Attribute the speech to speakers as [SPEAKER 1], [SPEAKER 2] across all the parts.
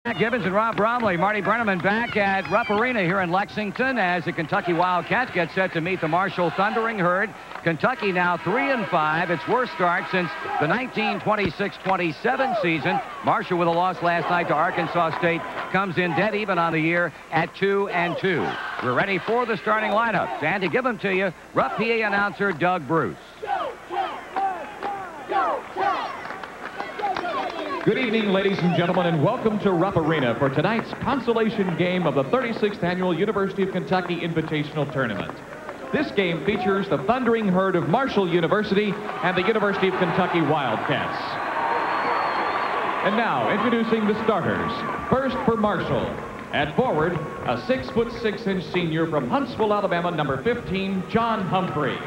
[SPEAKER 1] Jack Gibbons and Rob Bromley. Marty Brennaman back at Rupp Arena here in Lexington as the Kentucky Wildcats get set to meet the Marshall Thundering Herd. Kentucky now 3-5. Its worst start since the 1926-27 season. Marshall with a loss last night to Arkansas State comes in dead even on the year at 2-2. We're ready for the starting lineups. And to give them to you, Rupp PA announcer Doug Bruce.
[SPEAKER 2] Good evening, ladies and gentlemen, and welcome to Rupp Arena for tonight's consolation game of the 36th Annual University of Kentucky Invitational Tournament. This game features the Thundering Herd of Marshall University and the University of Kentucky Wildcats. And now, introducing the starters. First for Marshall. At forward, a 6'6" senior from Huntsville, Alabama, number 15, John Humphrey.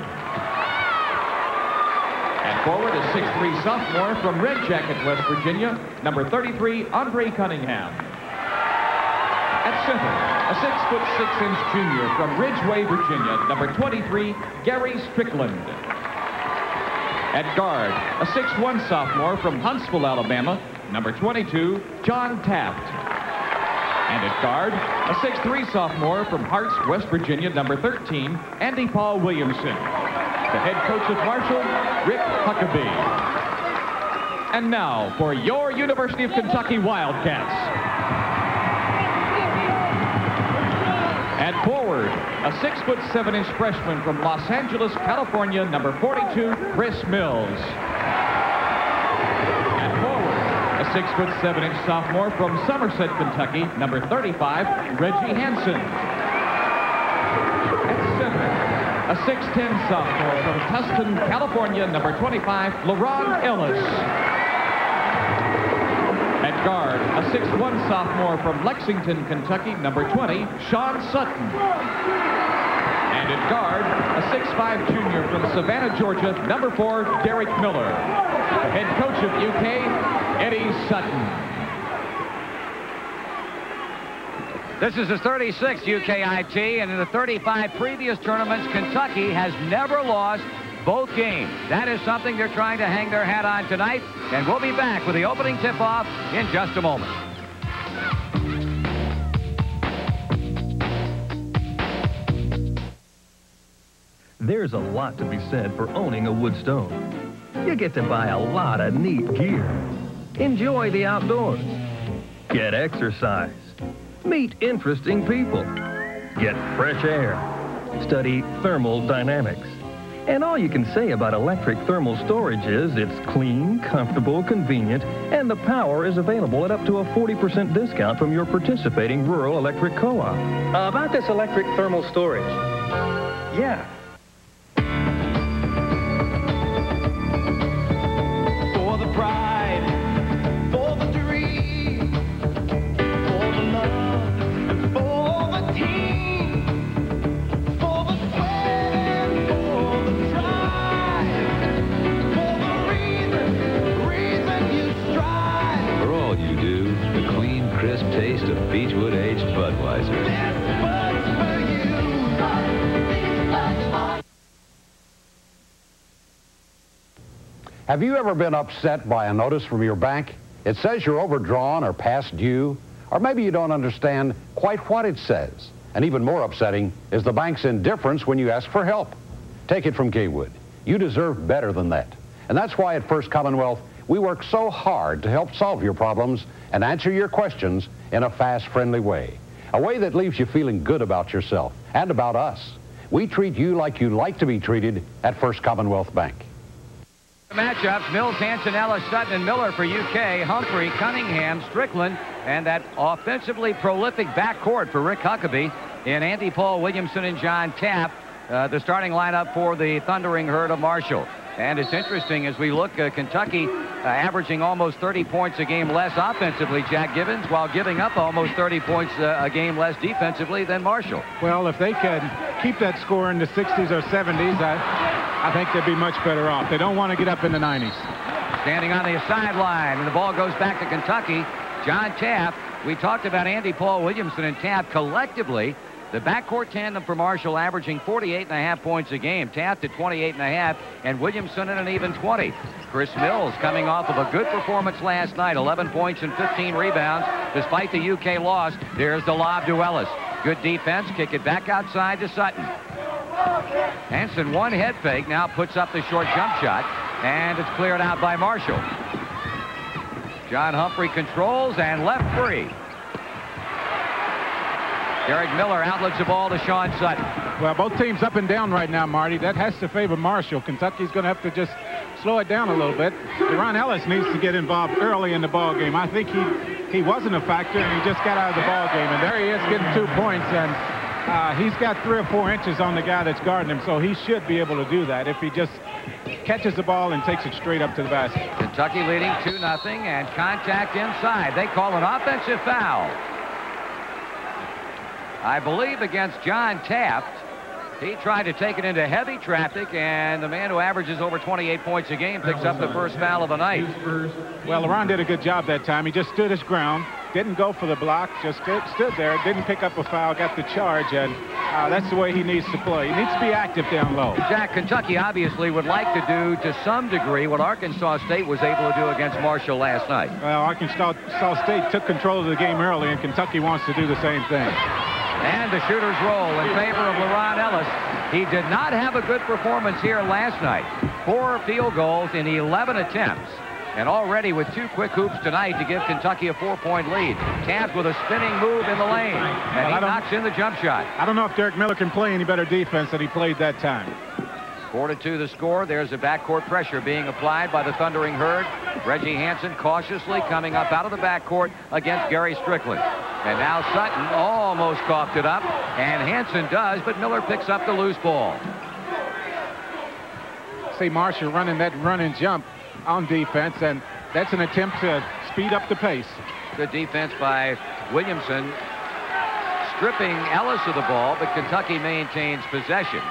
[SPEAKER 2] At forward, a 6'3" sophomore from Red Jacket, West Virginia, number 33, Andre Cunningham. At center, a 6'6" junior from Ridgeway, Virginia, number 23, Gary Strickland. At guard, a 6'1" sophomore from Huntsville, Alabama, number 22, John Taft. And at guard, a 6'3" sophomore from Harts, West Virginia, number 13, Andy Paul Williamson. The head coach of Marshall, Rick Huckabee. And now for your University of Kentucky Wildcats. At forward, a 6'7" freshman from Los Angeles, California, number 42, Chris Mills. At forward, a 6'7" sophomore from Somerset, Kentucky, number 35, Reggie Hansen. At center, a 6'10" sophomore from Tustin, California, number 25, LaRon Ellis. At guard, a 6'1" sophomore from Lexington, Kentucky, number 20, Sean Sutton. And at guard, a 6'5" junior from Savannah, Georgia, number 4, Derek Miller. The head coach of UK, Eddie Sutton.
[SPEAKER 1] This is the 36th UKIT, and in the 35 previous tournaments, Kentucky has never lost both games. That is something they're trying to hang their hat on tonight, and we'll be back with the opening tip-off in just a moment.
[SPEAKER 3] There's a lot to be said for owning a wood stove. You get to buy a lot of neat gear. Enjoy the outdoors. Get exercise. Meet interesting people. Get fresh air. Study thermal dynamics. And all you can say about electric thermal storage is it's clean, comfortable, convenient, and the power is available at up to a 40% discount from your participating rural electric co-op.
[SPEAKER 4] About this electric thermal storage. Yeah.
[SPEAKER 5] For the pride, for the dream, for the love, and for the team, for the sweat and for the drive, for the reason you strive.
[SPEAKER 6] For all you do, the clean, crisp taste of Beechwood aged Budweiser.
[SPEAKER 5] This Bud's for you.
[SPEAKER 7] Have you ever been upset by a notice from your bank? It says you're overdrawn or past due, or maybe you don't understand quite what it says. And even more upsetting is the bank's indifference when you ask for help. Take it from Kaywood. You deserve better than that. And that's why at First Commonwealth, we work so hard to help solve your problems and answer your questions in a fast, friendly way. A way that leaves you feeling good about yourself and about us. We treat you like you like to be treated at First Commonwealth Bank.
[SPEAKER 1] Matchups, Mills, Hansen, Ellis, Sutton, and Miller for UK, Humphrey, Cunningham, Strickland, and that offensively prolific backcourt for Rick Huckabee in Andy Paul Williamson and John Taft, the starting lineup for the Thundering Herd of Marshall. And it's interesting as we look, Kentucky averaging almost 30 points a game less offensively, Jack Gibbons, while giving up almost 30 points a game less defensively than Marshall.
[SPEAKER 8] Well, if they could keep that score in the 60s or 70s, I think they'd be much better off. They don't want to get up in the 90s.
[SPEAKER 1] Standing on the sideline, and the ball goes back to Kentucky. John Taft. We talked about Andy Paul Williamson and Taft collectively The backcourt tandem for Marshall averaging 48.5 points a game. Taft at 28.5, and Williamson at an even 20. Chris Mills coming off of a good performance last night, 11 points and 15 rebounds. Despite the UK loss, there's the lob to Ellis. Good defense, kick it back outside to Sutton. Hansen, one head fake, now puts up the short jump shot, and it's cleared out by Marshall. John Humphrey controls and left free. Derek Miller outlets the ball to Sean Sutton.
[SPEAKER 8] Well, both teams up and down right now, Marty. That has to favor Marshall. Kentucky's going to have to just slow it down a little bit. Deron Ellis needs to get involved early in the ball game. I think he wasn't a factor, and he just got out of the ball game. And there he is getting 2 points, and he's got 3 or 4 inches on the guy that's guarding him, so he should be able to do that if he just catches the ball and takes it straight up to the basket.
[SPEAKER 1] Kentucky leading 2-0, and contact inside. They call an offensive foul, I believe, against John Taft. He tried to take it into heavy traffic, and the man who averages over 28 points a game picks up the first foul of the night.
[SPEAKER 8] Well, LeRon did a good job that time. He just stood his ground, didn't go for the block, just stood there, didn't pick up a foul, got the charge, and that's the way he needs to play. He needs to be active down low.
[SPEAKER 1] Jack, Kentucky obviously would like to do, to some degree, what Arkansas State was able to do against Marshall last night.
[SPEAKER 8] Well, Arkansas State took control of the game early, and Kentucky wants to do the same thing.
[SPEAKER 1] And the shooters roll in favor of LeRon Ellis. He did not have a good performance here last night. 4 field goals in 11 attempts. And already with 2 quick hoops tonight to give Kentucky a 4-point lead. Taft with a spinning move in the lane. And he knocks in the jump shot.
[SPEAKER 8] I don't know if Derek Miller can play any better defense than he played that time.
[SPEAKER 1] 4-2 the score. There's a backcourt pressure being applied by the Thundering Herd. Reggie Hansen cautiously coming up out of the backcourt against Gary Strickland. And now Sutton almost coughed it up, and Hansen does, but Miller picks up the loose ball.
[SPEAKER 8] See Marshall running that run and jump on defense, and that's an attempt to speed up the pace.
[SPEAKER 1] Good defense by Williamson, stripping Ellis of the ball, but Kentucky maintains possession.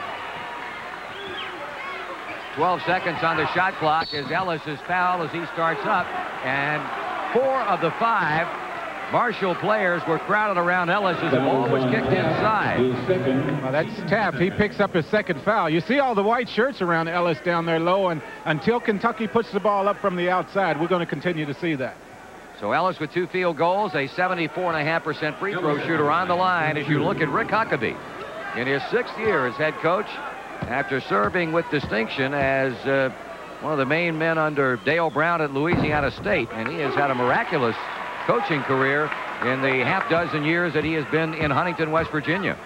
[SPEAKER 1] 12 seconds on the shot clock as Ellis is fouled as he starts up, and 4 of the 5 Marshall players were crowded around Ellis as the ball was kicked inside.
[SPEAKER 8] Well, that's Taft. He picks up his second foul. You see all the white shirts around Ellis down there low, and until Kentucky puts the ball up from the outside, we're going to continue to see that.
[SPEAKER 1] So Ellis with 2 field goals, a 74.5% free throw shooter on the line as you look at Rick Huckabee. In his 6th year as head coach, after serving with distinction as one of the main men under Dale Brown at Louisiana State, and he has had a miraculous coaching career in the half-dozen years that he has been in Huntington, West Virginia.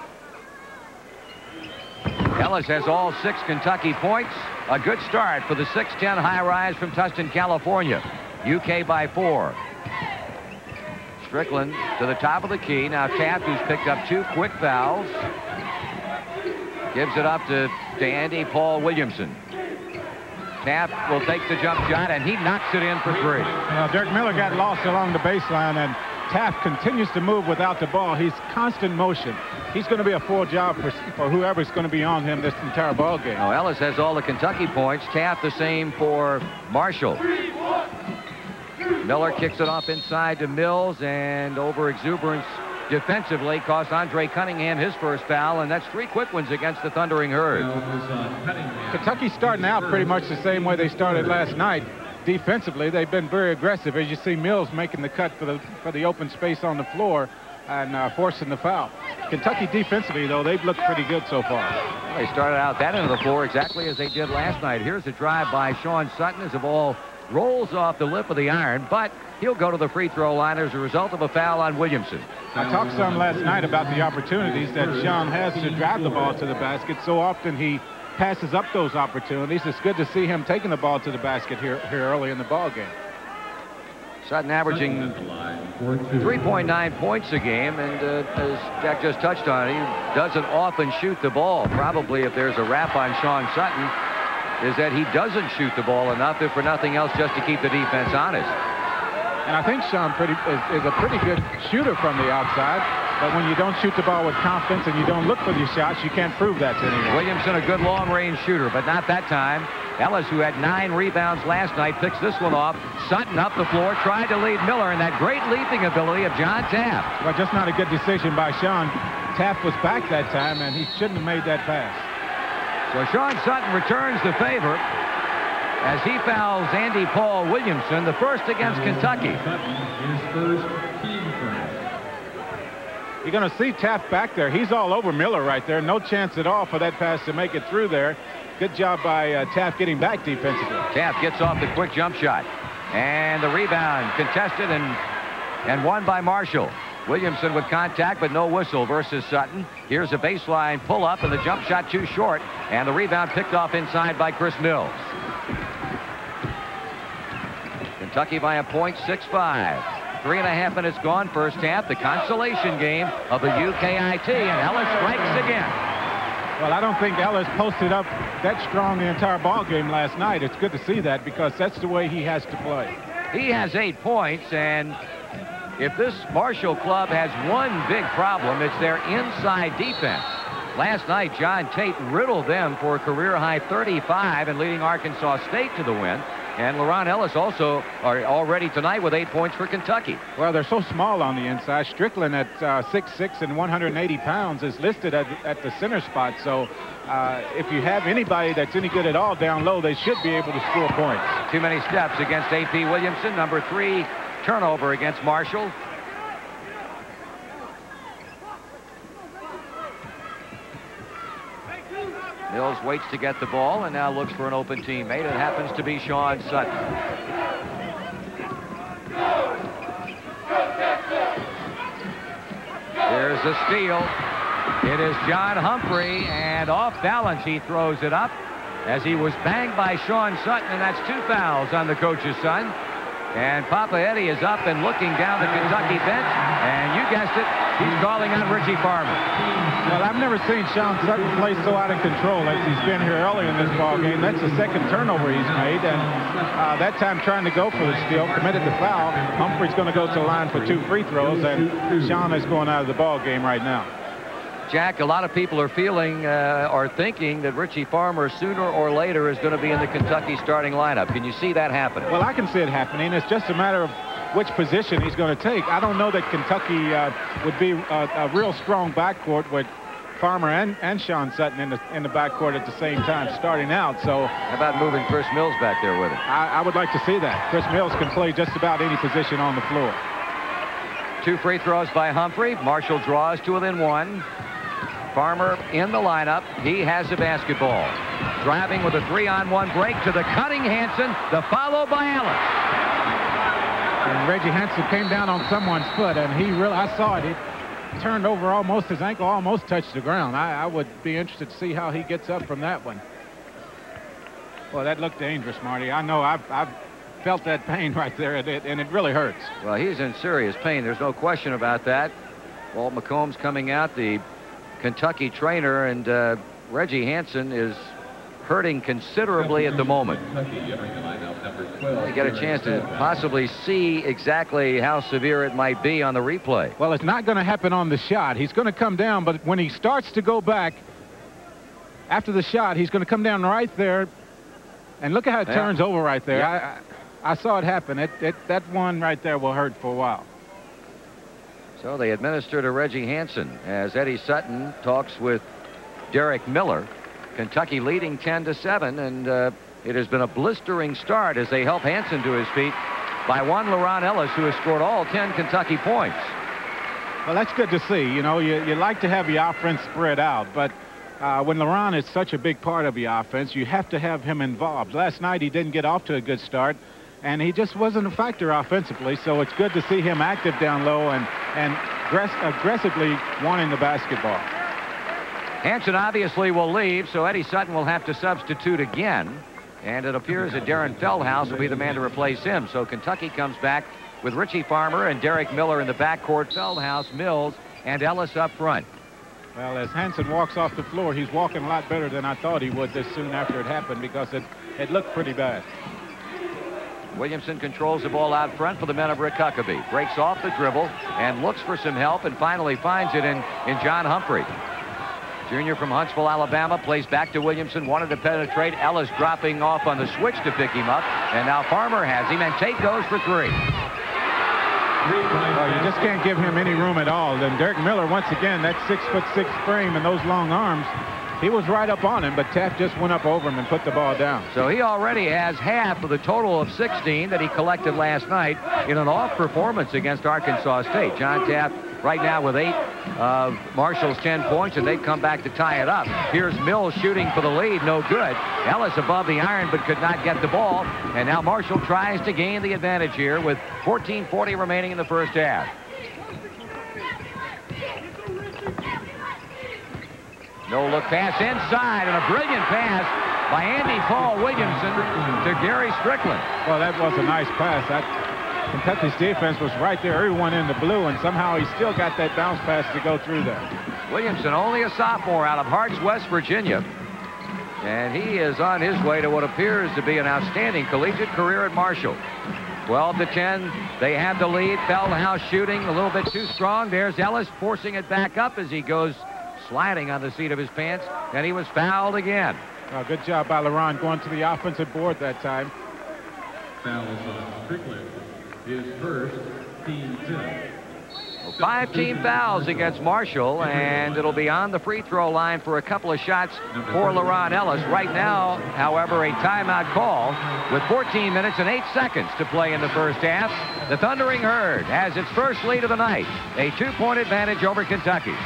[SPEAKER 1] Ellis has all 6 Kentucky points. A good start for the 6'10" high-rise from Tustin, California. UK by 4. Strickland to the top of the key. Now Taft, who's picked up 2 quick fouls, gives it up to Andy Paul Williamson. Taft will take the jump shot, and he knocks it in for 3.
[SPEAKER 8] Well, Derek Miller got lost along the baseline, and Taft continues to move without the ball. He's constant motion. He's going to be a full job for whoever's going to be on him this entire ball game.
[SPEAKER 1] Now, Ellis has all the Kentucky points. Taft the same for Marshall. Miller kicks it off inside to Mills, and over exuberance defensively cost Andre Cunningham his first foul, and that's 3 quick ones against the Thundering Herd.
[SPEAKER 8] Kentucky's starting out pretty much the same way they started last night. Defensively, they've been very aggressive, as you see Mills making the cut for the open space on the floor and forcing the foul. Kentucky defensively, though, they've looked pretty good so far.
[SPEAKER 1] They started out that end of the floor exactly as they did last night. Here's a drive by Sean Sutton as the ball rolls off the lip of the iron, but he'll go to the free throw line as a result of a foul on Williamson.
[SPEAKER 8] I talked some last night about the opportunities that Sean has to drive the ball to the basket. So often he passes up those opportunities. It's good to see him taking the ball to the basket here early in the ball game.
[SPEAKER 1] Sutton averaging 3.9 points a game, and as Jack just touched on, he doesn't often shoot the ball. Probably if there's a rap on Sean Sutton, is that he doesn't shoot the ball enough, if for nothing else, just to keep the defense honest.
[SPEAKER 8] And I think Sean is a pretty good shooter from the outside, but when you don't shoot the ball with confidence and you don't look for your shots, you can't prove that to anyone.
[SPEAKER 1] Williamson, a good long-range shooter, but not that time. Ellis, who had 9 rebounds last night, picks this one off. Sutton up the floor, tried to lead Miller, and that great leaping ability of John Taft.
[SPEAKER 8] Well, just not a good decision by Sean. Taft was back that time, and he shouldn't have made that pass.
[SPEAKER 1] So Sean Sutton returns the favor as he fouls Andy Paul Williamson, the first against Kentucky.
[SPEAKER 8] You're going to see Taft back there. He's all over Miller right there. No chance at all for that pass to make it through there. Good job by Taft getting back defensively.
[SPEAKER 1] Taft gets off the quick jump shot. And the rebound contested and won by Marshall. Williamson with contact, but no whistle versus Sutton. Here's a baseline pull-up, and the jump shot too short. And the rebound picked off inside by Chris Mills. Kentucky by a point, 6-5. 3.5 minutes gone first half. The consolation game of the UKIT, and Ellis strikes again.
[SPEAKER 8] Well, I don't think Ellis posted up that strong the entire ball game last night. It's good to see that because that's the way he has to play.
[SPEAKER 1] He has 8 points, and if this Marshall club has one big problem, it's their inside defense. Last night, John Tate riddled them for a career-high 35 and leading Arkansas State to the win. And LaRon Ellis also are already tonight with 8 points for Kentucky.
[SPEAKER 8] Well, they're so small on the inside. Strickland at 6'6" and 180 pounds is listed at the center spot. So if you have anybody that's any good at all down low, they should be able to score points.
[SPEAKER 1] Too many steps against A.P. Williamson. Number 3 turnover against Marshall. Mills waits to get the ball and now looks for an open teammate. It happens to be Sean Sutton. There's a steal. It is John Humphrey, and off balance he throws it up as he was banged by Sean Sutton, and that's 2 fouls on the coach's son. And Papa Eddie is up and looking down the Kentucky bench, and you guessed it, he's calling on Richie Farmer.
[SPEAKER 8] Well, I've never seen Sean Sutton play so out of control as he's been here earlier in this ball game. That's the second turnover he's made, and that time trying to go for the steal, committed the foul. Humphrey's going to go to the line for 2 free throws, and Sean is going out of the ball game right now.
[SPEAKER 1] Jack, a lot of people are feeling or thinking that Richie Farmer sooner or later is going to be in the Kentucky starting lineup. Can you see that happening?
[SPEAKER 8] Well, I can see it happening. It's just a matter of which position he's going to take. I don't know that Kentucky would be a real strong backcourt with Farmer and Sean Sutton in the backcourt at the same time starting out. So
[SPEAKER 1] how about moving Chris Mills back there with him?
[SPEAKER 8] I would like to see that. Chris Mills can play just about any position on the floor.
[SPEAKER 1] 2 free throws by Humphrey. Marshall draws to within 1. Farmer in the lineup. He has the basketball. Driving with a 3-on-1 break to the cutting Hansen. The follow by Ellis.
[SPEAKER 8] And Reggie Hansen came down on someone's foot, and I saw it. He turned over almost, his ankle almost touched the ground. I would be interested to see how he gets up from that one. Boy, that looked dangerous, Marty. I know I've felt that pain right there, and it really hurts.
[SPEAKER 1] Well, he's in serious pain. There's no question about that. Walt McCombs coming out, the Kentucky trainer, and Reggie Hansen is hurting considerably at the moment. You get a chance to possibly see exactly how severe it might be on the replay.
[SPEAKER 8] Well, it's not going to happen on the shot. He's going to come down, but when he starts to go back after the shot, he's going to come down right there, and look at how it turns over right there.
[SPEAKER 1] Yeah.
[SPEAKER 8] I saw it happen. That one right there will hurt for a while.
[SPEAKER 1] So they administer to Reggie Hansen as Eddie Sutton talks with Derek Miller. Kentucky leading 10-7, and it has been a blistering start as they help Hansen to his feet by one LaRon Ellis, who has scored all 10 Kentucky points.
[SPEAKER 8] Well, that's good to see. You know, you like to have your offense spread out, but when LaRon is such a big part of your offense, you have to have him involved. Last night he didn't get off to a good start, and he just wasn't a factor offensively, so it's good to see him active down low and aggressively wanting the basketball.
[SPEAKER 1] Hansen obviously will leave, so Eddie Sutton will have to substitute again, and it appears that Darren Feldhouse will be the man to replace him. So Kentucky comes back with Richie Farmer and Derek Miller in the backcourt, Feldhouse, Mills, and Ellis up front.
[SPEAKER 8] Well, as Hansen walks off the floor, he's walking a lot better than I thought he would this soon after it happened, because it looked pretty bad.
[SPEAKER 1] Williamson controls the ball out front for the men of Rick Huckabee. Breaks off the dribble and looks for some help and finally finds it in John Humphrey. Junior from Huntsville, Alabama, plays back to Williamson, wanted to penetrate. Ellis dropping off on the switch to pick him up, and now Farmer has him, and Tate goes for 3.
[SPEAKER 8] Well, you just can't give him any room at all. Then Derek Miller, once again, that 6'6" frame and those long arms, he was right up on him, but Taft just went up over him and put the ball down.
[SPEAKER 1] So he already has half of the total of 16 that he collected last night in an off performance against Arkansas State. John Taft right now with 8 of Marshall's 10 points, and they come back to tie it up. Here's Mills shooting for the lead, no good. Ellis above the iron but could not get the ball, and now Marshall tries to gain the advantage here with 14:40 remaining in the first half. No-look pass inside, and a brilliant pass by Andy Paul Williamson to Gary Strickland.
[SPEAKER 8] Well, that was a nice pass. Kentucky's defense was right there, everyone in the blue, and somehow he still got that bounce pass to go through there. Williamson,
[SPEAKER 1] only a sophomore out of Harts, West Virginia. And he is on his way to what appears to be an outstanding collegiate career at Marshall. 12-10, they have the lead. Feldhaus shooting a little bit too strong. There's Ellis forcing it back up as he goes sliding on the seat of his pants, and he was fouled again.
[SPEAKER 8] Good job by LeRon going to the offensive board that time.
[SPEAKER 2] Foul is on Strickland. His first, team 10.
[SPEAKER 1] 5 team fouls against Marshall, and it'll be on the free throw line for a couple of shots for LeRon Ellis. Right now, however, a timeout call with 14 minutes and 8 seconds to play in the first half. The Thundering Herd has its first lead of the night, a 2-point advantage over Kentucky.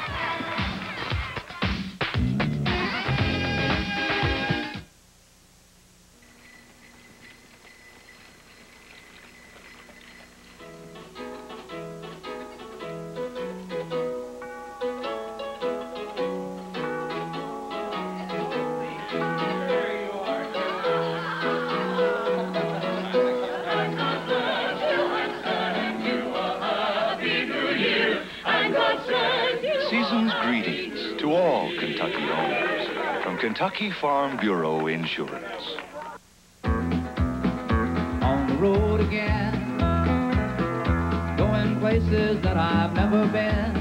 [SPEAKER 9] Kentucky Farm Bureau Insurance.
[SPEAKER 10] On the road again, going places that I've never been,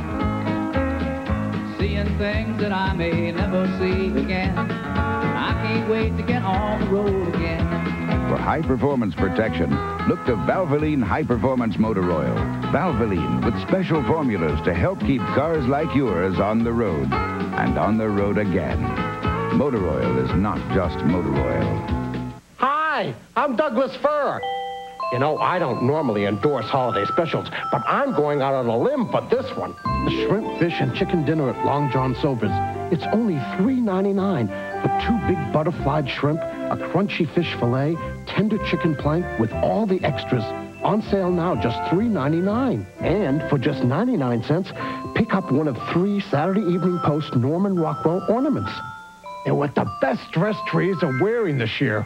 [SPEAKER 10] seeing things that I may never see again. I can't wait to get on the road again.
[SPEAKER 11] For high-performance protection, look to Valvoline High Performance Motor Oil. Valvoline with special formulas to help keep cars like yours on the road and on the road again. Motor oil is not just motor oil.
[SPEAKER 12] Hi, I'm Douglas Fir. You know, I don't normally endorse holiday specials, but I'm going out on a limb for this one. The shrimp, fish, and chicken dinner at Long John Silver's. It's only $3.99 for 2 big butterflied shrimp, a crunchy fish fillet, tender chicken plank with all the extras. On sale now, just $3.99. And for just 99 cents, pick up one of 3 Saturday Evening Post Norman Rockwell ornaments. And what the best dressed trees are wearing this year.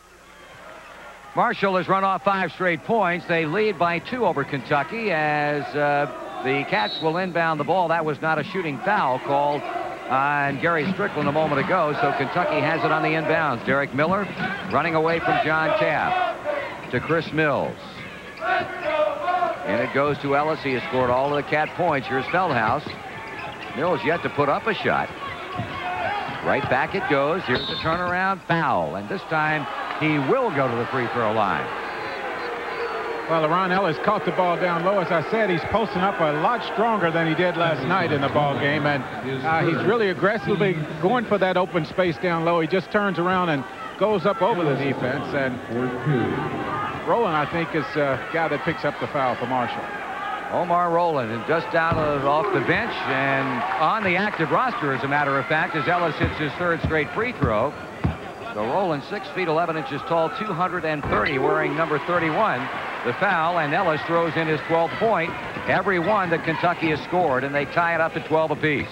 [SPEAKER 1] Marshall has run off 5 straight points. They lead by 2 over Kentucky as the Cats will inbound the ball. That was not a shooting foul called on Gary Strickland a moment ago, so Kentucky has it on the inbounds. Derek Miller running away from John Taft to Chris Mills. And it goes to Ellis. He has scored all of the Cat points. Here's Feldhaus. Mills yet to put up a shot. Right back it goes. Here's the turnaround foul. And this time he will go to the free throw line.
[SPEAKER 8] Well, LeRon Ellis caught the ball down low. As I said, he's posting up a lot stronger than he did last night in the ball game. And he's really aggressively going for that open space down low. He just turns around and goes up over the defense. And Rowland, I think, is the guy that picks up the foul for Marshall.
[SPEAKER 1] Omar Rowland is just down off the bench and on the active roster, as a matter of fact, as Ellis hits his 3rd straight free throw. So Rowland, 6 feet 11 inches tall, 230, wearing number 31. The foul, and Ellis throws in his 12th point. Every one that Kentucky has scored, and they tie it up to 12 apiece.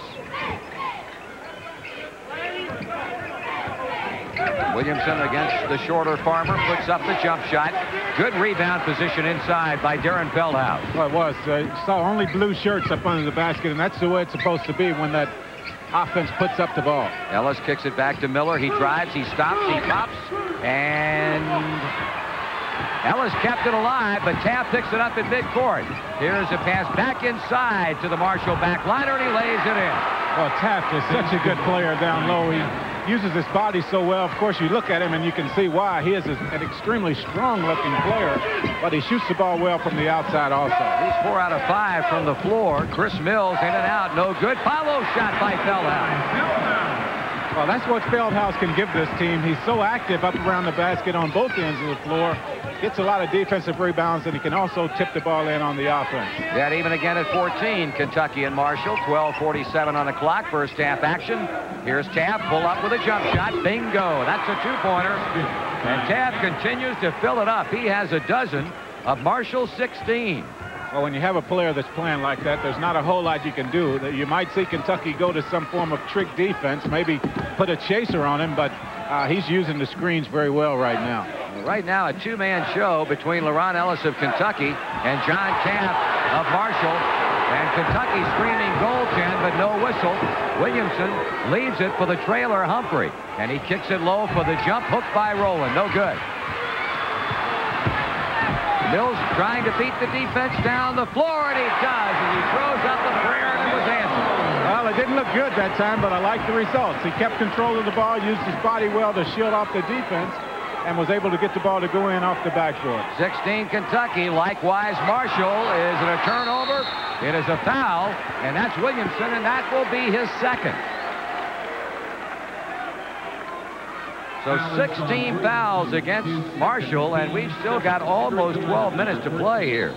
[SPEAKER 1] Williamson against the shorter Farmer, puts up the jump shot. Good rebound position inside by Darren Feldhaus.
[SPEAKER 8] Well, it was. You saw only blue shirts up under the basket, and that's the way it's supposed to be when that offense puts up the ball.
[SPEAKER 1] Ellis kicks it back to Miller. He drives, he stops, he pops, and Ellis kept it alive, but Taft picks it up at midcourt. Here's a pass back inside to the Marshall backliner, and he lays it in.
[SPEAKER 8] Well, Taft is such a good player down low. uses his body so well. Of course, you look at him and you can see why. He is an extremely strong-looking player, but he shoots the ball well from the outside also.
[SPEAKER 1] He's 4 out of 5 from the floor. Chris Mills in and out, no good. Follow shot by Feldhouse.
[SPEAKER 8] Well, that's what Feldhouse can give this team. He's so active up around the basket on both ends of the floor. Gets a lot of defensive rebounds, and he can also tip the ball in on the offense.
[SPEAKER 1] That even again at 14, Kentucky and Marshall. 12:47 on the clock, first half action. Here's Taft, pull up with a jump shot. Bingo, that's a two-pointer. And Taft continues to fill it up. He has a dozen of Marshall's 16.
[SPEAKER 8] Well, when you have a player that's playing like that, there's not a whole lot you can do. You might see Kentucky go to some form of trick defense, maybe put a chaser on him, but he's using the screens very well right now.
[SPEAKER 1] Right now, a two-man show between LaRon Ellis of Kentucky and John Taft of Marshall. And Kentucky screaming goaltend, but no whistle. Williamson leaves it for the trailer, Humphrey. And he kicks it low for the jump, hooked by Rowland. No good. Mills trying to beat the defense down the floor, and he does. And he throws up the prayer, and it was answered.
[SPEAKER 8] Well, it didn't look good that time, but I like the results. He kept control of the ball, used his body well to shield off the defense, and was able to get the ball to go in off the backboard.
[SPEAKER 1] 16 Kentucky. Likewise, Marshall. Is it a turnover? It is a foul, and that's Williamson, and that will be his second. So 16 fouls against Marshall, and we've still got almost 12 minutes to play here.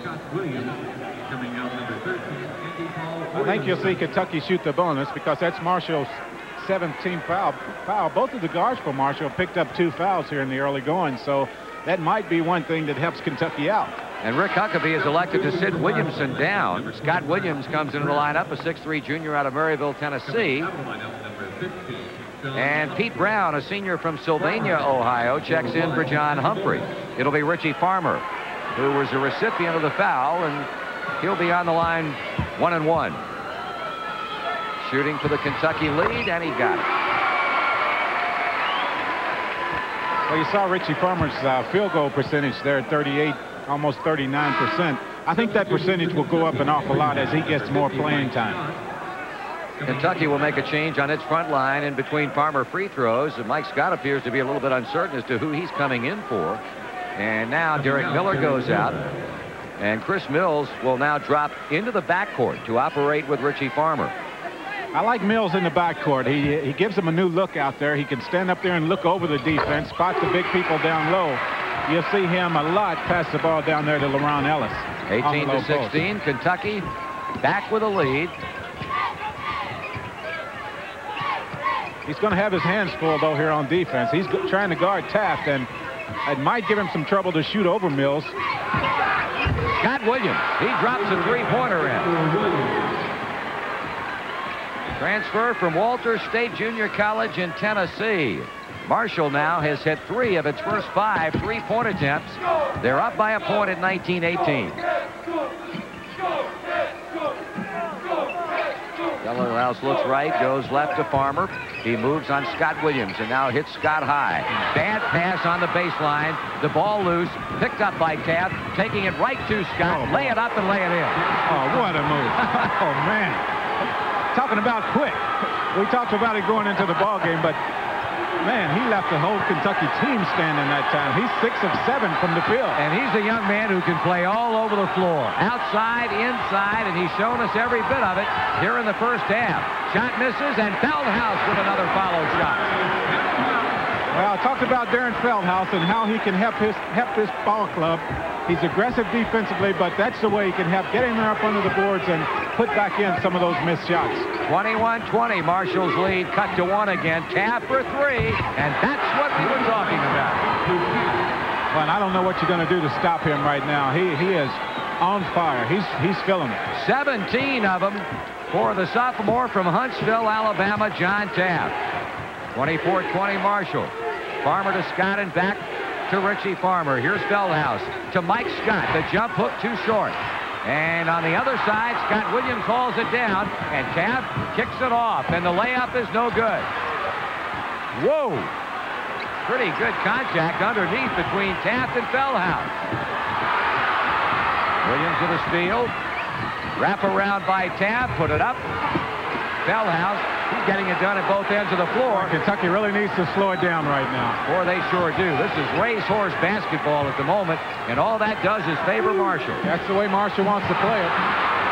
[SPEAKER 8] I think you'll see Kentucky shoot the bonus because that's Marshall's 17th foul. Both of the guards for Marshall picked up 2 fouls here in the early going, so that might be one thing that helps Kentucky out.
[SPEAKER 1] And Rick Huckabee is elected to sit Williamson down. Scott Williams comes into the lineup, a 6'3" junior out of Maryville, Tennessee. And Pete Brown, a senior from Sylvania, Ohio, checks in for John Humphrey. It'll be Richie Farmer, who was a recipient of the foul, and he'll be on the line 1-1. Shooting for the Kentucky lead, and he got it.
[SPEAKER 8] Well, you saw Richie Farmer's field goal percentage there at 38, almost 39%. I think that percentage will go up an awful lot as he gets more playing time.
[SPEAKER 1] Kentucky will make a change on its front line in between Farmer free throws. And Mike Scott appears to be a little bit uncertain as to who he's coming in for. And now Derek Miller goes out. And Chris Mills will now drop into the backcourt to operate with Richie Farmer.
[SPEAKER 8] I like Mills in the backcourt. He gives him a new look out there. He can stand up there and look over the defense, spot the big people down low. You'll see him a lot pass the ball down there to LaRon Ellis.
[SPEAKER 1] 18-16, Kentucky back with a lead.
[SPEAKER 8] He's going to have his hands full, though, here on defense. He's trying to guard Taft, and it might give him some trouble to shoot over Mills.
[SPEAKER 1] Scott Williams, he drops a three-pointer in. Transfer from Walter State Junior College in Tennessee. Marshall now has hit 3 of its first 5 three-point attempts. They're up by a point at 19-18. House looks right, goes left to Farmer. He moves on Scott Williams and now hits Scott high. Bad pass on the baseline. The ball loose, picked up by Taft, taking it right to Scott. Lay it up and lay it in.
[SPEAKER 8] Oh, what a move. Oh, man. Talking about quick. We talked about it going into the ball game, but man, he left the whole Kentucky team standing that time. He's 6 of 7 from the field.
[SPEAKER 1] And he's a young man who can play all over the floor. Outside, inside, and he's shown us every bit of it here in the first half. Shot misses, and Feldhouse with another follow shot.
[SPEAKER 8] Well, I talked about Darren Feldhouse and how he can help this ball club. He's aggressive defensively, but that's the way he can help get in there up under the boards and put back in some of those missed shots.
[SPEAKER 1] 21-20, Marshall's lead cut to 1 again. Taft for 3, and that's what we were talking about.
[SPEAKER 8] Well, and I don't know what you're going to do to stop him right now. He is on fire. He's feeling it.
[SPEAKER 1] 17 of them for the sophomore from Huntsville, Alabama, John Taft. 24-20 Marshall. Farmer to Scott and back to Richie Farmer. Here's Feldhouse to Mike Scott. The jump hook too short. And on the other side, Scott Williams hauls it down, and Taft kicks it off, and the layup is no good. Whoa! Pretty good contact underneath between Taft and Feldhouse. Williams with a steal. Wrap around by Taft, put it up. Feldhouse He's getting it done at both ends of the floor.
[SPEAKER 8] Kentucky really needs to slow it down right now.
[SPEAKER 1] Boy, they sure do. This is racehorse basketball at the moment, and all that does is favor Marshall.
[SPEAKER 8] That's the way Marshall wants to play it.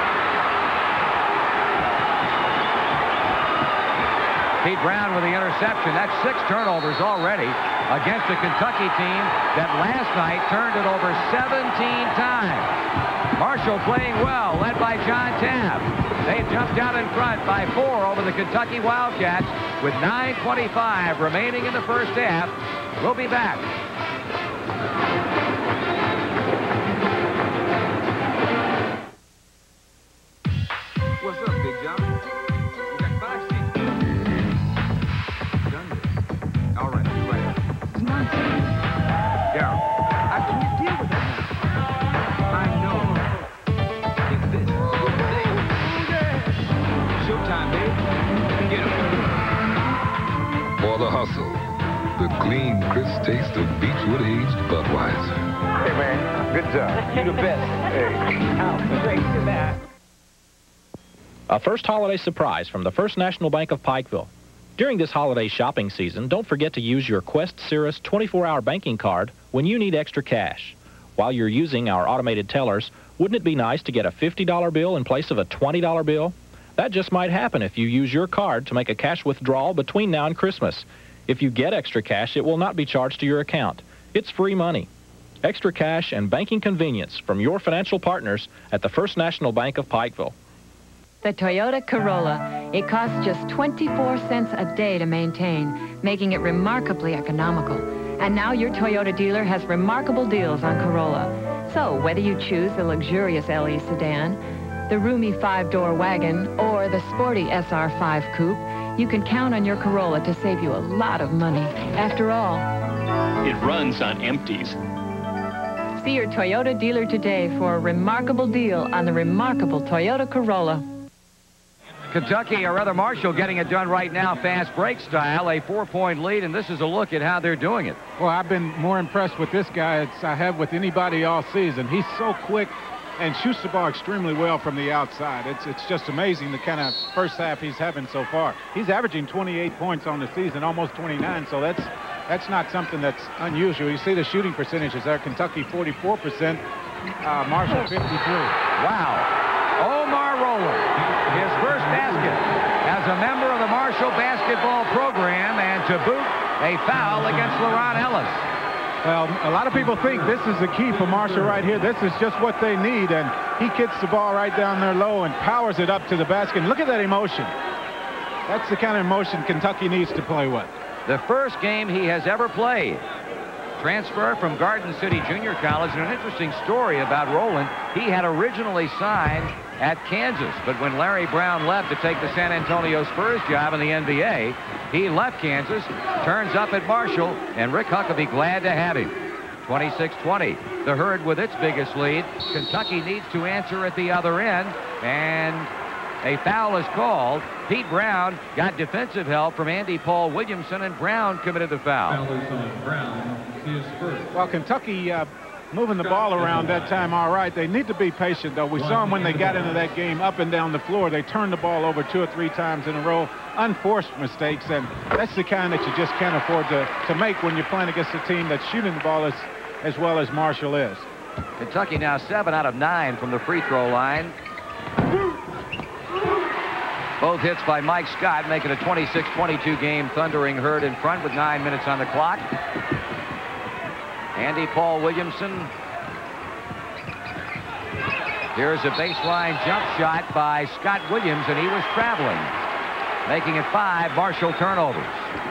[SPEAKER 1] Pete Brown with the interception. That's 6 turnovers already against a Kentucky team that last night turned it over 17 times. Marshall playing well, led by John Tabb. They've jumped out in front by 4 over the Kentucky Wildcats with 9:25 remaining in the first half. We'll be back.
[SPEAKER 6] What's up, Big John? You got 5 seats. Done this. All right, I'll be right up. It's nonsense. Daryl, I can't deal with that now. I know. It's this. Showtime, baby. Get him.
[SPEAKER 13] For the hustle, the clean, crisp taste of Beechwood aged Budweiser.
[SPEAKER 14] Hey, man, good job. You the best. Hey. Oh, great to that.
[SPEAKER 15] A first holiday surprise from the First National Bank of Pikeville. During this holiday shopping season, don't forget to use your Quest Cirrus 24-hour banking card when you need extra cash. While you're using our automated tellers, wouldn't it be nice to get a $50 bill in place of a $20 bill? That just might happen if you use your card to make a cash withdrawal between now and Christmas. If you get extra cash, it will not be charged to your account. It's free money. Extra cash and banking convenience from your financial partners at the First National Bank of Pikeville.
[SPEAKER 16] The Toyota Corolla. It costs just 24 cents a day to maintain, making it remarkably economical. And now your Toyota dealer has remarkable deals on Corolla. So whether you choose the luxurious LE sedan, the roomy 5-door wagon, or the sporty SR5 coupe, you can count on your Corolla to save you a lot of money. After all,
[SPEAKER 17] it runs on empties.
[SPEAKER 16] See your Toyota dealer today for a remarkable deal on the remarkable Toyota Corolla.
[SPEAKER 1] Kentucky, or rather Marshall, getting it done right now, fast break style, a 4-point lead, and this is a look at how they're doing it.
[SPEAKER 8] Well, I've been more impressed with this guy as I have with anybody all season. He's so quick and shoots the ball extremely well from the outside. It's just amazing the kind of first half he's having so far. He's averaging 28 points on the season, almost 29, so that's not something that's unusual. You see the shooting percentages there. Kentucky 44%, Marshall 53.
[SPEAKER 1] Wow. Omar Rowland, his first basket as a member of the Marshall basketball program, and to boot, a foul against LaRon Ellis.
[SPEAKER 8] Well, a lot of people think this is the key for Marshall right here. This is just what they need, and he kicks the ball right down there low and powers it up to the basket. And look at that emotion. That's the kind of emotion Kentucky needs to play with.
[SPEAKER 1] The first game he has ever played. Transfer from Garden City Junior College, and an interesting story about Rowland. He had originally signed at Kansas, but when Larry Brown left to take the San Antonio Spurs job in the NBA, he left Kansas, turns up at Marshall, and Rick Huckabee glad to have him. 26-20. The Herd with its biggest lead. Kentucky needs to answer at the other end, and a foul is called. Pete Brown got defensive help from Andy Paul Williamson, and Brown committed the foul.
[SPEAKER 8] Well, Kentucky moving the ball around that time all right. They need to be patient, though. We saw them when they got into that game up and down the floor. They turned the ball over 2 or 3 times in a row. Unforced mistakes, and that's the kind that you just can't afford to make when you're playing against a team that's shooting the ball as well as Marshall is.
[SPEAKER 1] Kentucky now 7 out of 9 from the free throw line. Both hits by Mike Scott, making a 26-22 game. Thundering Herd in front with 9 minutes on the clock. Andy Paul Williamson. Here's a baseline jump shot by Scott Williams, and he was traveling, making it 5 Marshall turnovers.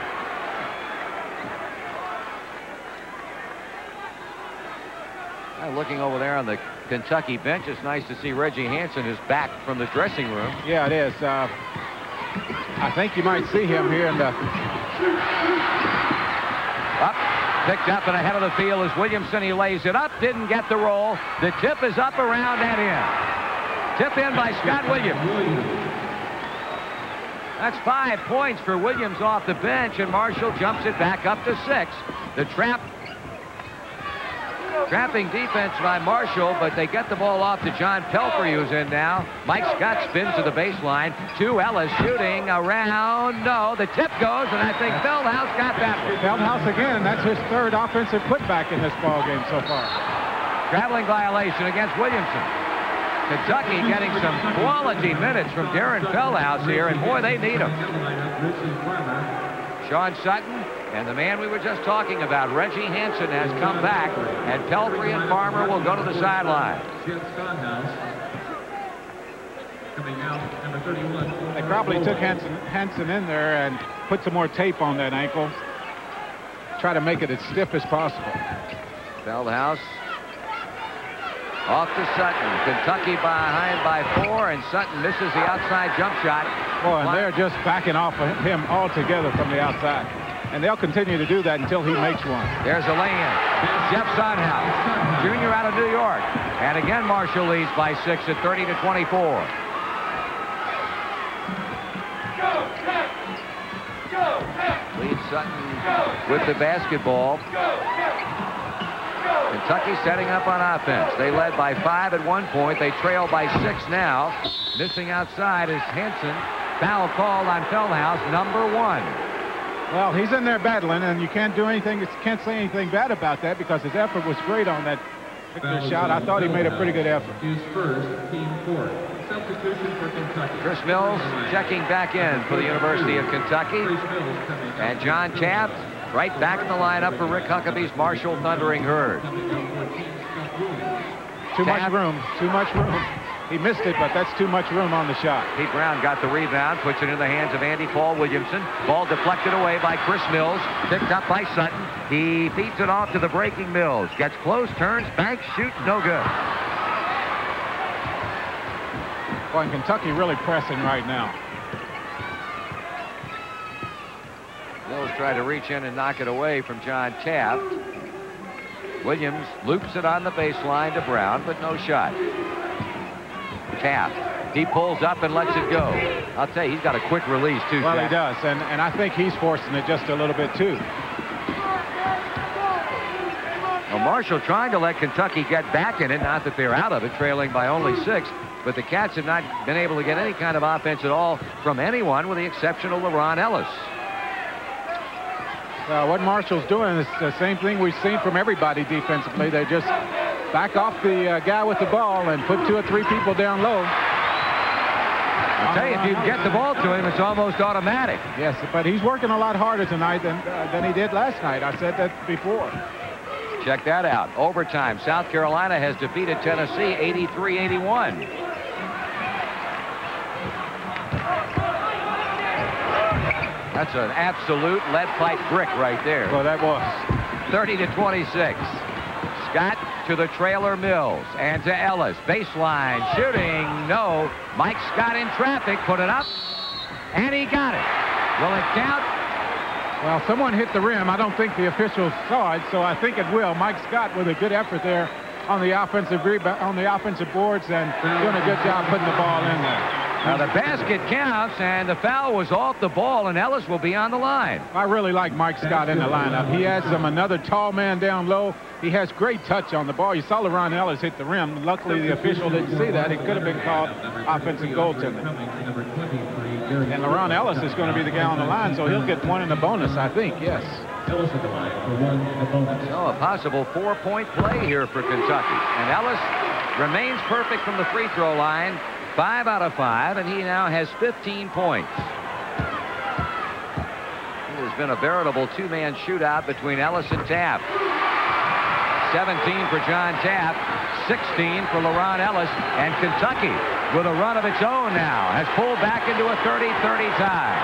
[SPEAKER 1] Looking over there on the Kentucky bench, it's nice to see Reggie Hansen is back from the dressing room.
[SPEAKER 8] Yeah, it is. I think you might see him here in the...
[SPEAKER 1] Picked up and ahead of the field is Williamson. He lays it up, didn't get the roll. The tip is up, around, and in. Tip in by Scott Williams. That's 5 points for Williams off the bench, and Marshall jumps it back up to 6. The trap Trapping defense by Marshall, but they get the ball off to John Pelfrey, who's in now. Mike Scott spins to the baseline. To Ellis, shooting around. No, the tip goes, and I think Feldhaus got that one.
[SPEAKER 8] Feldhaus again. That's his third offensive putback in this ball game so far.
[SPEAKER 1] Traveling violation against Williamson. Kentucky getting some quality minutes from Darren Feldhaus here, and boy, they need him. Sean Sutton and the man we were just talking about, Reggie Hansen, has come back, and Pelfrey and Farmer will go to the sideline.
[SPEAKER 8] They probably took Hansen in there and put some more tape on that ankle. Try to make it as stiff as possible.
[SPEAKER 1] Feldhaus off to Sutton. Kentucky behind by 4, and Sutton misses the outside jump shot.
[SPEAKER 8] Boy, and they're just backing off of him altogether from the outside. And they'll continue to do that until he makes one.
[SPEAKER 1] There's a lay-in. Jeff Sondhaus, junior out of New York. And again, Marshall leads by 6 at 30-24. Leads Sutton with the basketball. Kentucky setting up on offense. They led by 5 at one point. They trail by 6 now. Missing outside is Hansen. Foul called on Feldhaus, number 1.
[SPEAKER 8] Well, he's in there battling, and you can't do anything. Can't say anything bad about that because his effort was great on that particular shot. I thought he made a pretty good effort.
[SPEAKER 2] His first team court. Substitution for Kentucky.
[SPEAKER 1] Chris Mills checking back in for the University of Kentucky. And John Taft right back in the lineup for Rick Huckabee's Marshall Thundering Herd.
[SPEAKER 8] Too much room. Too much room. He missed it, but that's too much room on the shot.
[SPEAKER 1] Pete Brown got the rebound, puts it in the hands of Andy Paul Williamson. Ball deflected away by Chris Mills, picked up by Sutton. He feeds it off to the breaking Mills. Gets close, turns, banks, shoots, no good.
[SPEAKER 8] Boy, and Kentucky really pressing right now.
[SPEAKER 1] Mills tried to reach in and knock it away from John Taft. Williams loops it on the baseline to Brown, but no shot. Taft, he pulls up and lets it go. I'll tell you, he's got a quick release, too.
[SPEAKER 8] Well, he does, and I think he's forcing it just a little bit, too.
[SPEAKER 1] Well, Marshall trying to let Kentucky get back in it, not that they're out of it, trailing by only 6, but the Cats have not been able to get any kind of offense at all from anyone, with the exception of LaRon Ellis.
[SPEAKER 8] Well, what Marshall's doing is the same thing we've seen from everybody defensively. They just back off the guy with the ball and put 2 or 3 people down low.
[SPEAKER 1] I'll tell you, if you get the ball to him, it's almost automatic.
[SPEAKER 8] Yes, but he's working a lot harder tonight than he did last night. I said that before.
[SPEAKER 1] Check that out. Overtime. South Carolina has defeated Tennessee 83-81. That's an absolute lead pipe brick right there.
[SPEAKER 8] Well, that was.
[SPEAKER 1] 30-26. Scott to the trailer Mills and to Ellis. Baseline shooting. No. Mike Scott in traffic. Put it up. And he got it. Will it count?
[SPEAKER 8] Well, someone hit the rim. I don't think the officials saw it, so I think it will. Mike Scott with a good effort there on the offensive boards and doing a good job putting the ball in there.
[SPEAKER 1] Now the basket counts, and the foul was off the ball, and Ellis will be on the line.
[SPEAKER 8] I really like Mike Scott in the lineup. He adds another tall man down low. He has great touch on the ball. You saw LaRon Ellis hit the rim. Luckily, the official didn't see that. It could have been called offensive goaltending. And LaRon Ellis is going to be the guy on the line, so he'll get 1 in the bonus, I think, yes.
[SPEAKER 2] Ellis at the line for 1 in the bonus.
[SPEAKER 1] So a possible 4-point play here for Kentucky. And Ellis remains perfect from the free throw line. 5 out of 5, and he now has 15 points. It has been a veritable 2-man shootout between Ellis and Taft. 17 for John Taft, 16 for LaRon Ellis, and Kentucky, with a run of its own now, has pulled back into a 30-30 tie.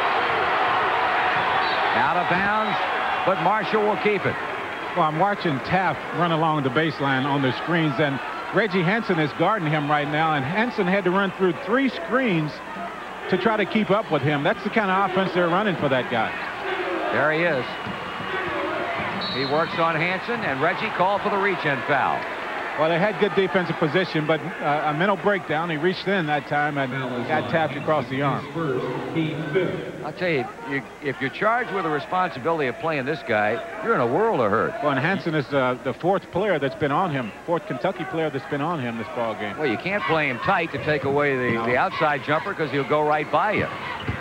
[SPEAKER 1] Out of bounds, but Marshall will keep it.
[SPEAKER 8] Well, I'm watching Taft run along the baseline on the screens, and Reggie Hansen is guarding him right now, and Hansen had to run through 3 screens to try to keep up with him. That's the kind of offense they're running for that guy.
[SPEAKER 1] There he is. He works on Hansen, and Reggie called for the reach-in foul.
[SPEAKER 8] Well, they had good defensive position, but a mental breakdown. He reached in that time and got tapped across the arm.
[SPEAKER 1] I'll tell you, if you're charged with the responsibility of playing this guy, you're in a world of hurt.
[SPEAKER 8] Well, and Hansen is the fourth player that's been on him, fourth Kentucky player that's been on him this ball game.
[SPEAKER 1] Well, you can't play him tight to take away the outside jumper because he'll go right by you.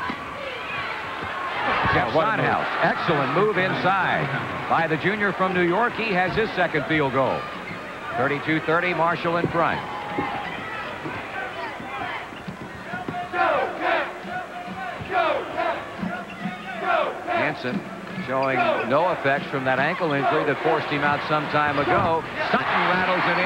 [SPEAKER 1] Jeff Sonhaus, excellent move inside by the junior from New York. He has his second field goal. 32-30, Marshall in front. Hansen showing no effects from that ankle injury that forced him out some time ago. Sutton rattles it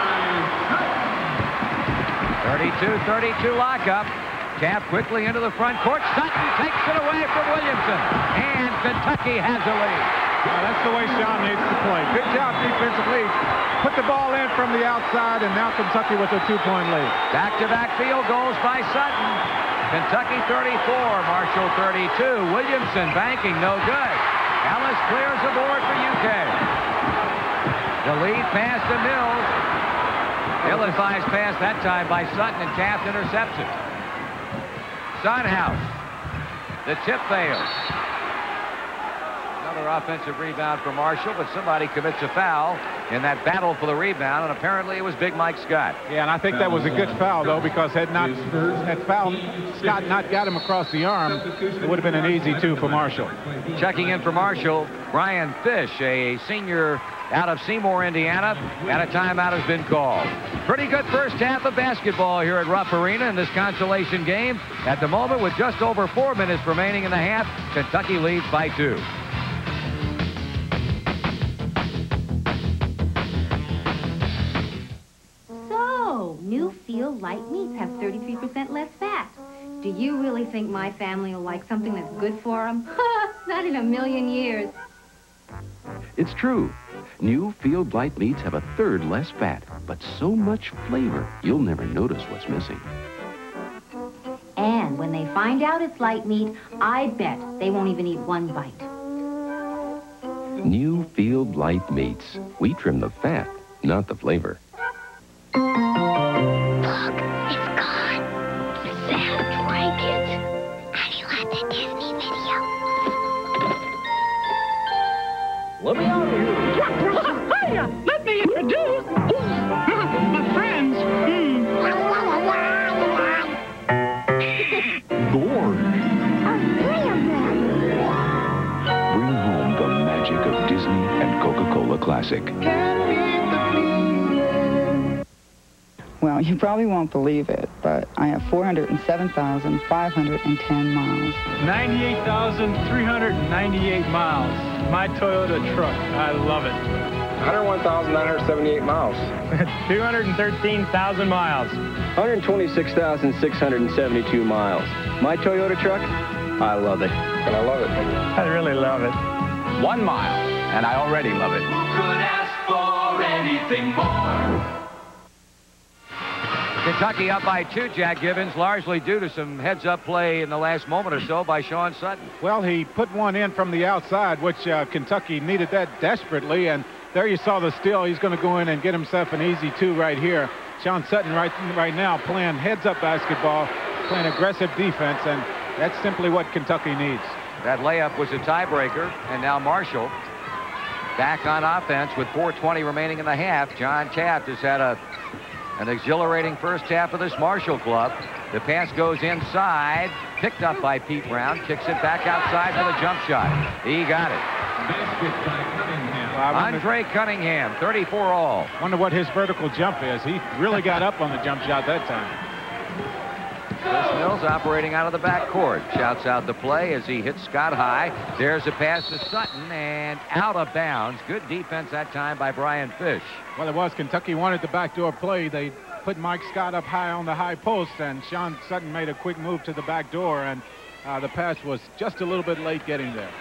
[SPEAKER 1] in. 32-32 lockup. Tapp quickly into the front court. Sutton takes it away from Williamson. And Kentucky has a lead.
[SPEAKER 8] Well, that's the way Sean needs to play. Good job defensively. Put the ball in from the outside, and now Kentucky with a 2-point lead.
[SPEAKER 1] Back-to-back field goals by Sutton. Kentucky 34, Marshall 32. Williamson banking, no good. Ellis clears the board for UK. The lead pass to Mills. Ill-advised pass that time by Sutton, and Taft intercepts it. Sonhaus. The tip fails. Another offensive rebound for Marshall, but somebody commits a foul in that battle for the rebound, and apparently it was Big Mike Scott.
[SPEAKER 8] Yeah, and I think that was a good foul, though, because had Scott not got him across the arm, it would have been an easy 2 for Marshall.
[SPEAKER 1] Checking in for Marshall, Brian Fish, a senior out of Seymour, Indiana, and a timeout has been called. Pretty good first half of basketball here at Rupp Arena in this consolation game. At the moment, with just over 4 minutes remaining in the half, Kentucky leads by 2.
[SPEAKER 18] So, new Field light meats have 33% less fat. Do you really think my family will like something that's good for them? Not in a million years.
[SPEAKER 19] It's true. New Field light meats have a third less fat, but so much flavor, you'll never notice what's missing.
[SPEAKER 18] And when they find out it's light meat, I bet they won't even eat one bite.
[SPEAKER 19] New Field light meats. We trim the fat, not the flavor.
[SPEAKER 5] Look, it's gone. Sam drank it. And you had the Disney video.
[SPEAKER 20] Let me out of here. Hiya! Let me introduce my friends.
[SPEAKER 13] Gorge. Bring home the magic of Disney and Coca-Cola Classic.
[SPEAKER 21] Well, you probably won't believe it, but I have 407,510 miles.
[SPEAKER 22] 98,398 miles. My Toyota truck. I love it.
[SPEAKER 23] 101,978 miles.
[SPEAKER 22] 213,000 miles.
[SPEAKER 23] 126,672 miles. My Toyota truck, I love it. And I love it.
[SPEAKER 22] I really love it.
[SPEAKER 23] 1 mile, and I already love it.
[SPEAKER 5] Who could ask for anything more?
[SPEAKER 1] Kentucky up by 2, Jack Gibbons, largely due to some heads-up play in the last moment or so by Sean Sutton.
[SPEAKER 8] Well, he put one in from the outside, which Kentucky needed that desperately, and there you saw the steal. He's going to go in and get himself an easy 2 right here. Sean Sutton right now playing heads-up basketball, playing aggressive defense, and that's simply what Kentucky needs.
[SPEAKER 1] That layup was a tiebreaker, and now Marshall back on offense with 4:20 remaining in the half. John Taft has had an exhilarating first half of this Marshall club. The pass goes inside, picked up by Pete Brown, kicks it back outside for the jump shot. He got it. Andre Cunningham, 34 all.
[SPEAKER 8] Wonder what his vertical jump is. He really got up on the jump shot that time.
[SPEAKER 1] Chris Mills operating out of the backcourt. Shouts out the play as he hits Scott high. There's a pass to Sutton and out of bounds. Good defense that time by Brian Fish.
[SPEAKER 8] Well, it was. Kentucky wanted the backdoor play. They put Mike Scott up high on the high post, and Sean Sutton made a quick move to the back door, and the pass was just a little bit late getting there.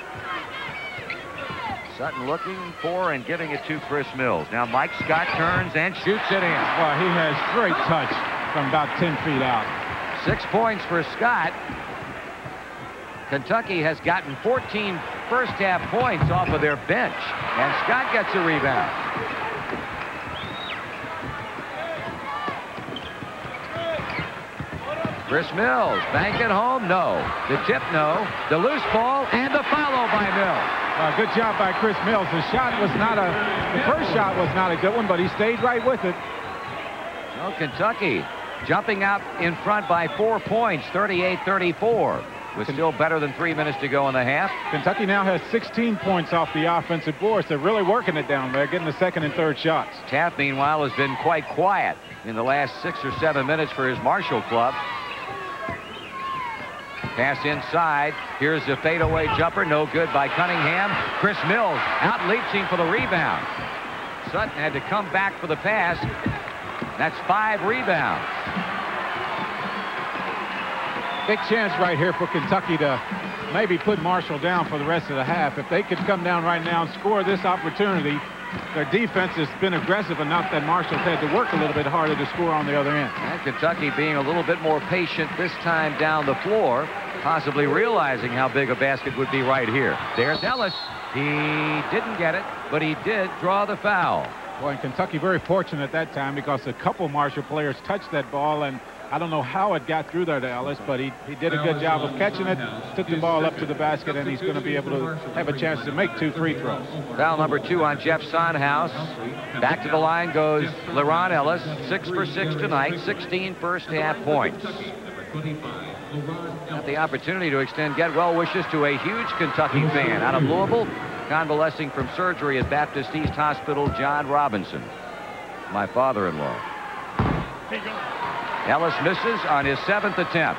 [SPEAKER 1] Sutton looking for and giving it to Chris Mills. Now Mike Scott turns and shoots it in.
[SPEAKER 8] Well, he has great touch from about 10 feet out.
[SPEAKER 1] 6 points for Scott. Kentucky has gotten 14 first-half points off of their bench, and Scott gets a rebound. Chris Mills, bank it home, no. The tip, no. The loose ball, and the follow by Mills.
[SPEAKER 8] Good job by Chris Mills. The first shot was not a good one, but he stayed right with it.
[SPEAKER 1] So Kentucky jumping out in front by 4 points, 38-34. With still better than 3 minutes to go in the half.
[SPEAKER 8] Kentucky now has 16 points off the offensive boards. They're really working it down there, getting the second and third shots.
[SPEAKER 1] Taft, meanwhile, has been quite quiet in the last 6 or 7 minutes for his Marshall club. Pass inside. Here's the fadeaway jumper. No good by Cunningham. Chris Mills out-leaping for the rebound. Sutton had to come back for the pass. That's 5 rebounds.
[SPEAKER 8] Big chance right here for Kentucky to maybe put Marshall down for the rest of the half. If they could come down right now and score this opportunity, their defense has been aggressive enough that Marshall's had to work a little bit harder to score on the other end.
[SPEAKER 1] And Kentucky being a little bit more patient this time down the floor, possibly realizing how big a basket would be right here. There's Ellis. He didn't get it, but he did draw the foul.
[SPEAKER 8] Boy, and Kentucky very fortunate at that time because a couple Marshall players touched that ball, and I don't know how it got through there to Ellis, but he did a good job of catching it, took the ball up to the basket, and he's going to be able to have a chance to make 2 free throws.
[SPEAKER 1] Foul number 2 on Jeff Sondhaus. Back to the line goes LeRon Ellis, 6 for 6 tonight, 16 first half points. Got the opportunity to extend get well wishes to a huge Kentucky fan out of Louisville, convalescing from surgery at Baptist East Hospital, John Robinson, my father-in-law. Ellis misses on his 7th attempt.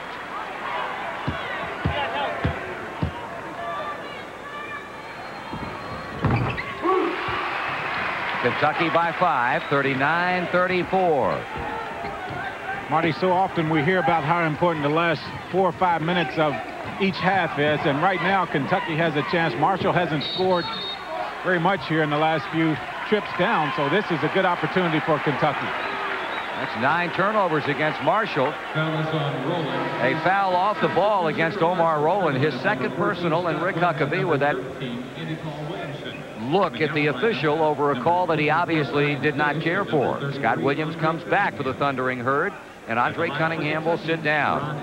[SPEAKER 1] Kentucky by 5, 39-34.
[SPEAKER 8] Marty, so often we hear about how important the last 4 or 5 minutes of each half is, and right now Kentucky has a chance. Marshall hasn't scored very much here in the last few trips down, so this is a good opportunity for Kentucky.
[SPEAKER 1] That's 9 turnovers against Marshall. A foul off the ball against Omar Rowland, his second personal, and Rick Huckabee with that look at the official over a call that he obviously did not care for. Scott Williams comes back for the thundering herd, and Andre Cunningham will sit down.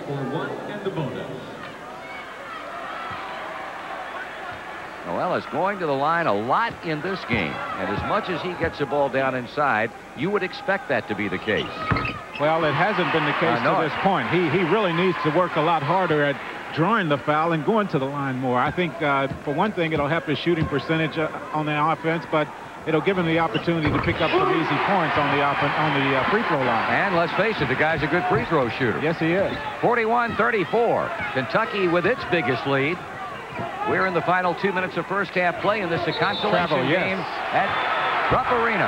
[SPEAKER 1] Noel is going to the line a lot in this game, and as much as he gets the ball down inside, you would expect that to be the case.
[SPEAKER 8] Well, it hasn't been the case to this point. He really needs to work a lot harder at drawing the foul and going to the line more. I think, for one thing, it'll help his shooting percentage on the offense, but it'll give him the opportunity to pick up some easy points on the free throw line.
[SPEAKER 1] And let's face it, the guy's a good free throw shooter.
[SPEAKER 8] Yes, he is.
[SPEAKER 1] 41-34. Kentucky with its biggest lead. We're in the final 2 minutes of first half play, and this is a consolation game at Rupp Arena.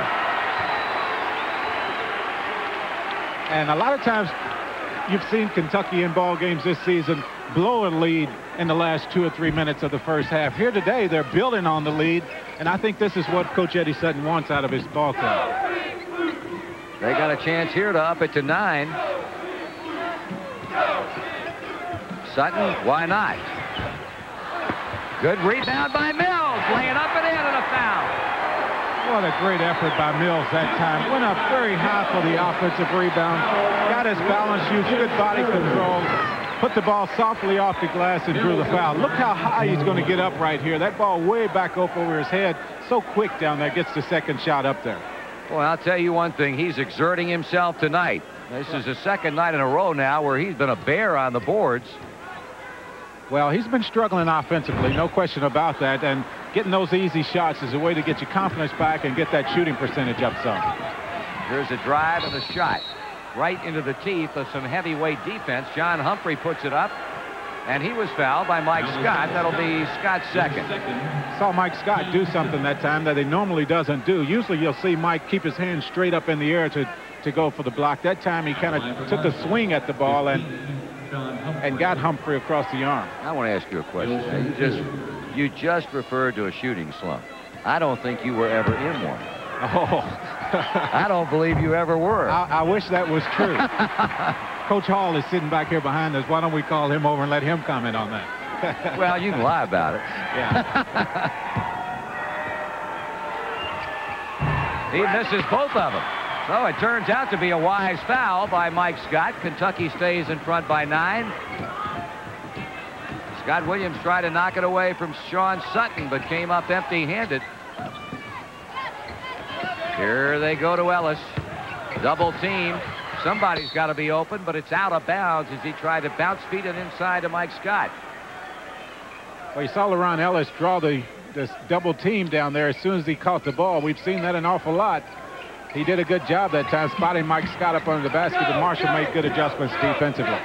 [SPEAKER 8] And a lot of times you've seen Kentucky in ball games this season blow a lead in the last 2 or 3 minutes of the first half. Here today, they're building on the lead, and I think this is what Coach Eddie Sutton wants out of his ball club.
[SPEAKER 1] They got a chance here to up it to 9. Sutton, why not? Good rebound by Mills, laying up and in, and a foul.
[SPEAKER 8] What a great effort by Mills that time. Went up very high for the offensive rebound. Got his balance, used good body control. Put the ball softly off the glass and drew the foul. Look how high he's going to get up right here. That ball way back up over his head. So quick down there. Gets the second shot up there.
[SPEAKER 1] Well, I'll tell you one thing. He's exerting himself tonight. This is the second night in a row now where he's been a bear on the boards.
[SPEAKER 8] Well, he's been struggling offensively, no question about that, and getting those easy shots is a way to get your confidence back and get that shooting percentage up some.
[SPEAKER 1] Here's a drive and a shot right into the teeth of some heavyweight defense. John Humphrey puts it up, and he was fouled by Mike Scott. That'll be Scott's second.
[SPEAKER 8] Saw Mike Scott do something that time that he normally doesn't do. Usually you'll see Mike keep his hands straight up in the air to go for the block. That time he kind of took a swing at the ball and got Humphrey across the arm.
[SPEAKER 1] I want to ask you a question. You just referred to a shooting slump. I don't think you were ever in one.
[SPEAKER 8] Oh.
[SPEAKER 1] I don't believe you ever were.
[SPEAKER 8] I wish that was true. Coach Hall is sitting back here behind us. Why don't we call him over and let him comment on that?
[SPEAKER 1] Well, you can lie about it.
[SPEAKER 8] Yeah.
[SPEAKER 1] He misses both of them. So it turns out to be a wise foul by Mike Scott. Kentucky stays in front by 9. Scott Williams tried to knock it away from Sean Sutton, but came up empty-handed. Here they go to Ellis. Double team. Somebody's got to be open, but it's out of bounds as he tried to bounce feed it inside to Mike Scott.
[SPEAKER 8] Well, you saw LaRon Ellis draw this double team down there as soon as he caught the ball. We've seen that an awful lot. He did a good job that time spotting Mike Scott up under the basket, and Marshall made good adjustments defensively.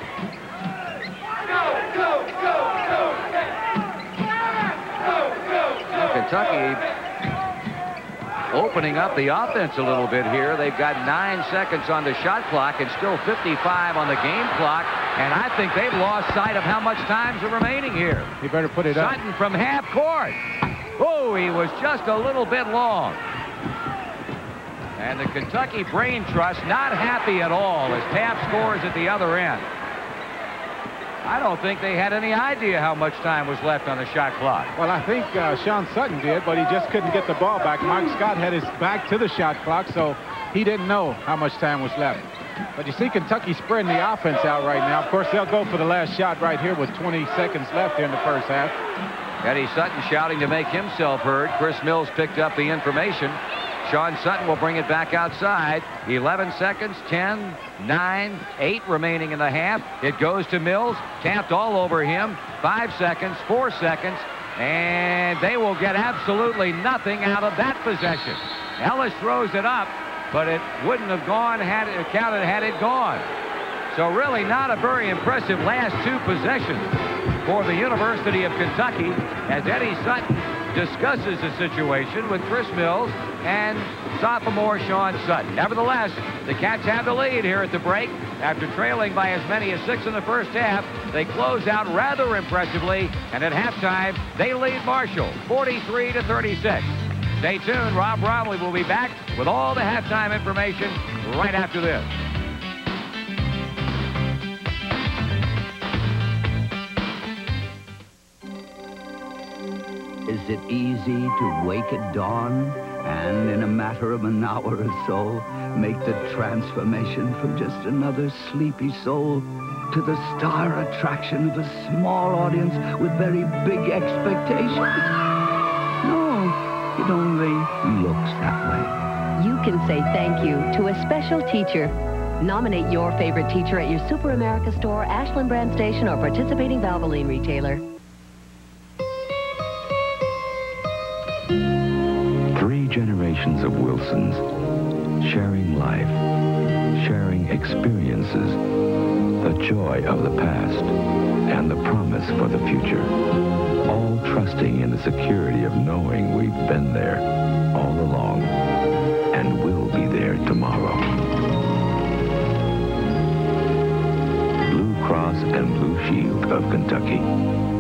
[SPEAKER 1] Kentucky opening up the offense a little bit here. They've got 9 seconds on the shot clock and still 55 on the game clock. And I think they've lost sight of how much time's remaining here.
[SPEAKER 8] You better put it up.
[SPEAKER 1] Sutton from half court. Oh, he was just a little bit long. And the Kentucky Brain Trust not happy at all as Taft scores at the other end. I don't think they had any idea how much time was left on the shot clock.
[SPEAKER 8] Well, I think Sean Sutton did, but he just couldn't get the ball back. Mike Scott had his back to the shot clock, so he didn't know how much time was left. But you see Kentucky spreading the offense out right now. Of course, they'll go for the last shot right here with 20 seconds left here in the first half.
[SPEAKER 1] Eddie Sutton shouting to make himself heard. Chris Mills picked up the information. Sean Sutton will bring it back outside. 11 seconds, 10, 9, 8 remaining in the half. It goes to Mills. Tapped all over him. 5 seconds, 4 seconds. And they will get absolutely nothing out of that possession. Ellis throws it up, but it wouldn't have gone had it counted had it gone. So really not a very impressive last 2 possessions for the University of Kentucky as Eddie Sutton discusses the situation with Chris Mills and sophomore Sean Sutton. Nevertheless, the Cats have the lead here at the break. After trailing by as many as 6 in the first half, they close out rather impressively, and at halftime, they lead Marshall 43-36. Stay tuned. Rob Bromley will be back with all the halftime information right after this.
[SPEAKER 3] Is it easy to wake at dawn and in a matter of an hour or so make the transformation from just another sleepy soul to the star attraction of a small audience with very big expectations? No, it only looks that way.
[SPEAKER 4] You can say thank you to a special teacher. Nominate your favorite teacher at your Super America store, Ashland brand station, or participating Valvoline retailer.
[SPEAKER 19] 3 generations of Wilsons, sharing life, sharing experiences, the joy of the past, and the promise for the future, all trusting in the security of knowing we've been there all along and will be there tomorrow. Blue Cross and Blue Shield of Kentucky.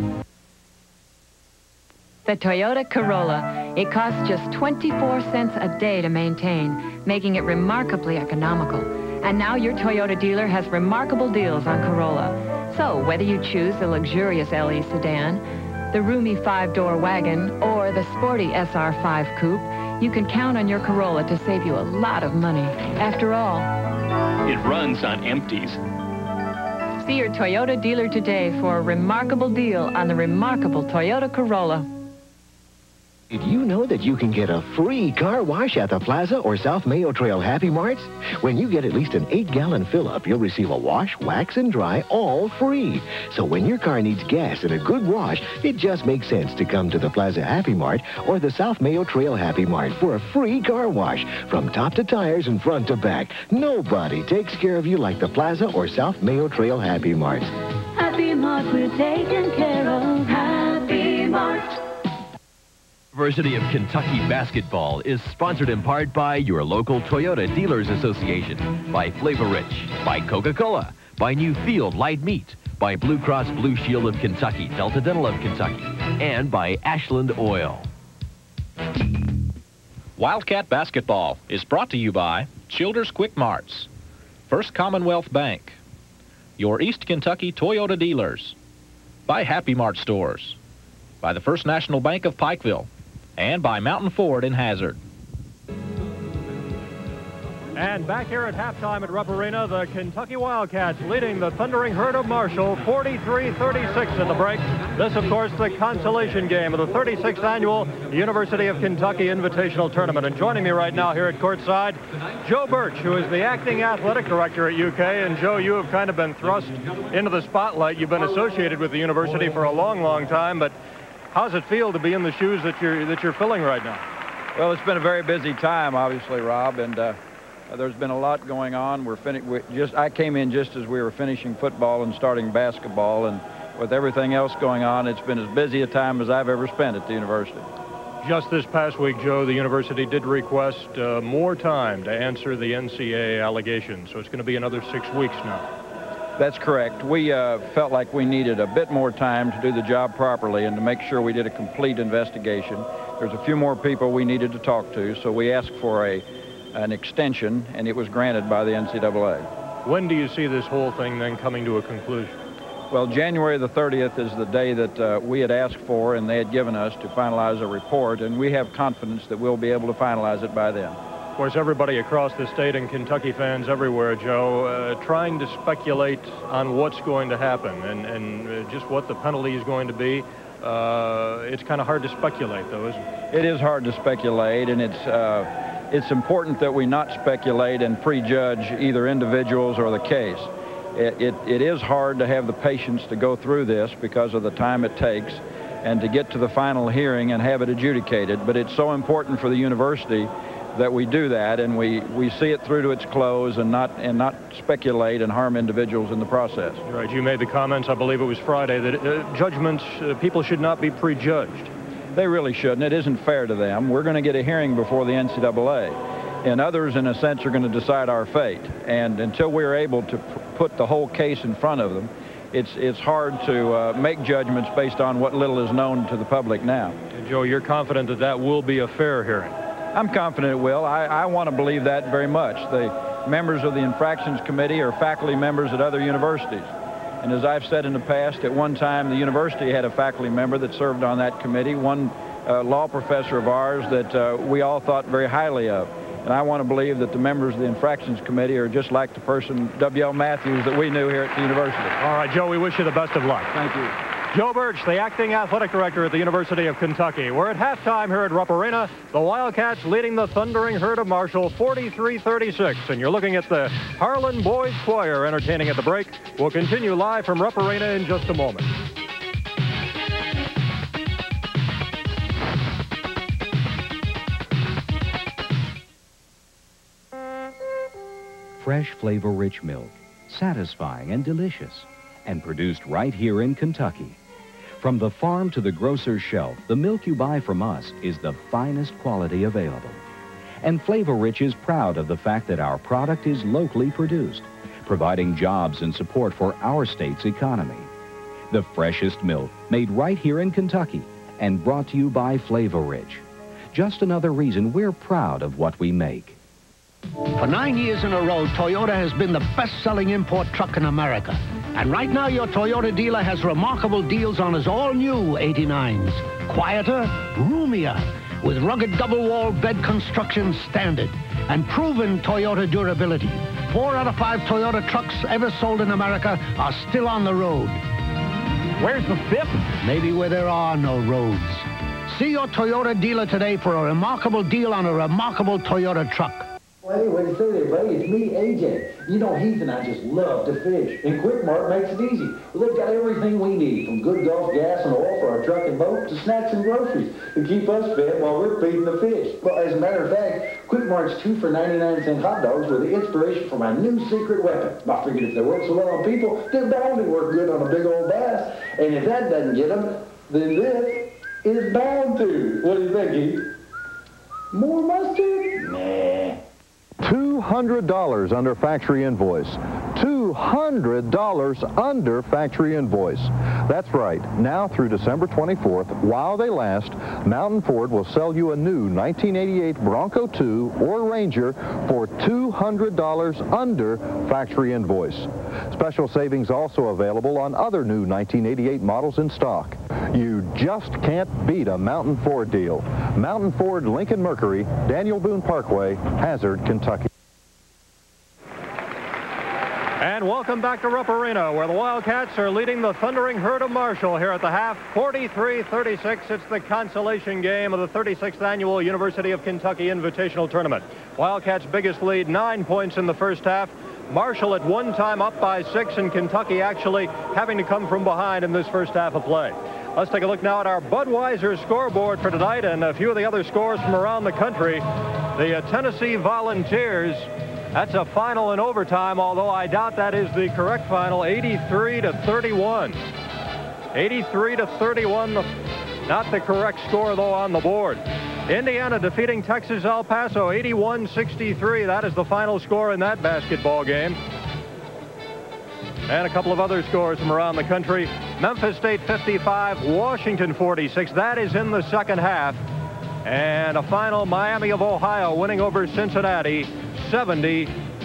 [SPEAKER 16] The Toyota Corolla. It costs just 24 cents a day to maintain, making it remarkably economical. And now your Toyota dealer has remarkable deals on Corolla. So whether you choose the luxurious LE sedan, the roomy 5-door wagon, or the sporty SR5 coupe, you can count on your Corolla to save you a lot of money. After all,
[SPEAKER 17] it runs on empties.
[SPEAKER 16] See your Toyota dealer today for a remarkable deal on the remarkable Toyota Corolla.
[SPEAKER 7] Did you know that you can get a free car wash at the Plaza or South Mayo Trail Happy Marts? When you get at least an 8-gallon fill-up, you'll receive a wash, wax, and dry all free. So when your car needs gas and a good wash, it just makes sense to come to the Plaza Happy Mart or the South Mayo Trail Happy Mart for a free car wash from top to tires and front to back. Nobody takes care of you like the Plaza or South Mayo Trail Happy Marts.
[SPEAKER 24] Happy Mart, we're taken care of. Happy Mart.
[SPEAKER 25] University of Kentucky basketball is sponsored in part by your local Toyota Dealers Association, by Flavor Rich, by Coca-Cola, by New Field Light Meat, by Blue Cross Blue Shield of Kentucky, Delta Dental of Kentucky, and by Ashland Oil.
[SPEAKER 15] Wildcat basketball is brought to you by Childers Quick Marts, First Commonwealth Bank, your East Kentucky Toyota dealers, by Happy Mart stores, by the First National Bank of Pikeville, and by Mountain Ford in Hazard.
[SPEAKER 6] And back here at halftime at Rupp Arena, the Kentucky Wildcats leading the Thundering Herd of Marshall 43-36 in the break. This, of course, the consolation game of the 36th annual University of Kentucky Invitational Tournament. And joining me right now here at courtside, Joe Birch, who is the acting athletic director at UK. And Joe, you have kind of been thrust into the spotlight. You've been associated with the university for a long, long time. But how does it feel to be in the shoes that you're filling right now?
[SPEAKER 9] Well, it's been a very busy time, obviously, Rob, and there's been a lot going on. I came in just as we were finishing football and starting basketball, and with everything else going on, it's been as busy a time as I've ever spent at the university.
[SPEAKER 6] Just this past week, Joe, the university did request more time to answer the NCAA allegations, so it's going to be another 6 weeks now.
[SPEAKER 9] That's correct. We felt like we needed a bit more time to do the job properly and to make sure we did a complete investigation. There's a few more people we needed to talk to, so we asked for an extension, and it was granted by the NCAA.
[SPEAKER 6] When do you see this whole thing then coming to a conclusion?
[SPEAKER 9] Well, January the 30th is the day that we had asked for and they had given us to finalize a report, and we have confidence that we'll be able to finalize it by then.
[SPEAKER 6] Of course, everybody across the state and Kentucky fans everywhere, Joe, trying to speculate on what's going to happen and just what the penalty is going to be. It's kind of hard to speculate, though, isn't it?
[SPEAKER 9] It is hard to speculate, and it's important that we not speculate and prejudge either individuals or the case. It is hard to have the patience to go through this because of the time it takes and to get to the final hearing and have it adjudicated, but it's so important for the university that we do that, and we see it through to its close and not speculate and harm individuals in the process.
[SPEAKER 6] Right. You made the comments, I believe it was Friday, that judgments, people should not be prejudged.
[SPEAKER 9] They really shouldn't. It isn't fair to them. We're going to get a hearing before the NCAA, and others, in a sense, are going to decide our fate. And until we're able to put the whole case in front of them, it's hard to make judgments based on what little is known to the public now.
[SPEAKER 6] And Joe, you're confident that that will be a fair hearing?
[SPEAKER 9] I'm confident it will. I want to believe that very much. The members of the infractions committee are faculty members at other universities. And as I've said in the past, at one time the university had a faculty member that served on that committee, one law professor of ours that we all thought very highly of. And I want to believe that the members of the infractions committee are just like the person, W.L. Matthews, that we knew here at the university.
[SPEAKER 6] All right, Joe, we wish you the best of luck.
[SPEAKER 9] Thank you.
[SPEAKER 6] Joe Birch, the acting athletic director at the University of Kentucky. We're at halftime here at Rupp Arena. The Wildcats leading the Thundering Herd of Marshall 43-36. And you're looking at the Harlan Boys Choir entertaining at the break. We'll continue live from Rupp Arena in just a moment.
[SPEAKER 10] Fresh, flavor-rich milk, satisfying and delicious, and produced right here in Kentucky. From the farm to the grocer's shelf, the milk you buy from us is the finest quality available. And Flavor Rich is proud of the fact that our product is locally produced, providing jobs and support for our state's economy. The freshest milk made right here in Kentucky and brought to you by Flavor Rich. Just another reason we're proud of what we make.
[SPEAKER 11] For 9 years in a row, Toyota has been the best-selling import truck in America. And right now, your Toyota dealer has remarkable deals on his all-new 89s. Quieter, roomier, with rugged double-wall bed construction standard, and proven Toyota durability. 4 out of 5 Toyota trucks ever sold in America are still on the road. Where's the 5th? Maybe where there are no roads. See your Toyota dealer today for a remarkable deal on a remarkable Toyota truck.
[SPEAKER 12] Hey, what do you say there, buddy? It's me, AJ. You know, Heath and I just love to fish, and Quick Mart makes it easy. Well, they've got everything we need, from good Gulf gas and oil for our truck and boat to snacks and groceries to keep us fed while we're feeding the fish. Well, as a matter of fact, Quick Mart's 2 for 99-cent hot dogs were the inspiration for my new secret weapon. I figured if they work so well on people, they'll bound to work good on a big old bass. And if that doesn't get them, then this is bound to. What do you think, Heath? More mustard? Nah.
[SPEAKER 26] $200 under factory invoice. $200 under factory invoice. That's right. Now through December 24th, while they last, Mountain Ford will sell you a new 1988 Bronco 2 or Ranger for $200 under factory invoice. Special savings also available on other new 1988 models in stock. You just can't beat a Mountain Ford deal. Mountain Ford Lincoln Mercury, Daniel Boone Parkway, Hazard, Kentucky.
[SPEAKER 6] And welcome back to Rupp Arena, where the Wildcats are leading the Thundering Herd of Marshall here at the half, 43-36. It's the consolation game of the 36th Annual University of Kentucky Invitational Tournament. Wildcats' biggest lead, 9 points in the first half. Marshall at one time up by 6, and Kentucky actually having to come from behind in this first half of play. Let's take a look now at our Budweiser scoreboard for tonight and a few of the other scores from around the country. The Tennessee Volunteers, that's a final in overtime, although I doubt that is the correct final, 83-31. 83-31, not the correct score, though, on the board. Indiana defeating Texas El Paso, 81-63. That is the final score in that basketball game. And a couple of other scores from around the country. Memphis State 55, Washington 46. That is in the second half. And a final, Miami of Ohio winning over Cincinnati, 70-62.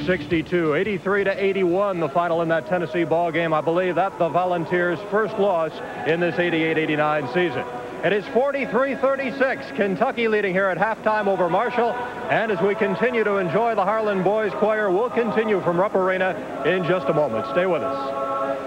[SPEAKER 6] 83-81, the final in that Tennessee ball game. I believe that the Volunteers' first loss in this 88-89 season. It is 43-36, Kentucky leading here at halftime over Marshall. And as we continue to enjoy the Harlan Boys Choir, we'll continue from Rupp Arena in just a moment. Stay with us.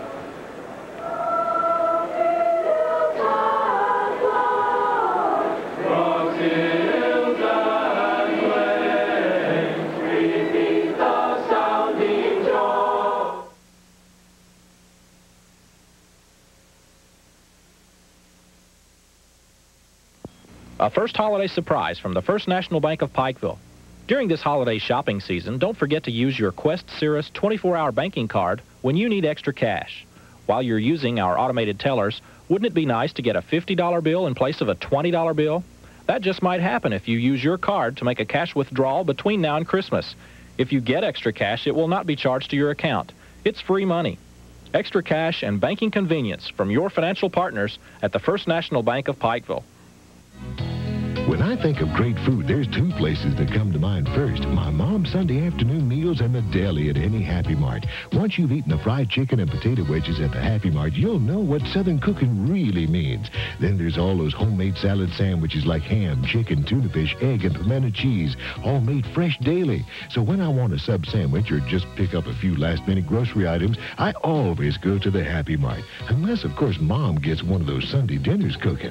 [SPEAKER 15] A first holiday surprise from the First National Bank of Pikeville. During this holiday shopping season, don't forget to use your Quest Cirrus 24-hour banking card when you need extra cash. While you're using our automated tellers, wouldn't it be nice to get a $50 bill in place of a $20 bill? That just might happen if you use your card to make a cash withdrawal between now and Christmas. If you get extra cash, it will not be charged to your account. It's free money. Extra cash and banking convenience from your financial partners at the First National Bank of Pikeville.
[SPEAKER 7] When I think of great food, there's two places that come to mind first. My mom's Sunday afternoon meals and the deli at any Happy Mart. Once you've eaten the fried chicken and potato wedges at the Happy Mart, you'll know what Southern cooking really means. Then there's all those homemade salad sandwiches like ham, chicken, tuna fish, egg, and pimento cheese, all made fresh daily. So when I want a sub sandwich or just pick up a few last-minute grocery items, I always go to the Happy Mart. Unless, of course, Mom gets one of those Sunday dinners cooking.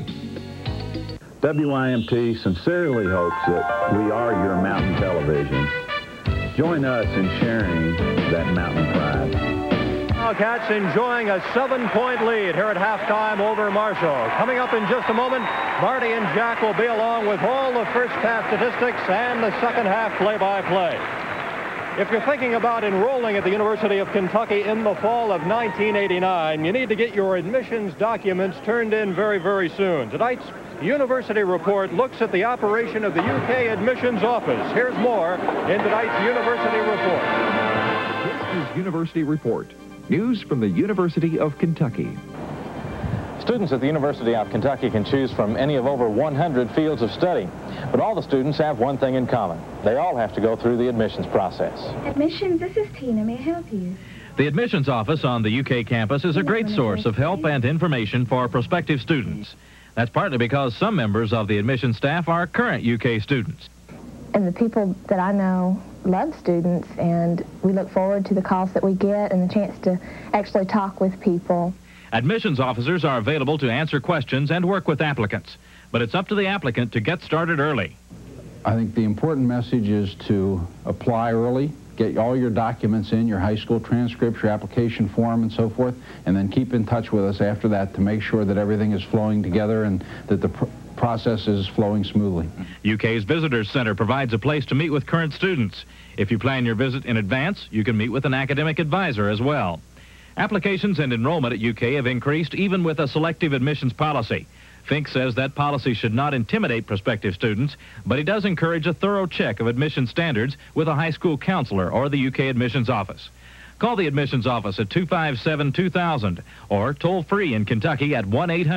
[SPEAKER 2] WYMT sincerely hopes that we are your mountain television. Join us in sharing that mountain pride.
[SPEAKER 6] Wildcats enjoying a 7-point lead here at halftime over Marshall. Coming up in just a moment, Marty and Jack will be along with all the first half statistics and the second half play-by-play. If you're thinking about enrolling at the University of Kentucky in the fall of 1989, you need to get your admissions documents turned in very, very soon. Tonight's University Report looks at the operation of the UK Admissions Office. Here's more in tonight's University Report.
[SPEAKER 13] This is University Report, news from the University of Kentucky.
[SPEAKER 14] Students at the University of Kentucky can choose from any of over 100 fields of study. But all the students have one thing in common. They all have to go through the admissions process.
[SPEAKER 18] Admissions, this is Tina. May I help you?
[SPEAKER 20] The admissions office on the UK campus is a great source of help and information for prospective students. That's partly because some members of the admissions staff are current UK students.
[SPEAKER 21] And the people that I know love students, and we look forward to the calls that we get and the chance to actually talk with people.
[SPEAKER 20] Admissions officers are available to answer questions and work with applicants, but it's up to the applicant to get started early.
[SPEAKER 27] I think the important message is to apply early, get all your documents in, your high school transcripts, your application form, and so forth, and then keep in touch with us after that to make sure that everything is flowing together and that the process is flowing smoothly.
[SPEAKER 20] UK's Visitors Center provides a place to meet with current students. If you plan your visit in advance, you can meet with an academic advisor as well. Applications and enrollment at UK have increased even with a selective admissions policy. Fink says that policy should not intimidate prospective students, but he does encourage a thorough check of admission standards with a high school counselor or the UK admissions office. Call the admissions office at 257-2000 or toll free in Kentucky at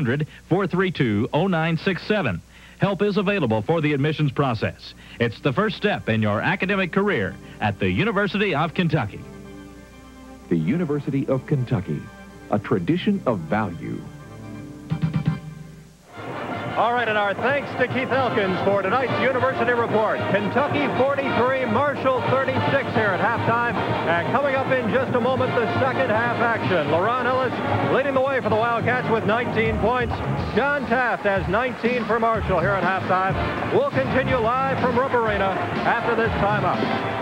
[SPEAKER 20] 1-800-432-0967. Help is available for the admissions process. It's the first step in your academic career at the University of Kentucky.
[SPEAKER 13] The University of Kentucky, a tradition of value.
[SPEAKER 6] All right, and our thanks to Keith Elkins for tonight's University Report. Kentucky 43, Marshall 36 here at halftime. And coming up in just a moment, the second half action. LaRon Ellis leading the way for the Wildcats with 19 points. John Taft has 19 for Marshall here at halftime. We'll continue live from Rupp Arena after this timeout.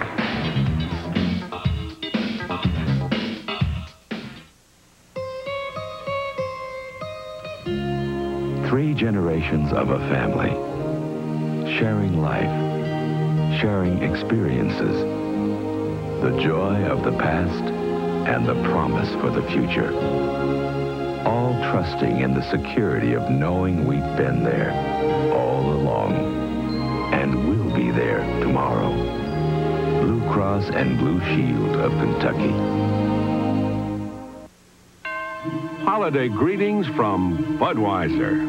[SPEAKER 19] 3 generations of a family, sharing life, sharing experiences, the joy of the past and the promise for the future. All trusting in the security of knowing we've been there all along and will be there tomorrow. Blue Cross and Blue Shield of Kentucky.
[SPEAKER 1] Holiday greetings from Budweiser.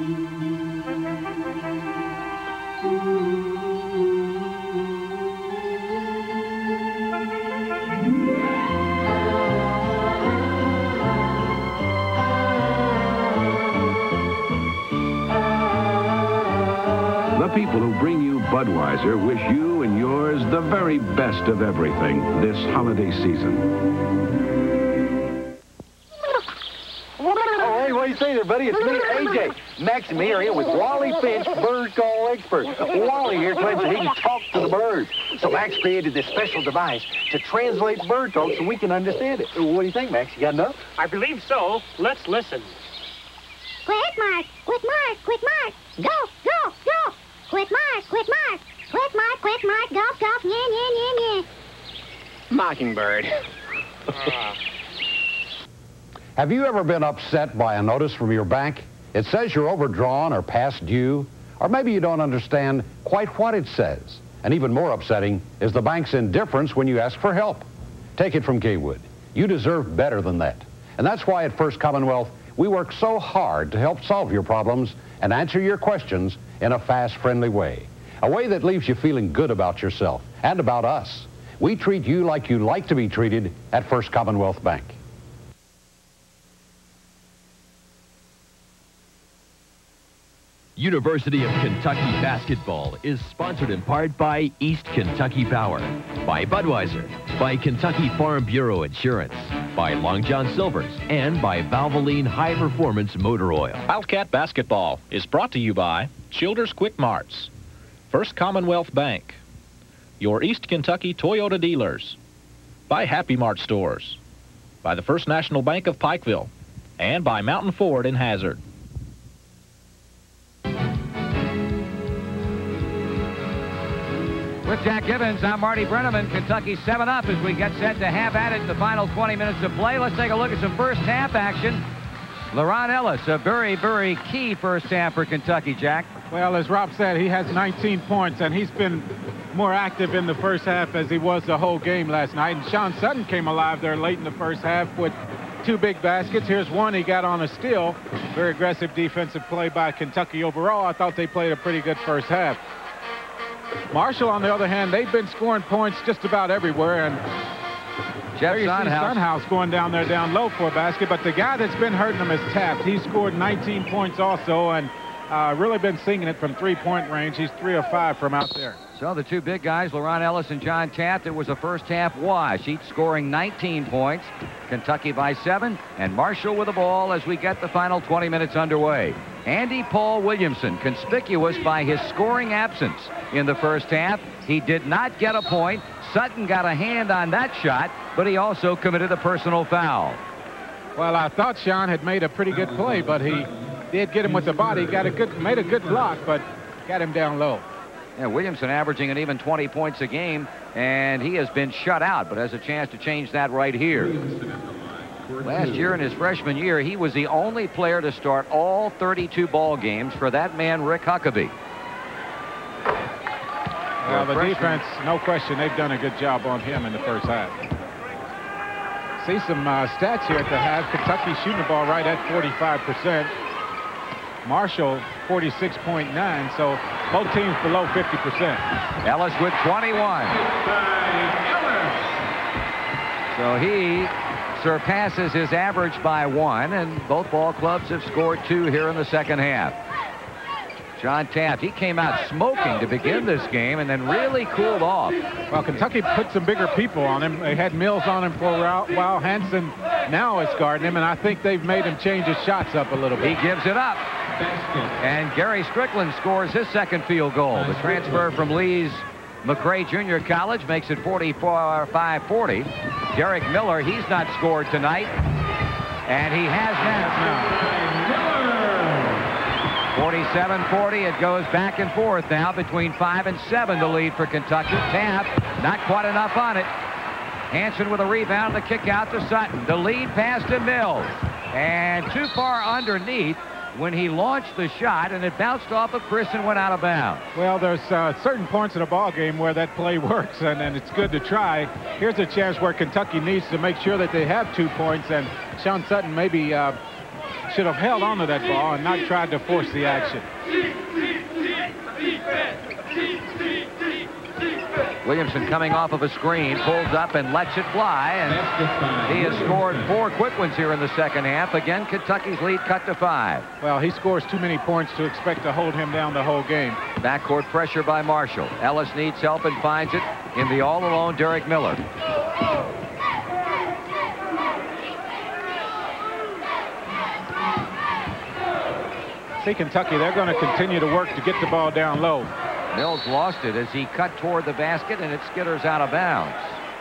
[SPEAKER 1] The people who bring you Budweiser wish you and yours the very best of everything this holiday season.
[SPEAKER 3] Hey, what do you say there, buddy? It's me, AJ. Max and me are here with Wally Finch, bird call expert. Wally here claims that he can talk to the birds. So Max created this special device to translate bird talk so we can understand it. What do you think, Max? You got enough?
[SPEAKER 4] I believe so. Let's listen.
[SPEAKER 5] Quit mark, quit mark, quit mark. Go, go, go. Quit mark, quit mark. Quit mark, golf, golf, yeah, yeah, yeah, yeah.
[SPEAKER 4] Mockingbird.
[SPEAKER 8] Have you ever been upset by a notice from your bank? It says you're overdrawn or past due, or maybe you don't understand quite what it says. And even more upsetting is the bank's indifference when you ask for help. Take it from Gaywood. You deserve better than that. And that's why at First Commonwealth, we work so hard to help solve your problems and answer your questions in a fast, friendly way. A way that leaves you feeling good about yourself and about us. We treat you like you like to be treated at First Commonwealth Bank.
[SPEAKER 25] University of Kentucky basketball is sponsored in part by East Kentucky Power, by Budweiser, by Kentucky Farm Bureau Insurance, by Long John Silver's, and by Valvoline High Performance Motor Oil.
[SPEAKER 15] Wildcat basketball is brought to you by Childers Quick Marts, First Commonwealth Bank, your East Kentucky Toyota dealers, by Happy Mart stores, by the First National Bank of Pikeville, and by Mountain Ford in Hazard.
[SPEAKER 22] With Jack Gibbons, I'm Marty Brennaman. Kentucky 7-up as we get set to have at it in the final 20 minutes of play. Let's take a look at some first half action. LaRon Ellis, a very, very key first half for Kentucky, Jack.
[SPEAKER 27] Well, as Rob said, he has 19 points, and he's been more active in the first half as he was the whole game last night. And Sean Sutton came alive there late in the first half with 2 big baskets. Here's one he got on a steal. Very aggressive defensive play by Kentucky overall. I thought they played a pretty good first half. Marshall, on the other hand, they've been scoring points just about everywhere, and
[SPEAKER 22] Jeff
[SPEAKER 27] Sunhouse going down there down low for a basket, but the guy that's been hurting them is Taft. He scored 19 points also, and really been singing it from three-point range. He's 3 of 5 from out there.
[SPEAKER 22] So the 2 big guys, LaRon Ellis and John Taft, it was a first half wash, each scoring 19 points. Kentucky by 7, and Marshall with the ball as we get the final 20 minutes underway. Andy Paul Williamson, conspicuous by his scoring absence in the first half. He did not get a point. Sutton got a hand on that shot, but he also committed a personal foul.
[SPEAKER 27] Well, I thought Sean had made a pretty good play, but he did get him with the body. Made a good block, but got him down low.
[SPEAKER 22] Yeah, Williamson averaging an even 20 points a game, and he has been shut out, but has a chance to change that right here. Last year in his freshman year, he was the only player to start all 32 ball games for that man, Rick Huckabee.
[SPEAKER 27] Well, the defense, no question, they've done a good job on him in the first half. See some stats here at the half. Kentucky shooting the ball right at 45%. Marshall 46.9, so both teams below 50%.
[SPEAKER 22] Ellis with 21. So he surpasses his average by 1, and both ball clubs have scored 2 here in the second half. John Taft, he came out smoking to begin this game and then really cooled off.
[SPEAKER 27] Well, Kentucky put some bigger people on him. They had Mills on him for a while. Hansen now is guarding him, and I think they've made him change his shots up a little bit.
[SPEAKER 22] He gives it up. And Gary Strickland scores his second field goal. The transfer from Lee's McRae Junior College makes it 44-40. Derek Miller, he's not scored tonight. And he has now. 47-40. It goes back and forth now between 5 and 7, the lead for Kentucky. Taft, not quite enough on it. Hansen with a rebound, the kick out to Sutton. The lead pass to Mills. And too far underneath when he launched the shot, and it bounced off of Chris and went out of bounds.
[SPEAKER 27] Well, there's certain points in a ball game where that play works, and it's good to try. Here's a chance where Kentucky needs to make sure that they have 2 points, and Sean Sutton maybe should have held on to that ball and not tried to force the action.
[SPEAKER 22] Williamson coming off of a screen, pulls up and lets it fly, and he has scored 4 quick ones here in the second half. Again, Kentucky's lead cut to 5.
[SPEAKER 27] Well, he scores too many points to expect to hold him down the whole game.
[SPEAKER 22] Backcourt pressure by Marshall. Ellis needs help and finds it in the all-alone Derek Miller.
[SPEAKER 27] See, Kentucky, they're going to continue to work to get the ball down low.
[SPEAKER 22] Mills lost it as he cut toward the basket, and it skitters out of bounds.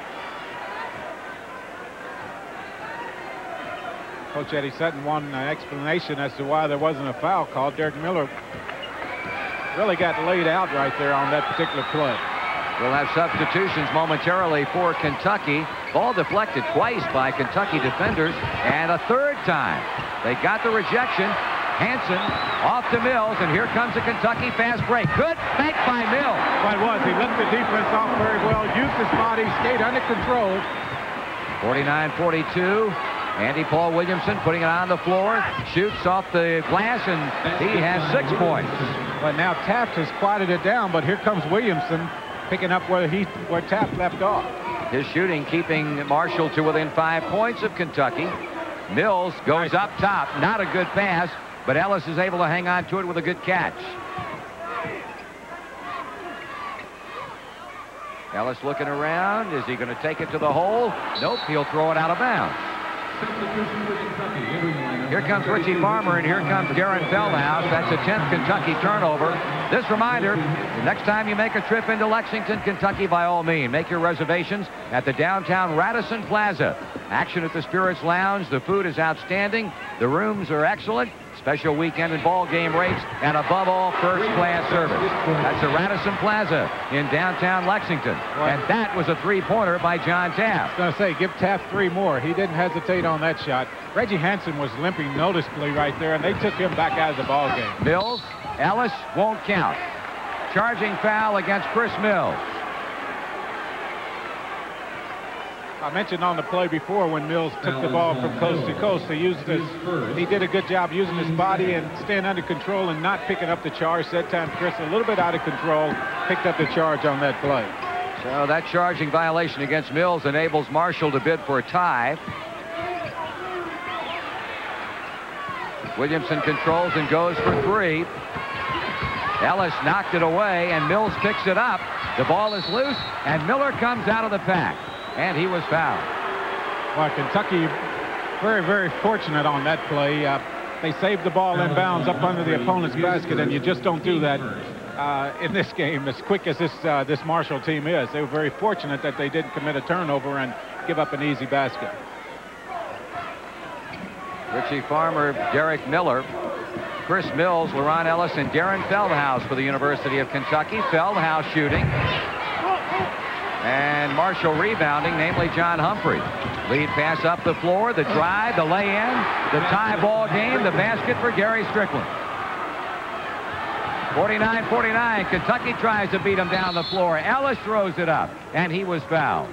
[SPEAKER 27] Coach Eddie Sutton wanted an explanation as to why there wasn't a foul called. Derek Miller really got laid out right there on that particular play.
[SPEAKER 22] We'll have substitutions momentarily for Kentucky. Ball deflected twice by Kentucky defenders, and a third time. They got the rejection. Hansen off to Mills, and here comes a Kentucky fast break. Good bank by Mills.
[SPEAKER 27] Well, it was. He looked the defense off very well, used his body, stayed under control.
[SPEAKER 22] 49-42. Andy Paul Williamson putting it on the floor, shoots off the glass, and he has 6 points.
[SPEAKER 27] But now Taft has quieted it down, but here comes Williamson picking up where Taft left off.
[SPEAKER 22] His shooting keeping Marshall to within 5 points of Kentucky. Mills goes up top. Not a good pass, but Ellis is able to hang on to it with a good catch. Ellis looking around. Is he going to take it to the hole? Nope, he'll throw it out of bounds. Here comes Richie Farmer, and here comes Darren Feldhaus. That's a 10th Kentucky turnover. This reminder, the next time you make a trip into Lexington, Kentucky, by all means, make your reservations at the downtown Radisson Plaza. Action at the Spirits Lounge. The food is outstanding. The rooms are excellent. Special weekend and ball game rates, and above all, first-class service. That's the Radisson Plaza in downtown Lexington. And that was a three-pointer by John Taft.
[SPEAKER 27] I was going to say, give Taft 3 more. He didn't hesitate on that shot. Reggie Hansen was limping noticeably right there, and they took him back out of the ball game.
[SPEAKER 22] Mills, Ellis won't count. Charging foul against Chris Mills.
[SPEAKER 27] I mentioned on the play before when Mills took the ball from coast to coast. He did a good job using his body and staying under control and not picking up the charge. That time, Chris, a little bit out of control, picked up the charge on that play.
[SPEAKER 22] So that charging violation against Mills enables Marshall to bid for a tie. Williamson controls and goes for 3. Ellis knocked it away, and Mills picks it up. The ball is loose, and Miller comes out of the pack. And he was fouled.
[SPEAKER 27] Well, Kentucky very, very fortunate on that play. They saved the ball inbounds up under the opponent's basket, and you just don't do that in this game as quick as this Marshall team is. They were very fortunate that they didn't commit a turnover and give up an easy basket.
[SPEAKER 22] Richie Farmer, Derek Miller, Chris Mills, LaRon Ellis, and Darren Feldhaus for the University of Kentucky. Feldhaus shooting. And Marshall rebounding, namely John Humphrey. Lead pass up the floor, the drive, the lay-in, the tie ball game, the basket for Gary Strickland. 49-49, Kentucky tries to beat him down the floor. Ellis throws it up, and he was fouled.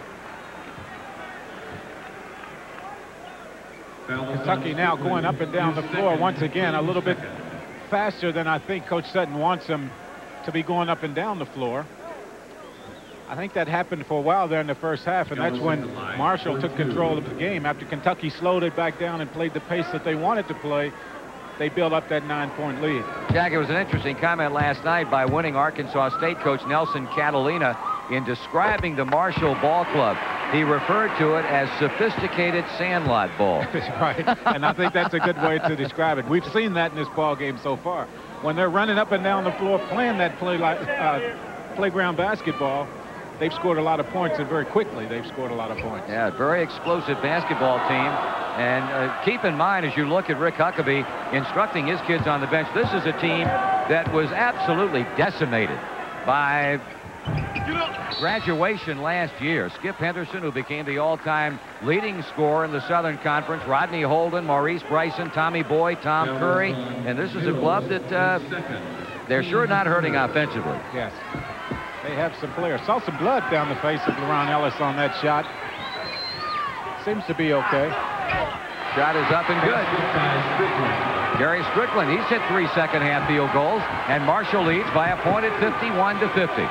[SPEAKER 27] Kentucky now going up and down the floor once again, a little bit faster than I think Coach Sutton wants them to be going up and down the floor. I think that happened for a while there in the first half, and that's when Marshall took control of the game. After Kentucky slowed it back down and played the pace that they wanted to play,
[SPEAKER 9] they build up that 9-point lead.
[SPEAKER 22] Jack, it was an interesting comment last night by winning Arkansas State coach Nelson Catalina in describing the Marshall Ball Club. He referred to it as sophisticated sandlot ball.
[SPEAKER 9] That's right, and I think that's a good way to describe it. We've seen that in this ball game so far. When they're running up and down the floor playing that playground basketball, they've scored a lot of points, and very quickly they've scored a lot of points.
[SPEAKER 22] Yeah, very explosive basketball team. And keep in mind, as you look at Rick Huckabee instructing his kids on the bench, this is a team that was absolutely decimated by graduation last year. Skip Henderson, who became the all-time leading scorer in the Southern Conference, Rodney Holden, Maurice Bryson, Tommy Boyd, Tom Curry. And this is a club that they're sure not hurting offensively.
[SPEAKER 9] Yes. They have some players. Saw some blood down the face of LaRon Ellis on that shot. Seems to be okay.
[SPEAKER 22] Shot is up and good. Gary Strickland, he's hit 3 second-half field goals, and Marshall leads by a point at 51-50.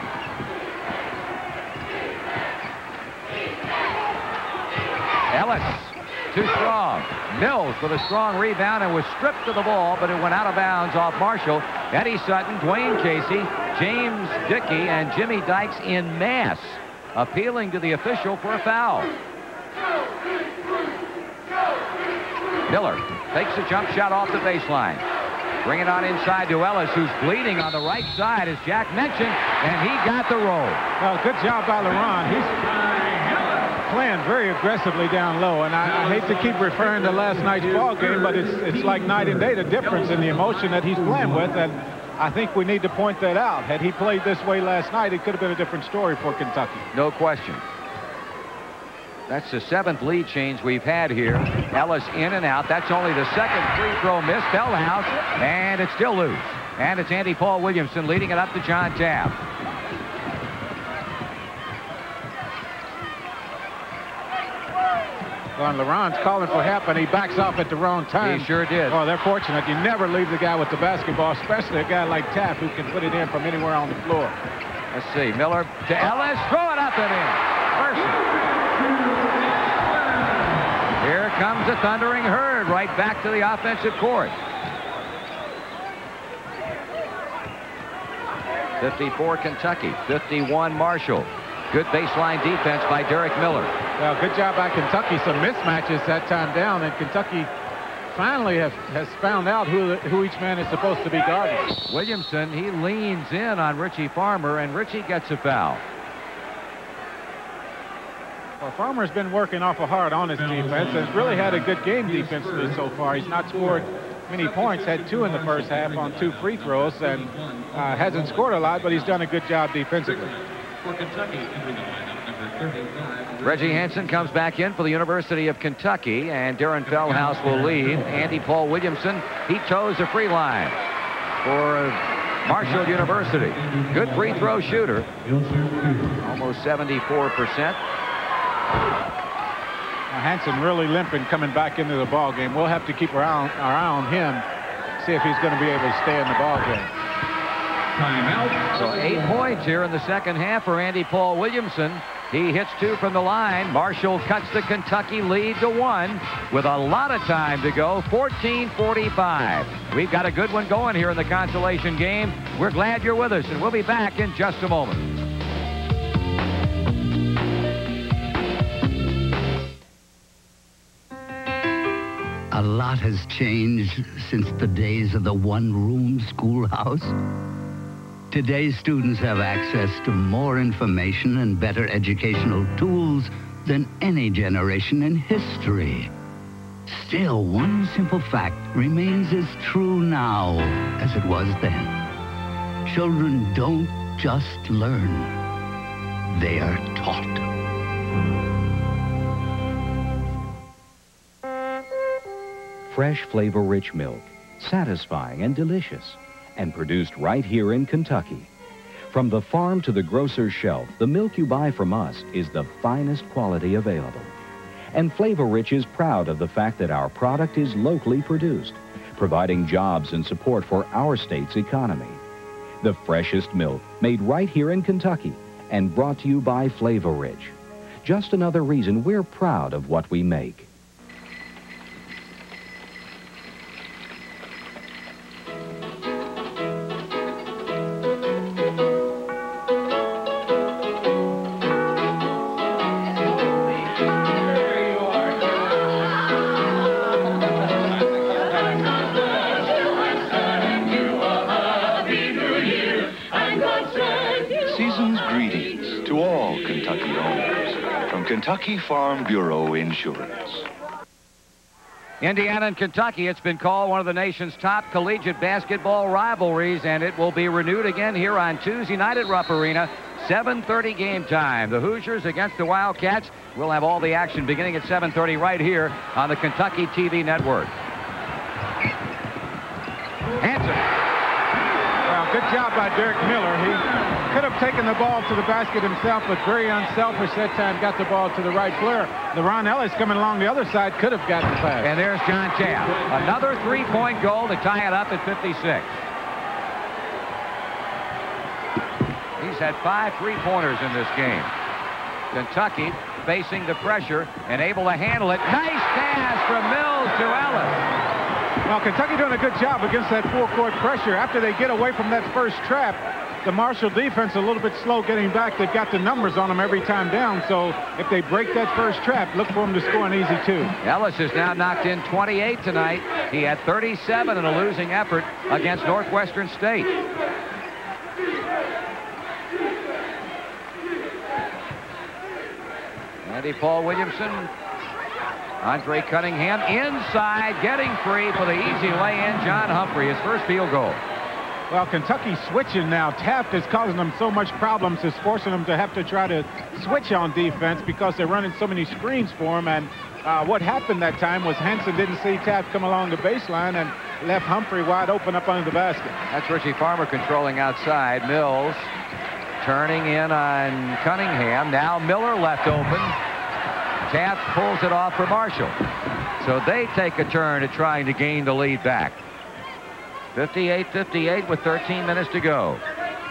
[SPEAKER 22] Ellis, too strong. Mills with a strong rebound and was stripped of the ball, but it went out of bounds off Marshall. Eddie Sutton, Dwayne Casey, James Dickey, and Jimmy Dykes in mass appealing to the official for a foul. Miller takes a jump shot off the baseline. Bring it on inside to Ellis, who's bleeding on the right side, as Jack mentioned, and he got the roll.
[SPEAKER 9] Well, good job by LaRon. He's playing very aggressively down low, and I hate to keep referring to last night's ball game, but it's like night and day, the difference in the emotion that he's playing with, and I think we need to point that out. Had he played this way last night, it could have been a different story for Kentucky.
[SPEAKER 22] No question. That's the 7th lead change we've had here. Ellis in and out. That's only the 2nd free throw miss. Fell out, and it's still loose. And it's Andy Paul Williamson leading it up to John Tabb.
[SPEAKER 9] Well, LaRon's calling for help, and he backs off at the wrong time.
[SPEAKER 22] He sure did.
[SPEAKER 9] Oh, they're fortunate. You never leave the guy with the basketball, especially a guy like Tabb who can put it in from anywhere on the floor.
[SPEAKER 22] Let's see. Miller to Ellis. Throw it up and in. Mercer. Here comes the thundering herd right back to the offensive court. 54 Kentucky, 51 Marshall. Good baseline defense by Derek Miller.
[SPEAKER 9] Well, good job by Kentucky. Some mismatches that time down, and Kentucky finally has found out who each man is supposed to be guarding.
[SPEAKER 22] Williamson, he leans in on Richie Farmer, and Richie gets a foul.
[SPEAKER 9] Well, Farmer's been working awful hard on his defense and has really had a good game defensively so far. He's not scored many points, had 2 in the first half on 2 free throws, and hasn't scored a lot, but he's done a good job defensively.
[SPEAKER 10] For Kentucky,
[SPEAKER 22] Reggie Hansen comes back in for the University of Kentucky, and Darren Feldhaus will lead. Andy Paul Williamson, he toes the free line for Marshall University. Good free throw shooter. Almost 74%.
[SPEAKER 9] Hansen really limping coming back into the ball game. We'll have to keep our eye on him, see if he's going to be able to stay in the ball game.
[SPEAKER 22] So 8 points here in the second half for Andy Paul Williamson. He hits 2 from the line. Marshall cuts the Kentucky lead to 1 with a lot of time to go. 14:45. We've got a good one going here in the consolation game. We're glad you're with us, and we'll be back in just a moment.
[SPEAKER 11] A lot has changed since the days of the one-room schoolhouse. Today's students have access to more information and better educational tools than any generation in history. Still, one simple fact remains as true now as it was then. Children don't just learn, they are taught.
[SPEAKER 16] Fresh, flavor-rich milk, satisfying and delicious, and produced right here in Kentucky. From the farm to the grocer's shelf, the milk you buy from us is the finest quality available. And Flavor Rich is proud of the fact that our product is locally produced, providing jobs and support for our state's economy. The freshest milk made right here in Kentucky and brought to you by Flavor Rich. Just another reason we're proud of what we make.
[SPEAKER 7] owners from Kentucky Farm Bureau Insurance.
[SPEAKER 22] Indiana and Kentucky, it's been called one of the nation's top collegiate basketball rivalries, and it will be renewed again here on Tuesday night at Rupp Arena. 7:30 game time. The Hoosiers against the Wildcats. We'll have all the action beginning at 7:30 right here on the Kentucky TV network. Hanson.
[SPEAKER 9] Well, good job by Derek Miller. He could have taken the ball to the basket himself, but very unselfish that time. Got the ball to the right player. LeRon Ellis coming along the other side could have gotten the pass.
[SPEAKER 22] And there's John Taft. Another three-point goal to tie it up at 56. He's had 5 three-pointers in this game. Kentucky facing the pressure and able to handle it. Nice pass from Mills to Ellis.
[SPEAKER 9] Well, Kentucky doing a good job against that full-court pressure. After they get away from that first trap, the Marshall defense a little bit slow getting back. They've got the numbers on them every time down, so if they break that first trap, look for them to score an easy 2.
[SPEAKER 22] Ellis has now knocked in 28 tonight. He had 37 in a losing effort against Northwestern State. Andy Paul Williamson. Andre Cunningham inside, getting free for the easy lay-in. John Humphrey, his first field goal.
[SPEAKER 9] Well, Kentucky switching now. Taft is causing them so much problems. It's forcing them to have to try to switch on defense because they're running so many screens for him. And what happened that time was Hanson didn't see Taft come along the baseline and left Humphrey wide open up under the basket.
[SPEAKER 22] That's Richie Farmer controlling outside. Mills turning in on Cunningham. Now Miller left open. Taft pulls it off for Marshall. So they take a turn at trying to gain the lead back. 58-58 with 13 minutes to go.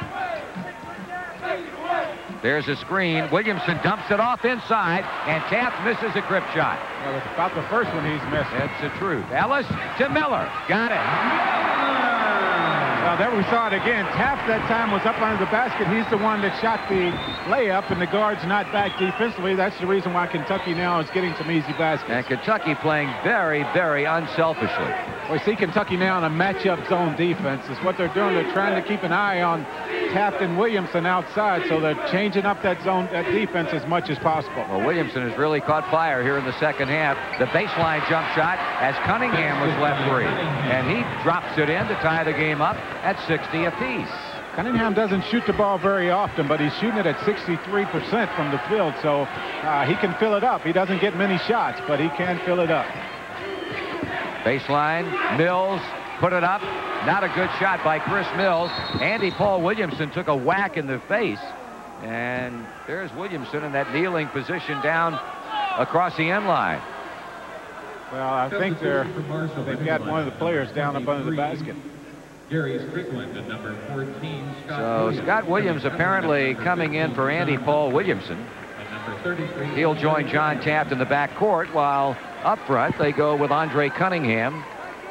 [SPEAKER 22] There's a screen. Williamson dumps it off inside, and Taft misses a grip shot.
[SPEAKER 9] Well, it's about the first one he's missed.
[SPEAKER 22] That's the truth. Ellis to Miller. Got it.
[SPEAKER 9] Well, there we saw it again. Taft that time was up under the basket. He's the one that shot the layup, and the guard's not back defensively. That's the reason why Kentucky now is getting some easy baskets.
[SPEAKER 22] And Kentucky playing very, very unselfishly.
[SPEAKER 9] We see Kentucky now in a matchup zone defense. Is what they're doing. They're trying to keep an eye on Taft and Williamson outside, so they're changing up that zone, that defense as much as possible.
[SPEAKER 22] Well, Williamson has really caught fire here in the second half. The baseline jump shot as Cunningham was left free. And he drops it in to tie the game up at 60 apiece.
[SPEAKER 9] Cunningham doesn't shoot the ball very often, but he's shooting it at 63% from the field, so he can fill it up. He doesn't get many shots, but he can fill it up.
[SPEAKER 22] Baseline, Mills put it up. Not a good shot by Chris Mills. Andy Paul Williamson took a whack in the face. And there's Williamson in that kneeling position down across the end line.
[SPEAKER 9] Well, I think they've got one of the players down up under the basket.
[SPEAKER 10] Gary Strickland at number 14.
[SPEAKER 22] So Scott Williams apparently coming in for Andy Paul Williamson. He'll join John Taft in the back court, while up front they go with Andre Cunningham.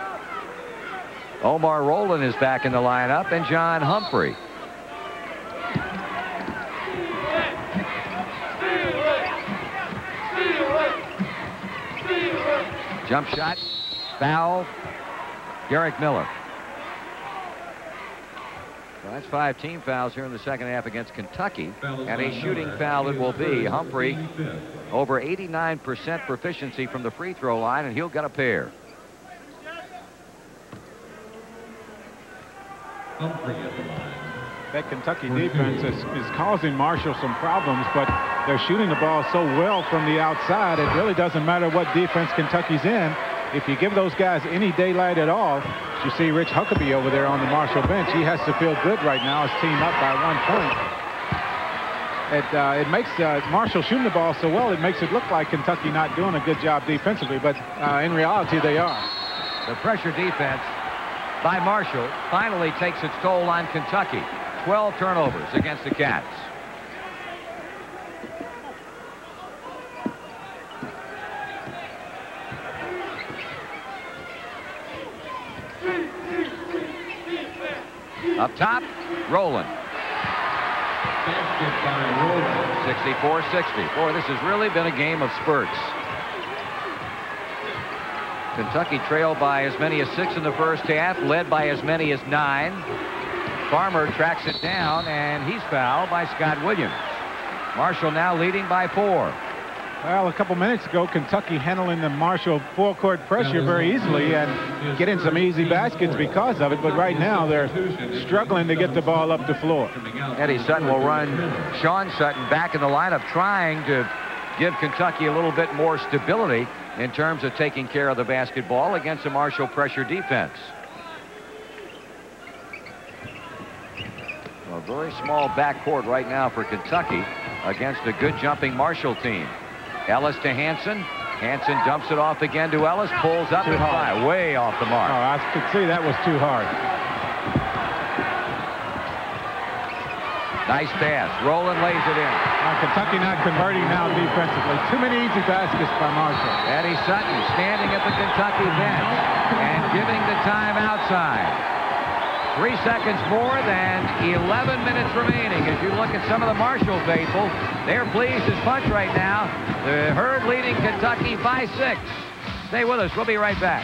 [SPEAKER 22] Omar Rowland is back in the lineup, and John Humphrey. Jump shot, foul, Garrick Miller. So that's 5 team fouls here in the second half against Kentucky, and a shooting foul it will be. Humphrey over 89% proficiency from the free throw line, and he'll get a pair.
[SPEAKER 9] That Kentucky defense is causing Marshall some problems, but they're shooting the ball so well from the outside, it really doesn't matter what defense Kentucky's in. If you give those guys any daylight at all, you see Rich Huckabee over there on the Marshall bench. He has to feel good right now. His team up by 1 point. It makes Marshall shooting the ball so well, it makes it look like Kentucky not doing a good job defensively, but in reality they are.
[SPEAKER 22] The pressure defense by Marshall finally takes its toll on Kentucky. 12 turnovers against the Cats. Up top, Rowland. 64-60. Boy, this has really been a game of spurts. Kentucky trailed by as many as 6 in the first half, led by as many as 9. Farmer tracks it down, and he's fouled by Scott Williams. Marshall now leading by 4.
[SPEAKER 9] Well, a couple minutes ago, Kentucky handling the Marshall full-court pressure very easily and getting some easy baskets because of it. But right now, they're struggling to get the ball up the floor.
[SPEAKER 22] Eddie Sutton will run Sean Sutton back in the lineup, trying to give Kentucky a little bit more stability in terms of taking care of the basketball against a Marshall pressure defense. A very small backcourt right now for Kentucky against a good jumping Marshall team. Ellis to Hansen. Hansen dumps it off again to Ellis. Pulls up and fire. Way off the mark.
[SPEAKER 9] Oh, I could see that was too hard.
[SPEAKER 22] Nice pass. Rowland lays it in.
[SPEAKER 9] Kentucky not converting now defensively. Too many easy baskets by Marshall.
[SPEAKER 22] Eddie Sutton standing at the Kentucky bench and giving the time outside. 3 seconds more than 11 minutes remaining. As you look at some of the Marshall faithful, they're pleased as punch right now. The Herd leading Kentucky by 6. Stay with us. We'll be right back.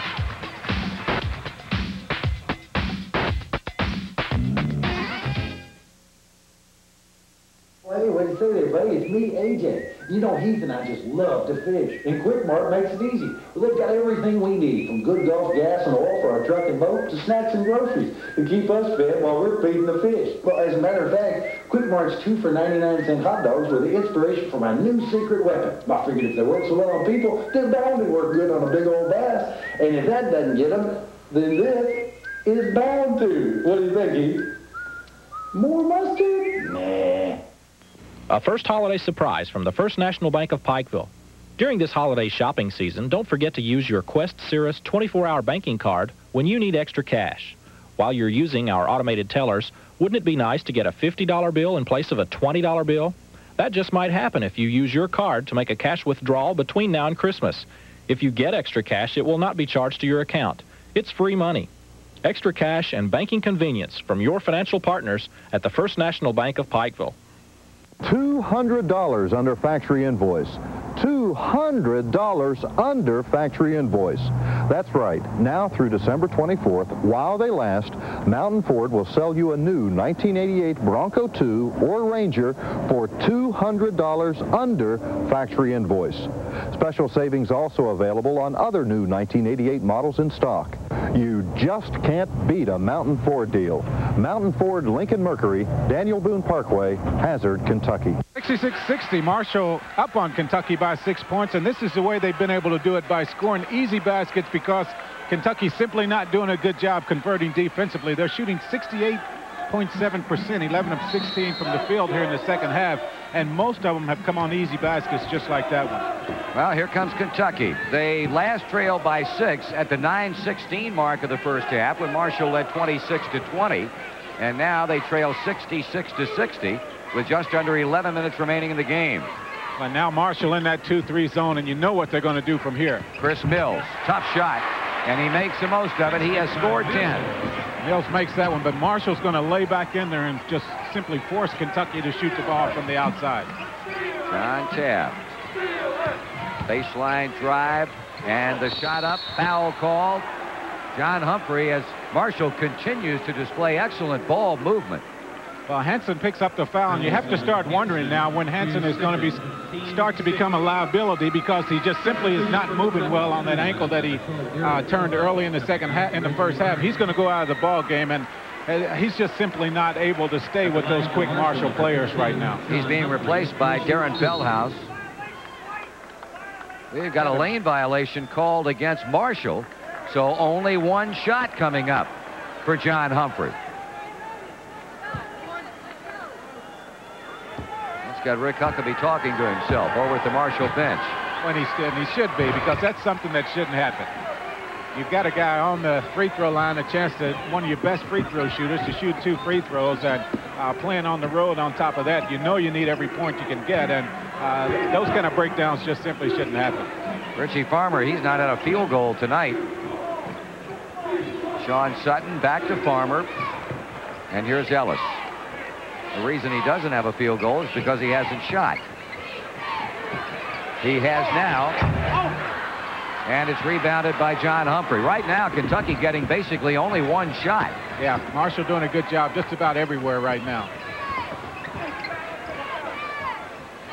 [SPEAKER 2] Hey, what do you say there, buddy? It's me, AJ. You know, Heath and I just love to fish, and Quick Mart makes it easy. Well, they've got everything we need, from good Gulf gas and oil for our truck and boat to snacks and groceries to keep us fed while we're feeding the fish. Well, as a matter of fact, Quick Mart's 2 for 99-cent hot dogs were the inspiration for my new secret weapon. I figured if they work so well on people, they'll bound to work good on a big old bass. And if that doesn't get them, then this is bound to. What do you think, Heath? More mustard? Nah.
[SPEAKER 15] A first holiday surprise from the First National Bank of Pikeville. During this holiday shopping season, don't forget to use your Quest Cirrus 24-hour banking card when you need extra cash. While you're using our automated tellers, wouldn't it be nice to get a $50 bill in place of a $20 bill? That just might happen if you use your card to make a cash withdrawal between now and Christmas. If you get extra cash, it will not be charged to your account. It's free money. Extra cash and banking convenience from your financial partners at the First National Bank of Pikeville.
[SPEAKER 12] $200 under factory invoice. $200 under factory invoice. That's right. Now through December 24th, while they last, Mountain Ford will sell you a new 1988 Bronco 2 or Ranger for $200 under factory invoice. Special savings also available on other new 1988 models in stock. You just can't beat a Mountain Ford deal. Mountain Ford Lincoln Mercury, Daniel Boone Parkway, Hazard, Kentucky.
[SPEAKER 9] 66-60, Marshall up on Kentucky by 6 points, and this is the way they've been able to do it, by scoring easy baskets, because Kentucky's simply not doing a good job converting defensively. They're shooting 68.7%, 11 of 16 from the field here in the second half, and most of them have come on easy baskets just like that one.
[SPEAKER 22] Well, here comes Kentucky. They last trailed by 6 at the 9:16 mark of the first half when Marshall led 26-20, and now they trail 66-60 with just under 11 minutes remaining in the game.
[SPEAKER 9] Well, now Marshall in that 2-3 zone, and you know what they're going to do from here.
[SPEAKER 22] Chris Mills, tough shot, and he makes the most of it. He has scored 10.
[SPEAKER 9] Mills makes that one, but Marshall's going to lay back in there and just simply force Kentucky to shoot the ball from the outside.
[SPEAKER 22] John Taft. Baseline drive, and the shot up, foul called. John Humphrey, as Marshall continues to display excellent ball movement.
[SPEAKER 9] Well, Hansen picks up the foul, and you have to start wondering now when Hansen is going to start to become a liability, because he just simply is not moving well on that ankle that he turned early in the first half. He's going to go out of the ball game, and he's just simply not able to stay with those quick Marshall players right now.
[SPEAKER 22] He's being replaced by Darren Feldhaus. We've got a lane violation called against Marshall, so only one shot coming up for John Humphrey. Got Rick Huckabee talking to himself over at the Marshall bench.
[SPEAKER 9] When he should be, because that's something that shouldn't happen. You've got a guy on the free throw line, a chance to one of your best free throw shooters to shoot 2 free throws, and playing on the road on top of that, you know you need every point you can get, and those kind of breakdowns just simply shouldn't happen.
[SPEAKER 22] Richie Farmer, he's not had a field goal tonight. Sean Sutton back to Farmer, and here's Ellis. The reason he doesn't have a field goal is because he hasn't shot. He has now, and it's rebounded by John Humphrey. Right now, Kentucky getting basically only one shot.
[SPEAKER 9] Yeah, Marshall doing a good job just about everywhere right now.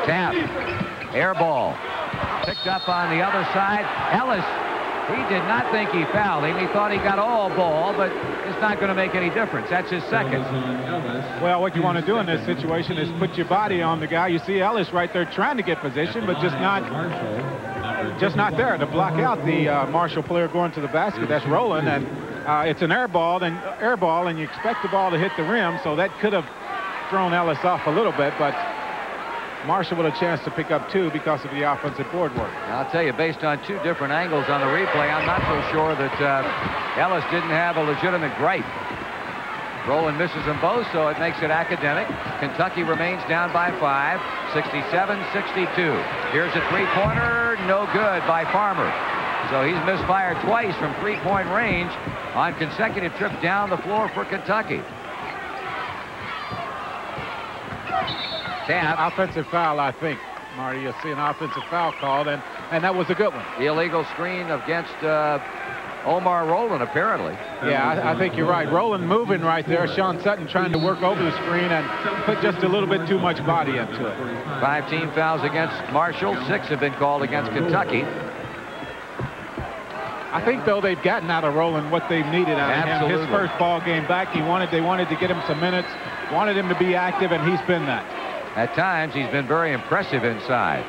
[SPEAKER 22] Tapp, air ball. Picked up on the other side. Ellis, he did not think he fouled him. He thought he got all ball, but it's not going to make any difference. That's his second.
[SPEAKER 9] Well, what you want to do in this situation is put your body on the guy. You see Ellis right there trying to get position, but just not there to block out the Marshall player going to the basket. That's Rowland, and it's an air ball, and you expect the ball to hit the rim, so that could have thrown Ellis off a little bit, but Marshall with a chance to pick up 2 because of the offensive board work.
[SPEAKER 22] I'll tell you, based on 2 different angles on the replay, I'm not so sure that Ellis didn't have a legitimate gripe. Rowland misses them both, so it makes it academic. Kentucky remains down by 5, 67-62. Here's a three-pointer, no good by Farmer. So he's misfired twice from three-point range on consecutive trips down the floor for Kentucky. Tapp.
[SPEAKER 9] Offensive foul, I think, Marty. You'll see an offensive foul called, and that was a good one.
[SPEAKER 22] The illegal screen against Omar Rowland, apparently.
[SPEAKER 9] Yeah, I think you're right. Rowland moving right there. Sean Sutton trying to work over the screen and put just a little bit too much body into it.
[SPEAKER 22] 5 team fouls against Marshall. 6 have been called against Kentucky.
[SPEAKER 9] I think, though, they've gotten out of Rowland what they've needed out of him. His first ball game back, they wanted to get him some minutes, wanted him to be active, and he's been that.
[SPEAKER 22] At times, he's been very impressive inside.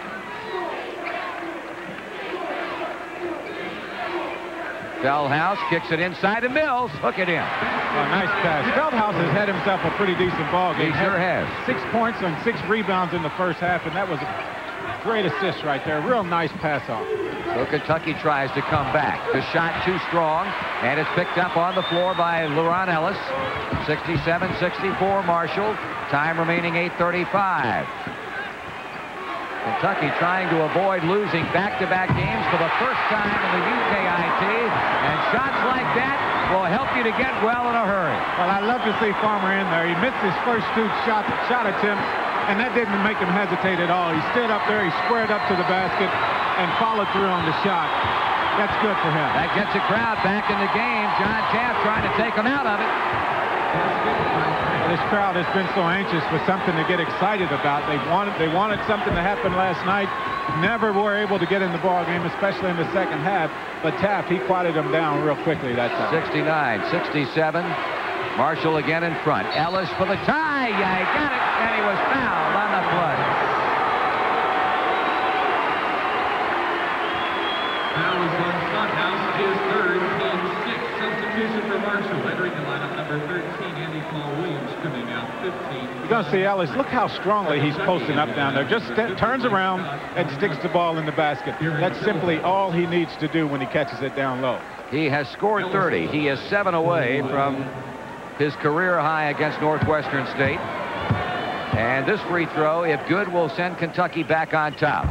[SPEAKER 22] Feldhaus kicks it inside to Mills. Hook it in.
[SPEAKER 9] Oh, nice pass. Feldhaus has had himself a pretty decent ball game.
[SPEAKER 22] He sure has.
[SPEAKER 9] 6 points and 6 rebounds in the first half, and that was a great assist right there. Real nice pass off.
[SPEAKER 22] So Kentucky tries to come back. The shot too strong, and it's picked up on the floor by LeRon Ellis. 67-64 Marshall. Time remaining 8:35. Kentucky trying to avoid losing back-to-back games for the first time in the UKIT, and shots like that will help you to get well in a hurry.
[SPEAKER 9] Well, I love to see Farmer in there. He missed his first 2 shot attempts, and that didn't make him hesitate at all. He stood up there, he squared up to the basket, and followed through on the shot. That's good for him.
[SPEAKER 22] That gets the crowd back in the game. John Tapp trying to take him out of it.
[SPEAKER 9] This crowd has been so anxious for something to get excited about. They wanted something to happen last night. Never were able to get in the ball game, especially in the second half. But Tapp, he quieted them down real quickly that time.
[SPEAKER 22] 69-67. Marshall again in front. Ellis for the tie. Yeah, he got it, and he was fouled on the play.
[SPEAKER 10] Foul is on Stockhouse, his third, team 6. Substitution for Marshall. Entering the lineup, number 13, Andy Paul Williams, coming out 15.
[SPEAKER 9] You're going to see Ellis. Look how strongly he's posting up down there. Just turns around and sticks the ball in the basket. That's simply all he needs to do when he catches it down low.
[SPEAKER 22] He has scored 30. He is 7 away from his career high against Northwestern State. And this free throw, if good, will send Kentucky back on top.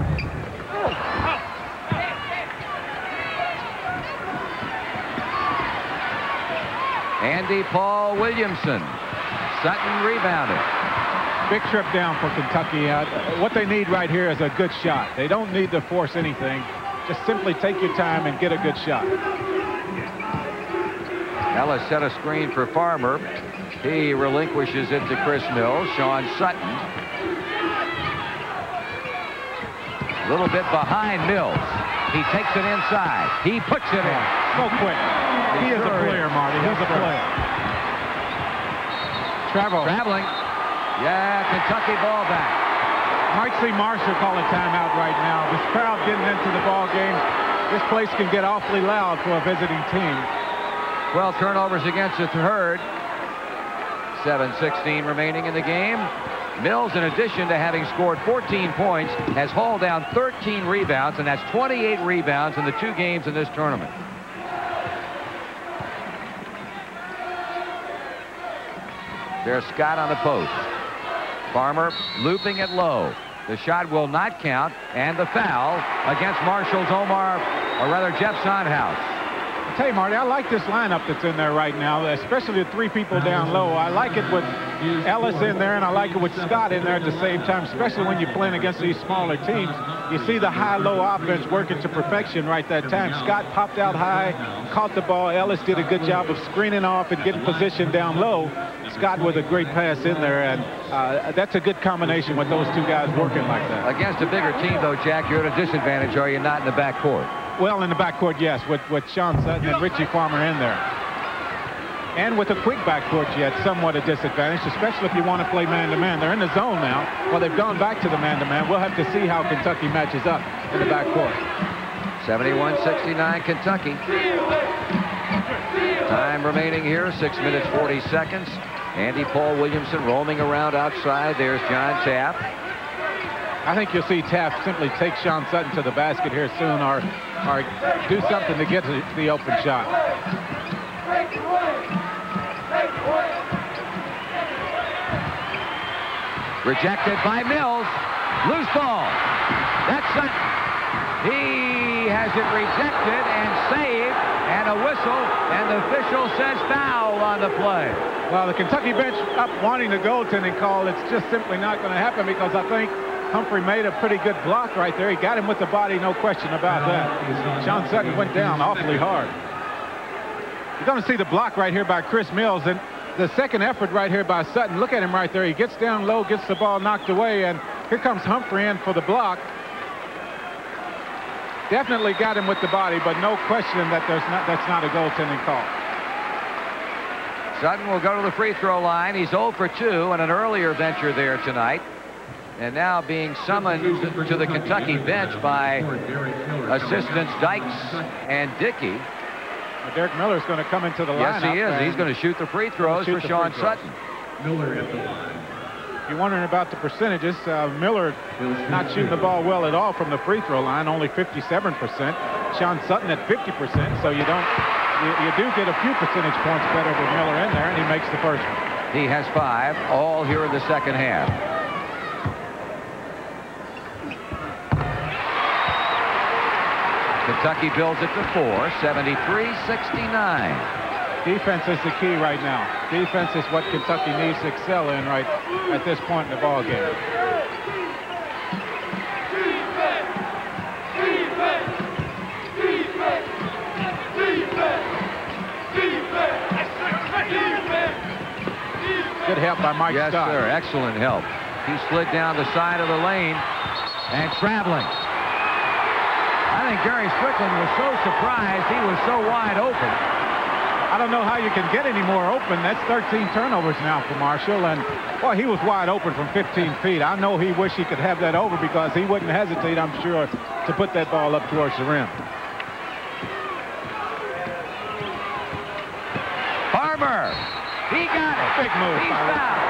[SPEAKER 22] Andy Paul Williamson. Sutton rebounded.
[SPEAKER 9] Big trip down for Kentucky. What they need right here is a good shot. They don't need to force anything. Just simply take your time and get a good shot.
[SPEAKER 22] Ellis set a screen for Farmer. He relinquishes it to Chris Mills. Sean Sutton. A little bit behind Mills. He takes it inside. He puts it in.
[SPEAKER 9] So quick. He is a player, Marty. He's a player.
[SPEAKER 22] Traveling. Yeah, Kentucky ball back.
[SPEAKER 9] Might see Marshall call a timeout right now. This crowd getting into the ball game. This place can get awfully loud for a visiting team.
[SPEAKER 22] 12 turnovers against the third. 7:16 remaining in the game. Mills, in addition to having scored 14 points, has hauled down 13 rebounds, and that's 28 rebounds in the 2 games in this tournament. There's Scott on the post. Farmer looping it low. The shot will not count, and the foul against Marshall's Jeff Sondhaus.
[SPEAKER 9] I'll tell you, Marty, I like this lineup that's in there right now, especially the 3 people down low. I like it with Ellis in there, and I like it with Scott in there at the same time, especially when you're playing against these smaller teams. You see the high-low offense working to perfection right that time. Scott popped out high, caught the ball. Ellis did a good job of screening off and getting position down low. Scott with a great pass in there, and that's a good combination with those two guys working like that.
[SPEAKER 22] Against a bigger team, though, Jack, you're at a disadvantage, are you not, in the backcourt?
[SPEAKER 9] Well, in the backcourt, yes, with Sean Sutton and Richie Farmer in there. And with a quick backcourt, you had somewhat a disadvantage, especially if you want to play man-to-man. They're in the zone now. Well, they've gone back to the man-to-man. We'll have to see how Kentucky matches up in the backcourt.
[SPEAKER 22] 71-69 Kentucky. Time remaining here, 6 minutes, 40 seconds. Andy Paul Williamson roaming around outside. There's John Taft.
[SPEAKER 9] I think you'll see Taft simply take Sean Sutton to the basket here soon, or do something to get to the open shot.
[SPEAKER 22] Rejected by Mills. Loose ball. That's Sutton. He has it rejected and saved, and a whistle, and the official says foul on the play.
[SPEAKER 9] Well, the Kentucky bench up wanting the goaltending call. It's just simply not going to happen, because I think Humphrey made a pretty good block right there. He got him with the body, no question about that. Sean Sutton went down awfully hard. You're going to see the block right here by Chris Mills, and the second effort right here by Sutton. Look at him right there. He gets down low, gets the ball knocked away, and here comes Humphrey in for the block. Definitely got him with the body, but no question that that's not a goaltending call.
[SPEAKER 22] Sutton will go to the free throw line. He's 0 for 2 on an earlier venture there tonight. And now being summoned to the Kentucky bench by assistants Dykes and Dickey.
[SPEAKER 9] Derek Miller's going to come into the lineup.
[SPEAKER 22] Yes, he is. He's going to shoot the free throws for Sean Sutton.
[SPEAKER 10] Miller at the line.
[SPEAKER 9] If you're wondering about the percentages, Miller not shooting the ball well at all from the free throw line, only 57%. Sean Sutton at 50%, so you do get a few percentage points better with Miller in there, and he makes the first one.
[SPEAKER 22] He has 5, all here in the second half. Kentucky builds it to 4, 73-69.
[SPEAKER 9] Defense is the key right now. Defense is what Kentucky needs to excel in right at this point in the ball game. Good help by Mike Scott.
[SPEAKER 22] Yes, sir. Excellent help. He slid down the side of the lane and traveling. I think Gary Strickland was so surprised. He was so wide open.
[SPEAKER 9] I don't know how you can get any more open. That's 13 turnovers now for Marshall, and boy, he was wide open from 15 feet. I know he wished he could have that over, because he wouldn't hesitate, I'm sure, to put that ball up towards the rim.
[SPEAKER 22] Farmer, he got it.
[SPEAKER 9] Big move.
[SPEAKER 22] He's fouled.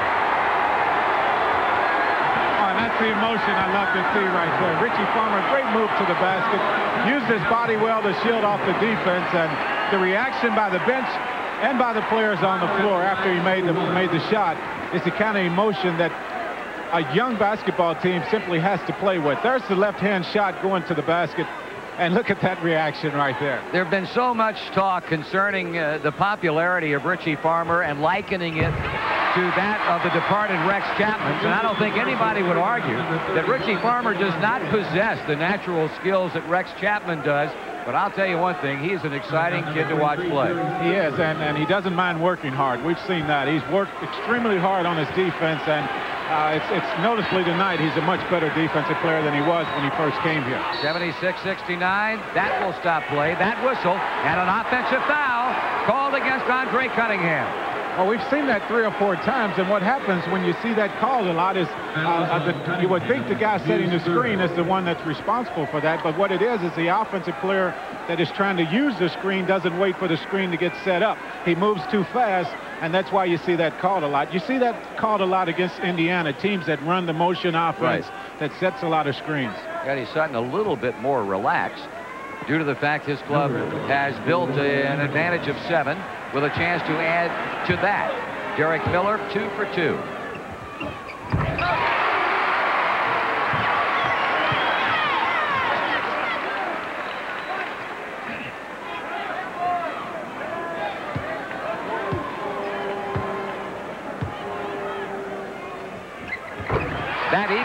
[SPEAKER 9] Oh, and that's the emotion I love to see right there. Richie Farmer, great move to the basket. Used his body well to shield off the defense, and the reaction by the bench and by the players on the floor after he made the shot is the kind of emotion that a young basketball team simply has to play with. There's the left-hand shot going to the basket, and look at that reaction right there.
[SPEAKER 22] There have been so much talk concerning the popularity of Richie Farmer and likening it to that of the departed Rex Chapman, and I don't think anybody would argue that Richie Farmer does not possess the natural skills that Rex Chapman does. But I'll tell you one thing, he's an exciting kid to watch play.
[SPEAKER 9] He is, and he doesn't mind working hard. We've seen that. He's worked extremely hard on his defense, and it's noticeably tonight he's a much better defensive player than he was when he first came here.
[SPEAKER 22] 76-69, that will stop play. That whistle, and an offensive foul called against Andre Cunningham.
[SPEAKER 9] Well, we've seen that 3 or 4 times, and what happens when you see that called a lot is you would think the guy setting the screen is the one that's responsible for that, but what it is the offensive player that is trying to use the screen doesn't wait for the screen to get set up. He moves too fast, and that's why you see that called a lot. You see that called a lot against Indiana, teams that run the motion offense that sets a lot of screens.
[SPEAKER 22] Eddie Sutton a little bit more relaxed due to the fact his club has built an advantage of 7 with a chance to add to that. Derek Miller, 2 for 2.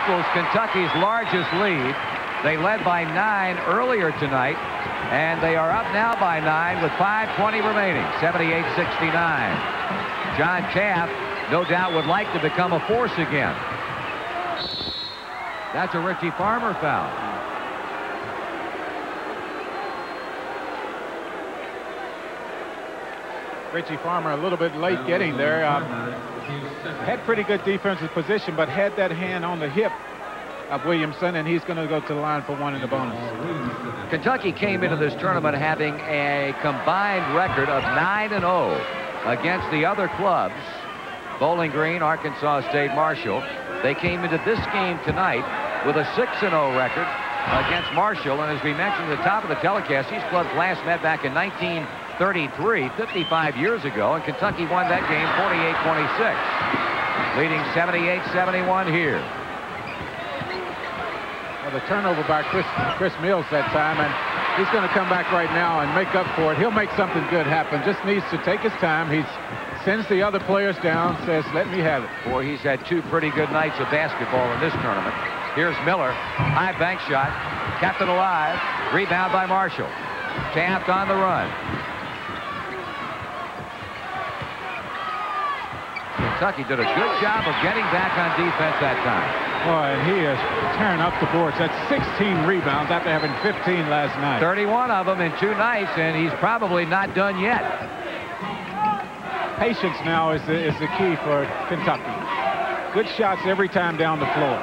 [SPEAKER 22] equals Kentucky's largest lead. They led by 9 earlier tonight, and they are up now by 9 with 5:20 remaining, 78-69. John Taft, no doubt, would like to become a force again. That's a Richie Farmer foul.
[SPEAKER 9] Richie Farmer a little bit late getting there. Had pretty good defensive position, but had that hand on the hip of Williamson, and he's going to go to the line for 1 in the bonus.
[SPEAKER 22] Kentucky came into this tournament having a combined record of 9-0 against the other clubs, Bowling Green, Arkansas State, Marshall. They came into this game tonight with a 6-0 record against Marshall, and as we mentioned at the top of the telecast, these clubs last met back in 1933, 55 years ago, and Kentucky won that game 48-26, leading 78-71 here.
[SPEAKER 9] Well, the turnover by Chris Mills that time, and he's going to come back right now and make up for it. He'll make something good happen. Just needs to take his time. He sends the other players down, says, let me have it.
[SPEAKER 22] Boy, he's had 2 pretty good nights of basketball in this tournament. Here's Miller, high bank shot, kept it alive, rebound by Marshall. Taft on the run. Kentucky did a good job of getting back on defense that time.
[SPEAKER 9] Boy, and he is tearing up the boards. That's 16 rebounds after having 15 last night.
[SPEAKER 22] 31 of them in 2 nights, and he's probably not done yet.
[SPEAKER 9] Patience now is the key for Kentucky. Good shots every time down the floor.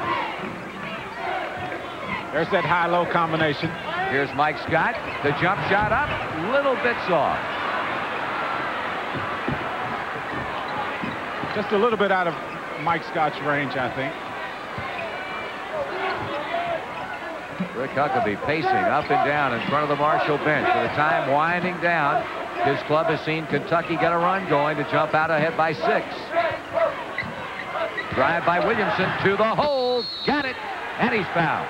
[SPEAKER 9] There's that high-low combination.
[SPEAKER 22] Here's Mike Scott. The jump shot up, little bit soft.
[SPEAKER 9] Just a little bit out of Mike Scott's range, I think.
[SPEAKER 22] Rick Huckabee pacing up and down in front of the Marshall bench. For the time winding down, his club has seen Kentucky get a run going to jump out ahead by 6. Drive by Williamson to the hole. Got it. And he's fouled.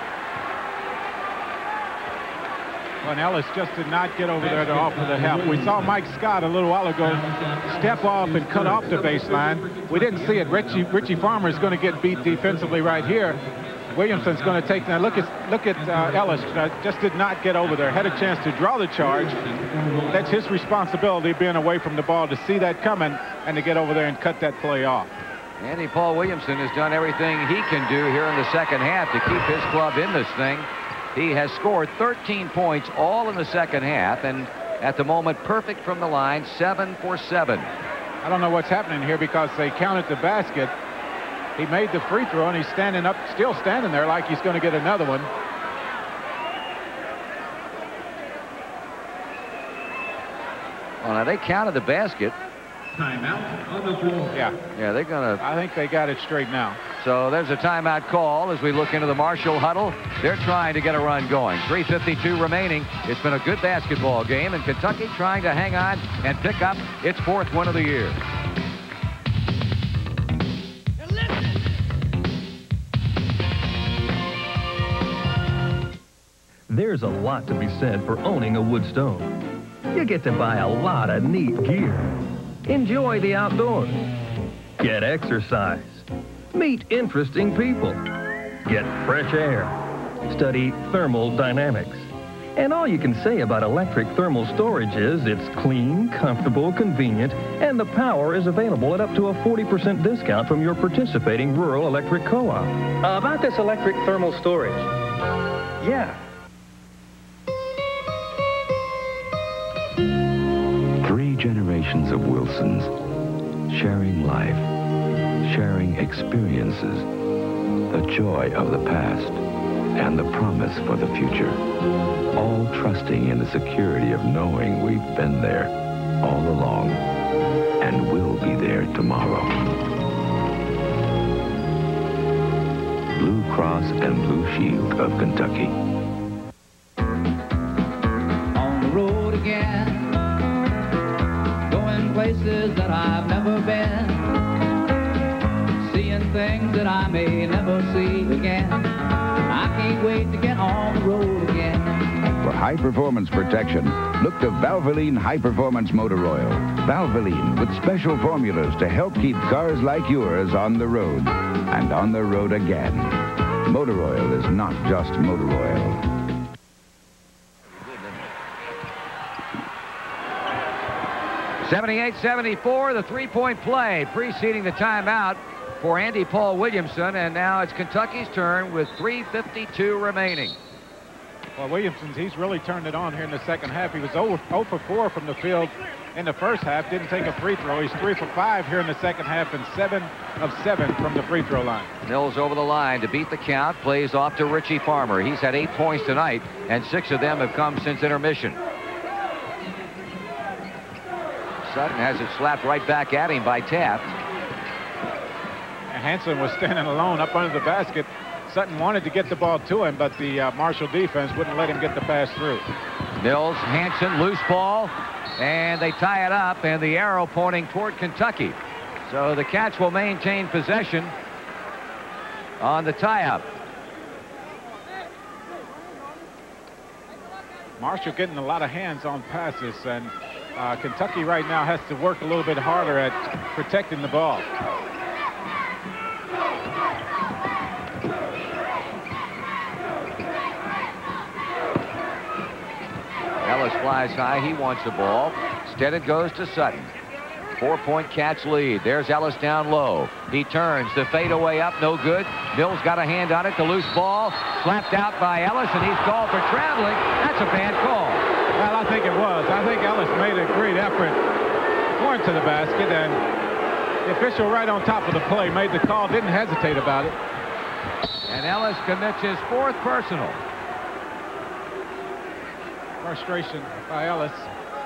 [SPEAKER 9] Well, Ellis just did not get over there to offer the help. We saw Mike Scott a little while ago step off and cut off the baseline. We didn't see it. Richie Farmer is going to get beat defensively right here. Williamson's going to take that. Look at Ellis. Just did not get over there. Had a chance to draw the charge. That's his responsibility, being away from the ball, to see that coming and to get over there and cut that play off.
[SPEAKER 22] Andy Paul Williamson has done everything he can do here in the second half to keep his club in this thing. He has scored 13 points all in the second half, and at the moment perfect from the line, 7 for 7.
[SPEAKER 9] I don't know what's happening here because they counted the basket. He made the free throw, and he's standing up, still standing there like he's going to get another one.
[SPEAKER 22] Well, now they counted the basket.
[SPEAKER 10] Timeout on the floor.
[SPEAKER 9] Yeah,
[SPEAKER 22] they're going to...
[SPEAKER 9] I think they got it straight now.
[SPEAKER 22] So there's a timeout call as we look into the Marshall huddle. They're trying to get a run going. 3:52 remaining. It's been a good basketball game, and Kentucky trying to hang on and pick up its 4th win of the year.
[SPEAKER 25] There's a lot to be said for owning a wood stove. You get to buy a lot of neat gear. Enjoy the outdoors. Get exercise. Meet interesting people. Get fresh air. Study thermal dynamics. And all you can say about electric thermal storage is it's clean, comfortable, convenient, and the power is available at up to a 40% discount from your participating rural electric co-op.
[SPEAKER 4] About this electric thermal storage. Yeah.
[SPEAKER 19] 3 generations of Wilsons, sharing life, sharing experiences, the joy of the past, and the promise for the future, all trusting in the security of knowing we've been there all along and will be there tomorrow. Blue Cross and Blue Shield of Kentucky.
[SPEAKER 14] On the road again, going places that I've never been, seeing things that I may never see again. I can't wait to get on the road again.
[SPEAKER 17] For high performance protection, look to Valvoline High Performance Motor Oil. Valvoline with special formulas to help keep cars like yours on the road and on the road again. Motor oil is not just motor oil.
[SPEAKER 22] '78-74, the three-point play preceding the timeout for Andy Paul Williamson, and now it's Kentucky's turn with 3:52 remaining.
[SPEAKER 9] Well, Williamson's, he's really turned it on here in the second half. He was 0 for 4 from the field in the first half, didn't take a free throw. He's 3 for 5 here in the second half and 7 of 7 from the free throw line.
[SPEAKER 22] Mills over the line to beat the count, plays off to Richie Farmer. He's had 8 points tonight, and 6 of them have come since intermission. Sutton has it slapped right back at him by Taft.
[SPEAKER 9] Hansen was standing alone up under the basket. Sutton wanted to get the ball to him, but the Marshall defense wouldn't let him get the pass through.
[SPEAKER 22] Mills, Hansen, loose ball, and they tie it up, and the arrow pointing toward Kentucky. So the Cats will maintain possession on the tie-up.
[SPEAKER 9] Marshall getting a lot of hands-on passes, and Kentucky right now has to work a little bit harder at protecting the ball.
[SPEAKER 22] Ellis flies high. He wants the ball. Instead it goes to Sutton. 4-point Cats lead. There's Ellis down low. He turns. The fadeaway up. No good. Mills got a hand on it. The loose ball. Slapped out by Ellis, and he's called for traveling. That's a bad call.
[SPEAKER 9] Well, I think it was. I think Ellis made a great effort going to the basket, and the official right on top of the play made the call. Didn't hesitate about it.
[SPEAKER 22] And Ellis commits his 4th personal.
[SPEAKER 9] Frustration by Ellis.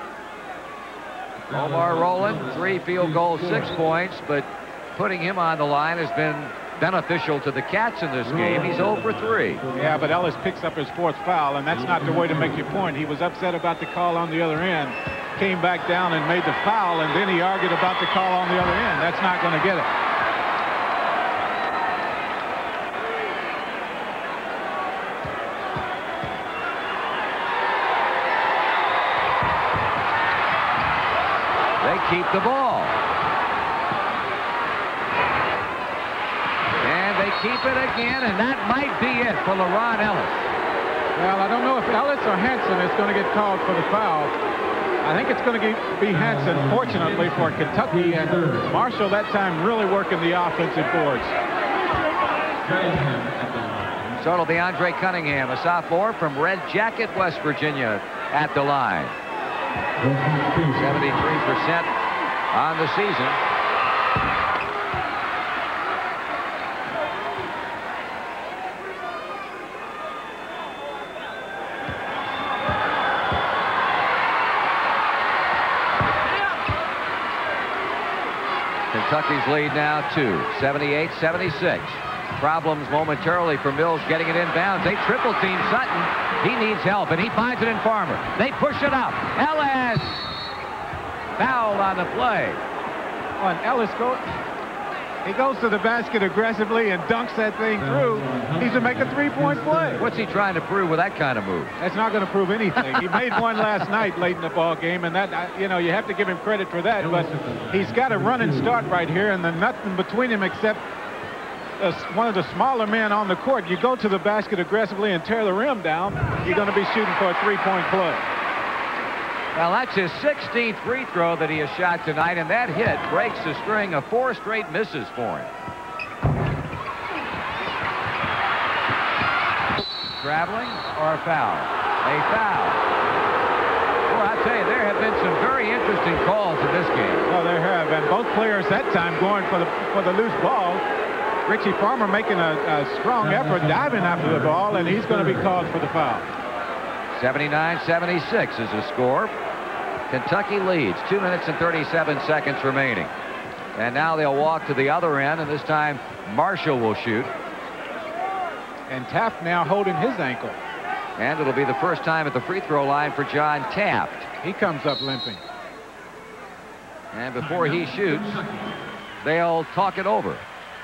[SPEAKER 22] Omar Rowland, 3 field goals, 6 points, but putting him on the line has been beneficial to the Cats in this game. He's 0 for 3.
[SPEAKER 9] Yeah, but Ellis picks up his 4th foul, and that's not the way to make your point. He was upset about the call on the other end, came back down and made the foul, and then he argued about the call on the other end. That's not going to get it.
[SPEAKER 22] Keep the ball. And they keep it again, and that might be it for LaRon Ellis.
[SPEAKER 9] Well, I don't know if Ellis or Hansen is going to get called for the foul. I think it's going to be Hansen, fortunately, for Kentucky, and Marshall that time really working the offensive boards.
[SPEAKER 22] So it'll be Andre Cunningham, a sophomore from Red Jacket, West Virginia, at the line. 73% on the season. Kentucky's lead now 78-76. Problems momentarily for Mills getting it inbounds. They triple team Sutton. He needs help, and he finds it in Farmer. They push it up. Ellis! Foul on the play.
[SPEAKER 9] Well, and Ellis goes to the basket aggressively and dunks that thing through. He's to make a 3-point play.
[SPEAKER 22] What's he trying to prove with that kind of move?
[SPEAKER 9] That's not going to prove anything. He made one last night late in the ball game, and that, you know, you have to give him credit for that. But he's got a run and start right here, and then nothing between him except one of the smaller men on the court. You go to the basket aggressively and tear the rim down, you're going to be shooting for a 3-point play.
[SPEAKER 22] Well, that's his 16th free throw that he has shot tonight, and that hit breaks a string of 4 straight misses for him. Traveling or a foul? A foul. Well, I tell you, there have been some very interesting calls in this game.
[SPEAKER 9] Oh, there have, and both players that time going for the loose ball. Richie Farmer making a strong effort, diving after the ball, and he's going to be called for the foul.
[SPEAKER 22] 79-76 is the score. Kentucky leads. 2 minutes and 37 seconds remaining. And now they'll walk to the other end, and this time Marshall will shoot.
[SPEAKER 9] And Taft now holding his ankle.
[SPEAKER 22] And it'll be the first time at the free throw line for John Taft.
[SPEAKER 9] He comes up limping.
[SPEAKER 22] And before he shoots, they'll talk it over.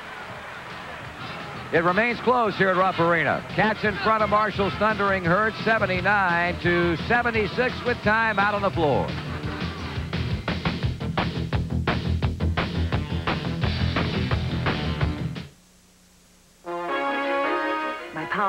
[SPEAKER 22] It remains close here at Rupp Arena. Cats in front of Marshall's thundering herd, 79-76 with time out on the floor.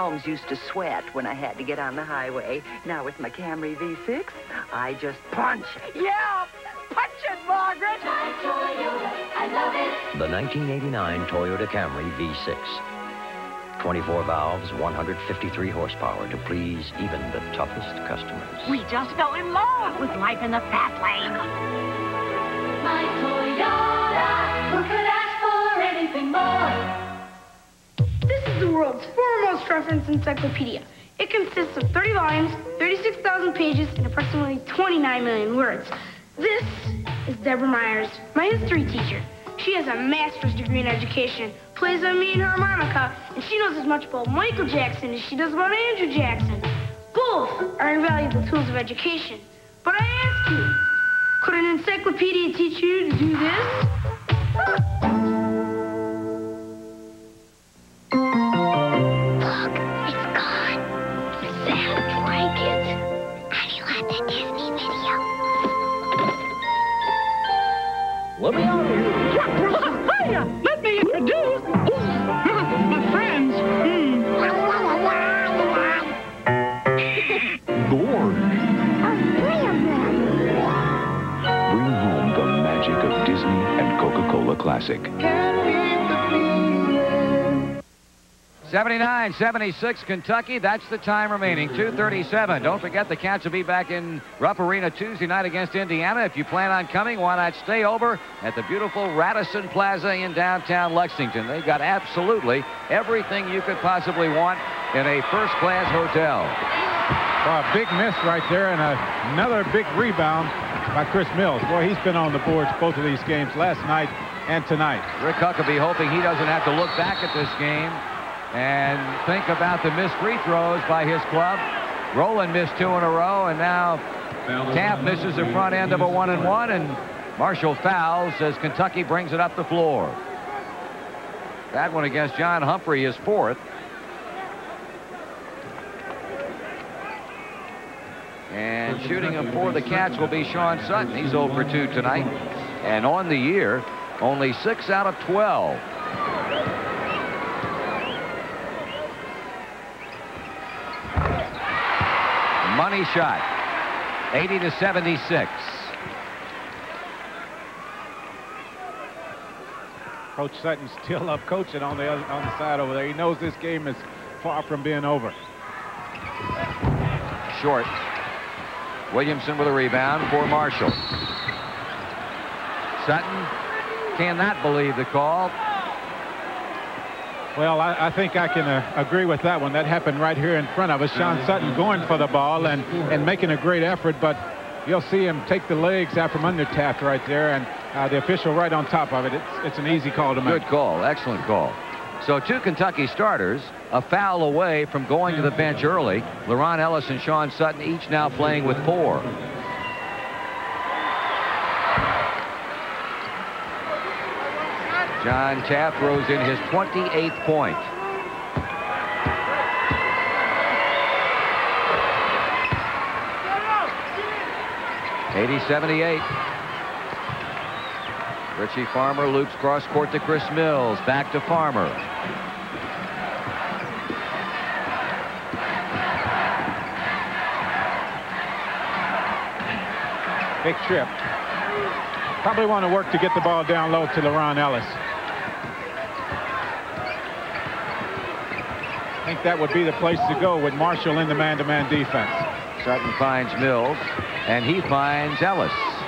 [SPEAKER 13] palms used to sweat when I had to get on the highway. Now with my Camry V6, I just punch. Yeah, punch it, Margaret. My Toyota, I love it.
[SPEAKER 18] The 1989 Toyota Camry V6. 24 valves, 153 horsepower to please even the toughest customers.
[SPEAKER 5] We just fell in love with life in the fast lane.
[SPEAKER 20] My Toyota, who could ask for anything more?
[SPEAKER 21] This is the world's foremost reference encyclopedia. It consists of 30 volumes, 36,000 pages, and approximately 29 million words. This is Deborah Myers, my history teacher. She has a master's degree in education, plays a mean harmonica, and she knows as much about Michael Jackson as she does about Andrew Jackson. Both are invaluable tools of education. But I ask you, could an encyclopedia teach you to do this?
[SPEAKER 20] Let me out of here. Hiya! Let me introduce my friends.
[SPEAKER 1] Gorge. Bring home the magic of Disney and Coca-Cola Classic.
[SPEAKER 22] 79-76 Kentucky. That's the time remaining. 2:37. Don't forget the Cats will be back in Rupp Arena Tuesday night against Indiana. If you plan on coming, why not stay over at the beautiful Radisson Plaza in downtown Lexington? They've got absolutely everything you could possibly want in a first-class hotel.
[SPEAKER 9] Well, a big miss right there, and another big rebound by Chris Mills. Boy, he's been on the boards both of these games, last night and tonight.
[SPEAKER 22] Rick Huckabee hoping he doesn't have to look back at this game and think about the missed free throws by his club. Rowland missed 2 in a row, and now Taft misses the front end of a 1-and-1, and Marshall fouls as Kentucky brings it up the floor. That one against John Humphrey is 4th. And shooting him for the Cats will be Sean Sutton. He's 0 for 2 tonight. And on the year, only 6 out of 12. Money shot, 80-76.
[SPEAKER 9] Coach Sutton's still up coaching on the side over there. He knows this game is far from being over.
[SPEAKER 22] Short. Williamson with a rebound for Marshall. Sutton cannot believe the call.
[SPEAKER 9] Well, I think I can agree with that one. That happened right here in front of us. Sean Sutton going for the ball and making a great effort, but you'll see him take the legs out from under Taft right there, and the official right on top of it. It's an easy call to make.
[SPEAKER 22] Good call. Excellent call. So 2 Kentucky starters, a foul away from going to the bench early. LaRon Ellis and Sean Sutton each now playing with 4. John Taft throws in his 28th point. (80-78). Richie Farmer loops cross court to Chris Mills. Back to Farmer.
[SPEAKER 9] Big trip. Probably want to work to get the ball down low to LaRon Ellis. I think that would be the place to go with Marshall in the man-to-man defense.
[SPEAKER 22] Sutton finds Mills, and he finds Ellis.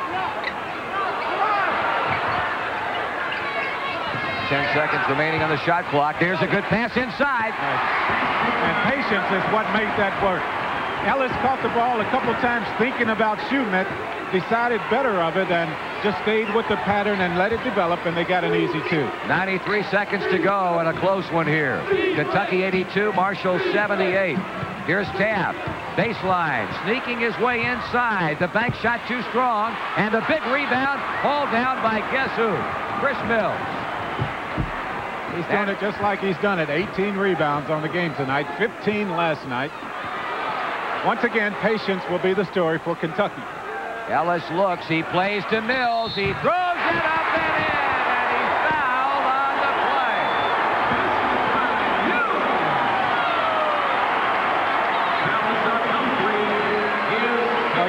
[SPEAKER 22] 10 seconds remaining on the shot clock. There's a good pass inside.
[SPEAKER 9] And patience is what made that work. Ellis caught the ball a couple times thinking about shooting it, decided better of it, and just stayed with the pattern and let it develop, and they got an easy 2.
[SPEAKER 22] 93 seconds to go, and a close one here. Kentucky 82, Marshall 78. Here's Taft. Baseline, sneaking his way inside. The bank shot too strong, and a big rebound hauled down by guess who? Chris Mills.
[SPEAKER 9] He's doing it just like he's done it. 18 rebounds on the game tonight, 15 last night. Once again, patience will be the story for Kentucky.
[SPEAKER 22] Ellis looks, he plays to Mills, he throws it up and in, and he's fouled on the play.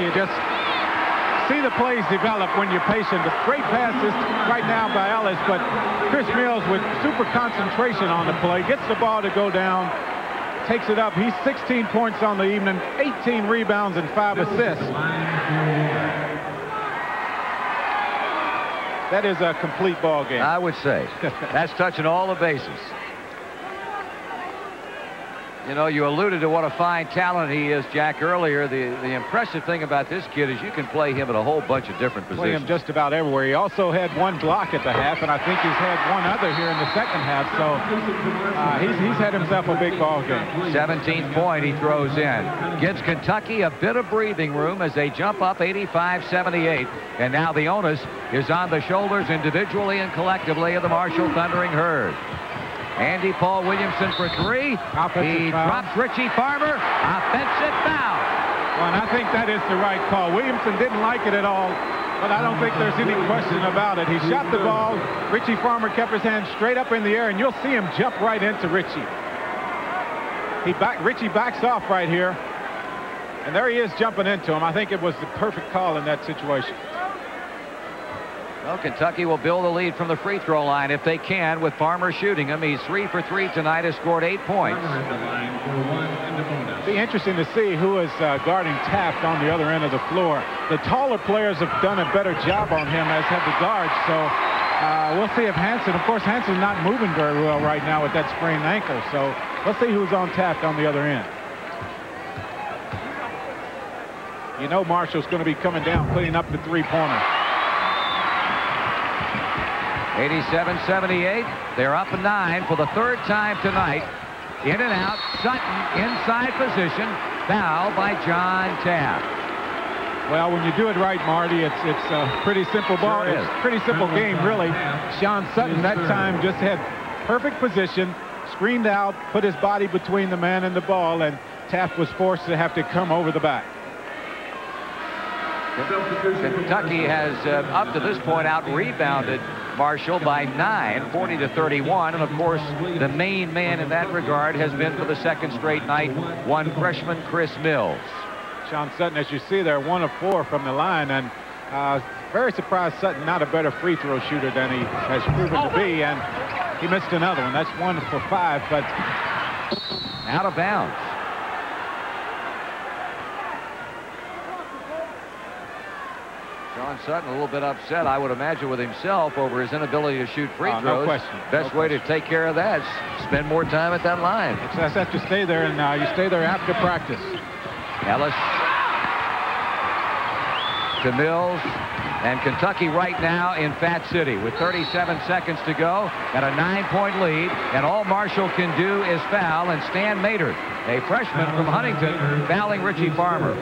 [SPEAKER 9] you just see the plays develop when you're patient. The great passes right now by Ellis, but Chris Mills with super concentration on the play, gets the ball to go down, takes it up. He's 16 points on the evening, 18 rebounds and 5 assists. That is a complete ball game.
[SPEAKER 22] I would say. That's touching all the bases. You know, you alluded to what a fine talent he is, Jack, earlier. The impressive thing about this kid is you can play him at a whole bunch of different positions.
[SPEAKER 9] Play him just about everywhere. He also had one block at the half, and I think he's had one other here in the second half. So he's had himself a big ball game.
[SPEAKER 22] 17th point he throws in. Gives Kentucky a bit of breathing room as they jump up 85-78. And now the onus is on the shoulders individually and collectively of the Marshall Thundering Herd. Andy Paul Williamson for three. He drops Richie Farmer. Offensive foul.
[SPEAKER 9] Well, and I think that is the right call. Williamson didn't like it at all, but I don't think there's any question about it. He shot the ball. Richie Farmer kept his hand straight up in the air, and you'll see him jump right into Richie. Richie backs off right here, and there he is jumping into him. I think it was the perfect call in that situation.
[SPEAKER 22] Well, Kentucky will build a lead from the free throw line if they can, with Farmer shooting him. He's 3 for 3 tonight, has scored 8 points.
[SPEAKER 9] It'll be interesting to see who is guarding Taft on the other end of the floor. The taller players have done a better job on him, as have the guards. So we'll see if Hansen, of course, Hansen's not moving very well right now with that sprained ankle. So let's see who's on Taft on the other end. You know Marshall's going to be coming down, cleaning up the three-pointer.
[SPEAKER 22] 87-78. They're up 9 for the third time tonight. In and out. Sutton inside position. Foul by John Taft.
[SPEAKER 9] Well, when you do it right, Marty, it's a pretty simple ball.
[SPEAKER 22] Sure
[SPEAKER 9] it's a pretty simple game, really. Sean Sutton that time just had perfect position, screened out, put his body between the man and the ball, and Taft was forced to have to come over the back.
[SPEAKER 22] Kentucky has, up to this point, out-rebounded Marshall by 9, 40-31. And, of course, the main man in that regard has been, for the second straight night, one freshman, Chris Mills.
[SPEAKER 9] Sean Sutton, as you see there, 1 of 4 from the line. And very surprised Sutton not a better free throw shooter than he has proven to be. And he missed another one. That's 1 for 5, but
[SPEAKER 22] out of bounds. Sean Sutton a little bit upset, I would imagine, with himself over his inability to shoot free throws.
[SPEAKER 9] No question.
[SPEAKER 22] Best way to take care of that is spend more time at that line.
[SPEAKER 9] You just have to stay there, and you stay there after practice.
[SPEAKER 22] Ellis to Mills, and Kentucky right now in Fat City with 37 seconds to go and a 9-point lead, and all Marshall can do is foul, and Stan Maynard, a freshman from Huntington, fouling Richie Farmer.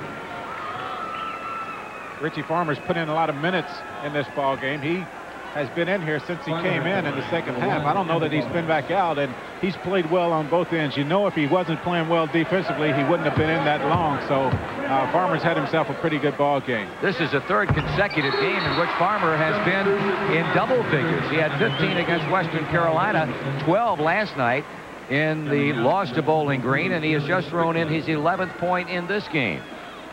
[SPEAKER 9] Richie Farmer's put in a lot of minutes in this ball game. He has been in here since he came in the second half. I don't know that he's been back out, and he's played well on both ends. You know, if he wasn't playing well defensively, he wouldn't have been in that long. So Farmer's had himself a pretty good ball game.
[SPEAKER 22] This is the third consecutive game in which Farmer has been in double figures. He had 15 against Western Carolina, 12 last night in the loss to Bowling Green, and he has just thrown in his 11th point in this game.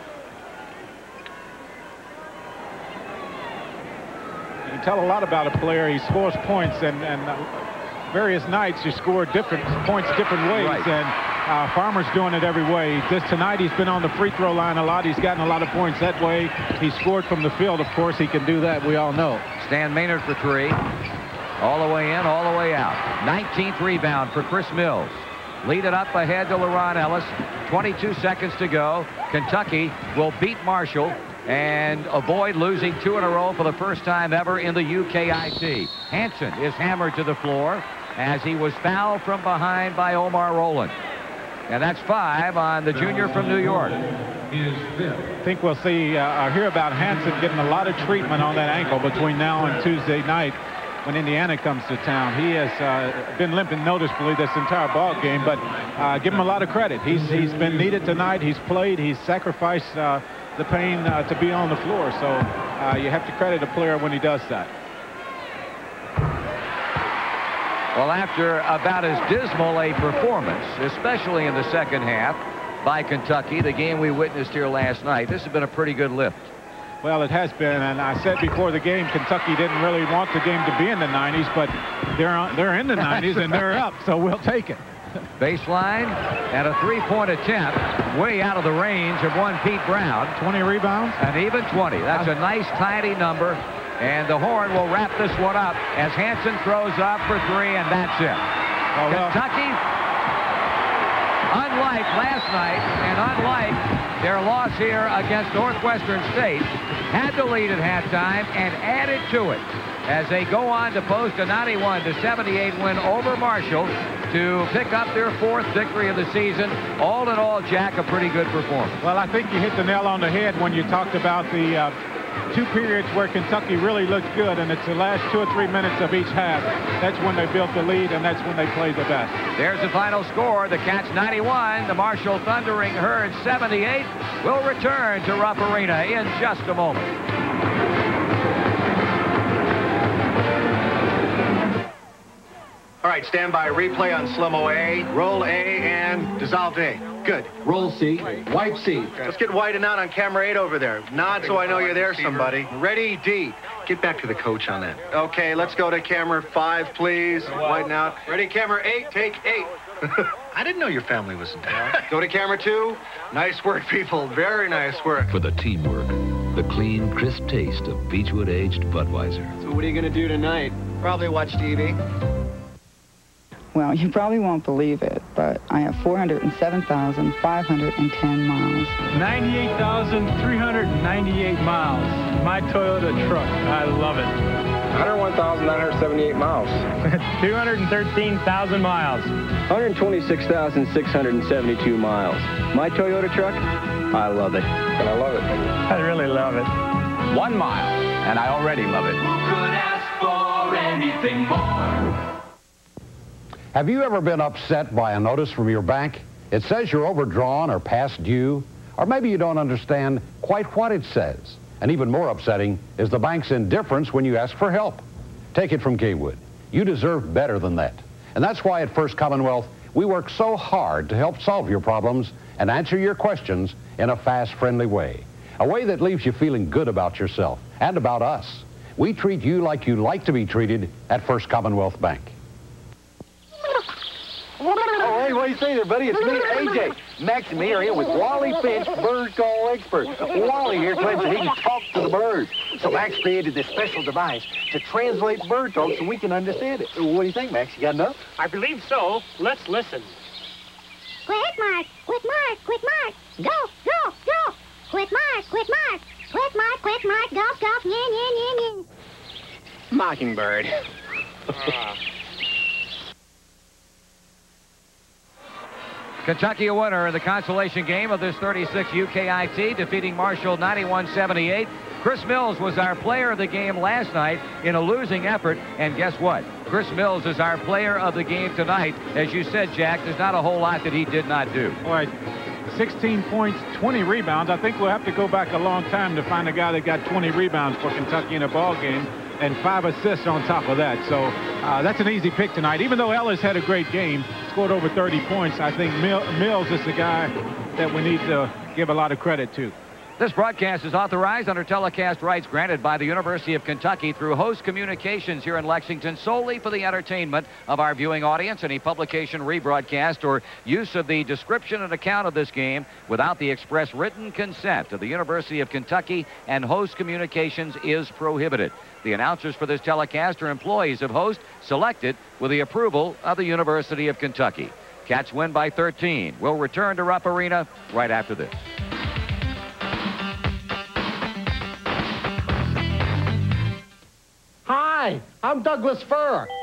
[SPEAKER 9] You can tell a lot about a player. He scores points, and various nights you score different points different ways.
[SPEAKER 22] Right.
[SPEAKER 9] And Farmer's doing it every way. Tonight he's been on the free throw line a lot. He's gotten a lot of points that way. He scored from the field. Of course, he can do that. We all know.
[SPEAKER 22] Stan Maynard for 3. All the way in, all the way out. 19th rebound for Chris Mills. Lead it up ahead to LeRon Ellis. 22 seconds to go. Kentucky will beat Marshall and avoid losing 2 in a row for the first time ever in the UKIC. Hansen is hammered to the floor as he was fouled from behind by Omar Rowland. And that's 5 on the junior from New York.
[SPEAKER 9] I think we'll see or hear about Hansen getting a lot of treatment on that ankle between now and Tuesday night when Indiana comes to town. He has been limping noticeably this entire ball game, but give him a lot of credit. He's been needed tonight. He's played. He's sacrificed the pain to be on the floor. So you have to credit a player when he does that.
[SPEAKER 22] Well, after about as dismal a performance, especially in the second half, by Kentucky, the game we witnessed here last night. This has been a pretty good lift.
[SPEAKER 9] Well, it has been, and I said before the game, Kentucky didn't really want the game to be in the 90s, but they're in the 90s and they're up, so we'll take it.
[SPEAKER 22] Baseline and a three-point attempt way out of the range of one Pete Brown.
[SPEAKER 9] 20 rebounds?
[SPEAKER 22] And even 20. That's a nice, tidy number. And the horn will wrap this one up as Hansen throws up for three, and that's it.
[SPEAKER 9] Oh, well.
[SPEAKER 22] Kentucky, unlike last night and unlike their loss here against Northwestern State, had the lead at halftime and added to it as they go on to post a 91-78 win over Marshall to pick up their fourth victory of the season. All in all, Jack, a pretty good performance.
[SPEAKER 9] Well, I think you hit the nail on the head when you talked about the two periods where Kentucky really looked good, and it's the last 2 or 3 minutes of each half. That's when they built the lead, and that's when they played the best.
[SPEAKER 22] There's the final score. The Cats 91, the Marshall Thundering Herd 78. We'll return to Rupp Arena in just a moment.
[SPEAKER 3] All right, stand by. Replay on slow-mo A. Roll A and dissolve A. Good. Roll C. Wipe C. Let's get whited out on camera 8 over there. Nod so I know you're there, somebody. Ready, D. Get back to the coach on that. Okay, let's go to camera 5, please. Whiten out. Ready, camera 8. Take 8. I didn't know your family was in town. Go to camera 2. Nice work, people. Very nice work.
[SPEAKER 19] For the teamwork, the clean, crisp taste of Beechwood-aged Budweiser.
[SPEAKER 3] So what are you going to do tonight? Probably watch TV.
[SPEAKER 6] Well, you probably won't believe it, but I have 407,510 miles.
[SPEAKER 4] 98,398 miles. My Toyota truck. I love it.
[SPEAKER 8] 101,978 miles.
[SPEAKER 4] 213,000 miles.
[SPEAKER 8] 126,672 miles. My Toyota truck, I love it. And I love it.
[SPEAKER 4] I really love it.
[SPEAKER 8] 1 mile, and I already love it.
[SPEAKER 23] Who could ask for anything more?
[SPEAKER 24] Have you ever been upset by a notice from your bank? It says you're overdrawn or past due, or maybe you don't understand quite what it says. And even more upsetting is the bank's indifference when you ask for help. Take it from Gaywood. You deserve better than that. And that's why at First Commonwealth, we work so hard to help solve your problems and answer your questions in a fast, friendly way. A way that leaves you feeling good about yourself and about us. We treat you like you like to be treated at First Commonwealth Bank.
[SPEAKER 2] Oh, hey, what do you say there, buddy? It's me, AJ. Max and me are here with Wally Finch, bird call expert. Wally here claims that he can talk to the birds. So Max created this special device to translate bird talk so we can understand it. What do you think, Max? You got enough?
[SPEAKER 26] I believe so. Let's listen.
[SPEAKER 5] Quit mark, quit mark, quit mark. Go, go, go. Quit mark, quit mark. Quit mark, golf, golf, yin, yin, yin, yin.
[SPEAKER 8] Mockingbird.
[SPEAKER 22] Kentucky a winner in the consolation game of this 36 UKIT, defeating Marshall 91-78. Chris Mills was our player of the game last night in a losing effort, and guess what? Chris Mills is our player of the game tonight. As you said, Jack, there's not a whole lot that he did not do.
[SPEAKER 9] All right, 16 points, 20 rebounds. I think we'll have to go back a long time to find a guy that got 20 rebounds for Kentucky in a ball game, and 5 assists on top of that. So that's an easy pick tonight. Even though Ellis had a great game, scored over 30 points, I think Mills is the guy that we need to give a lot of credit to.
[SPEAKER 22] This broadcast is authorized under telecast rights granted by the University of Kentucky through Host Communications here in Lexington solely for the entertainment of our viewing audience. Any publication, rebroadcast, or use of the description and account of this game without the express written consent of the University of Kentucky and Host Communications is prohibited. The announcers for this telecast are employees of Host selected with the approval of the University of Kentucky. Cats win by 13. We'll return to Rupp Arena right after this.
[SPEAKER 27] Hi, I'm Douglas Furr.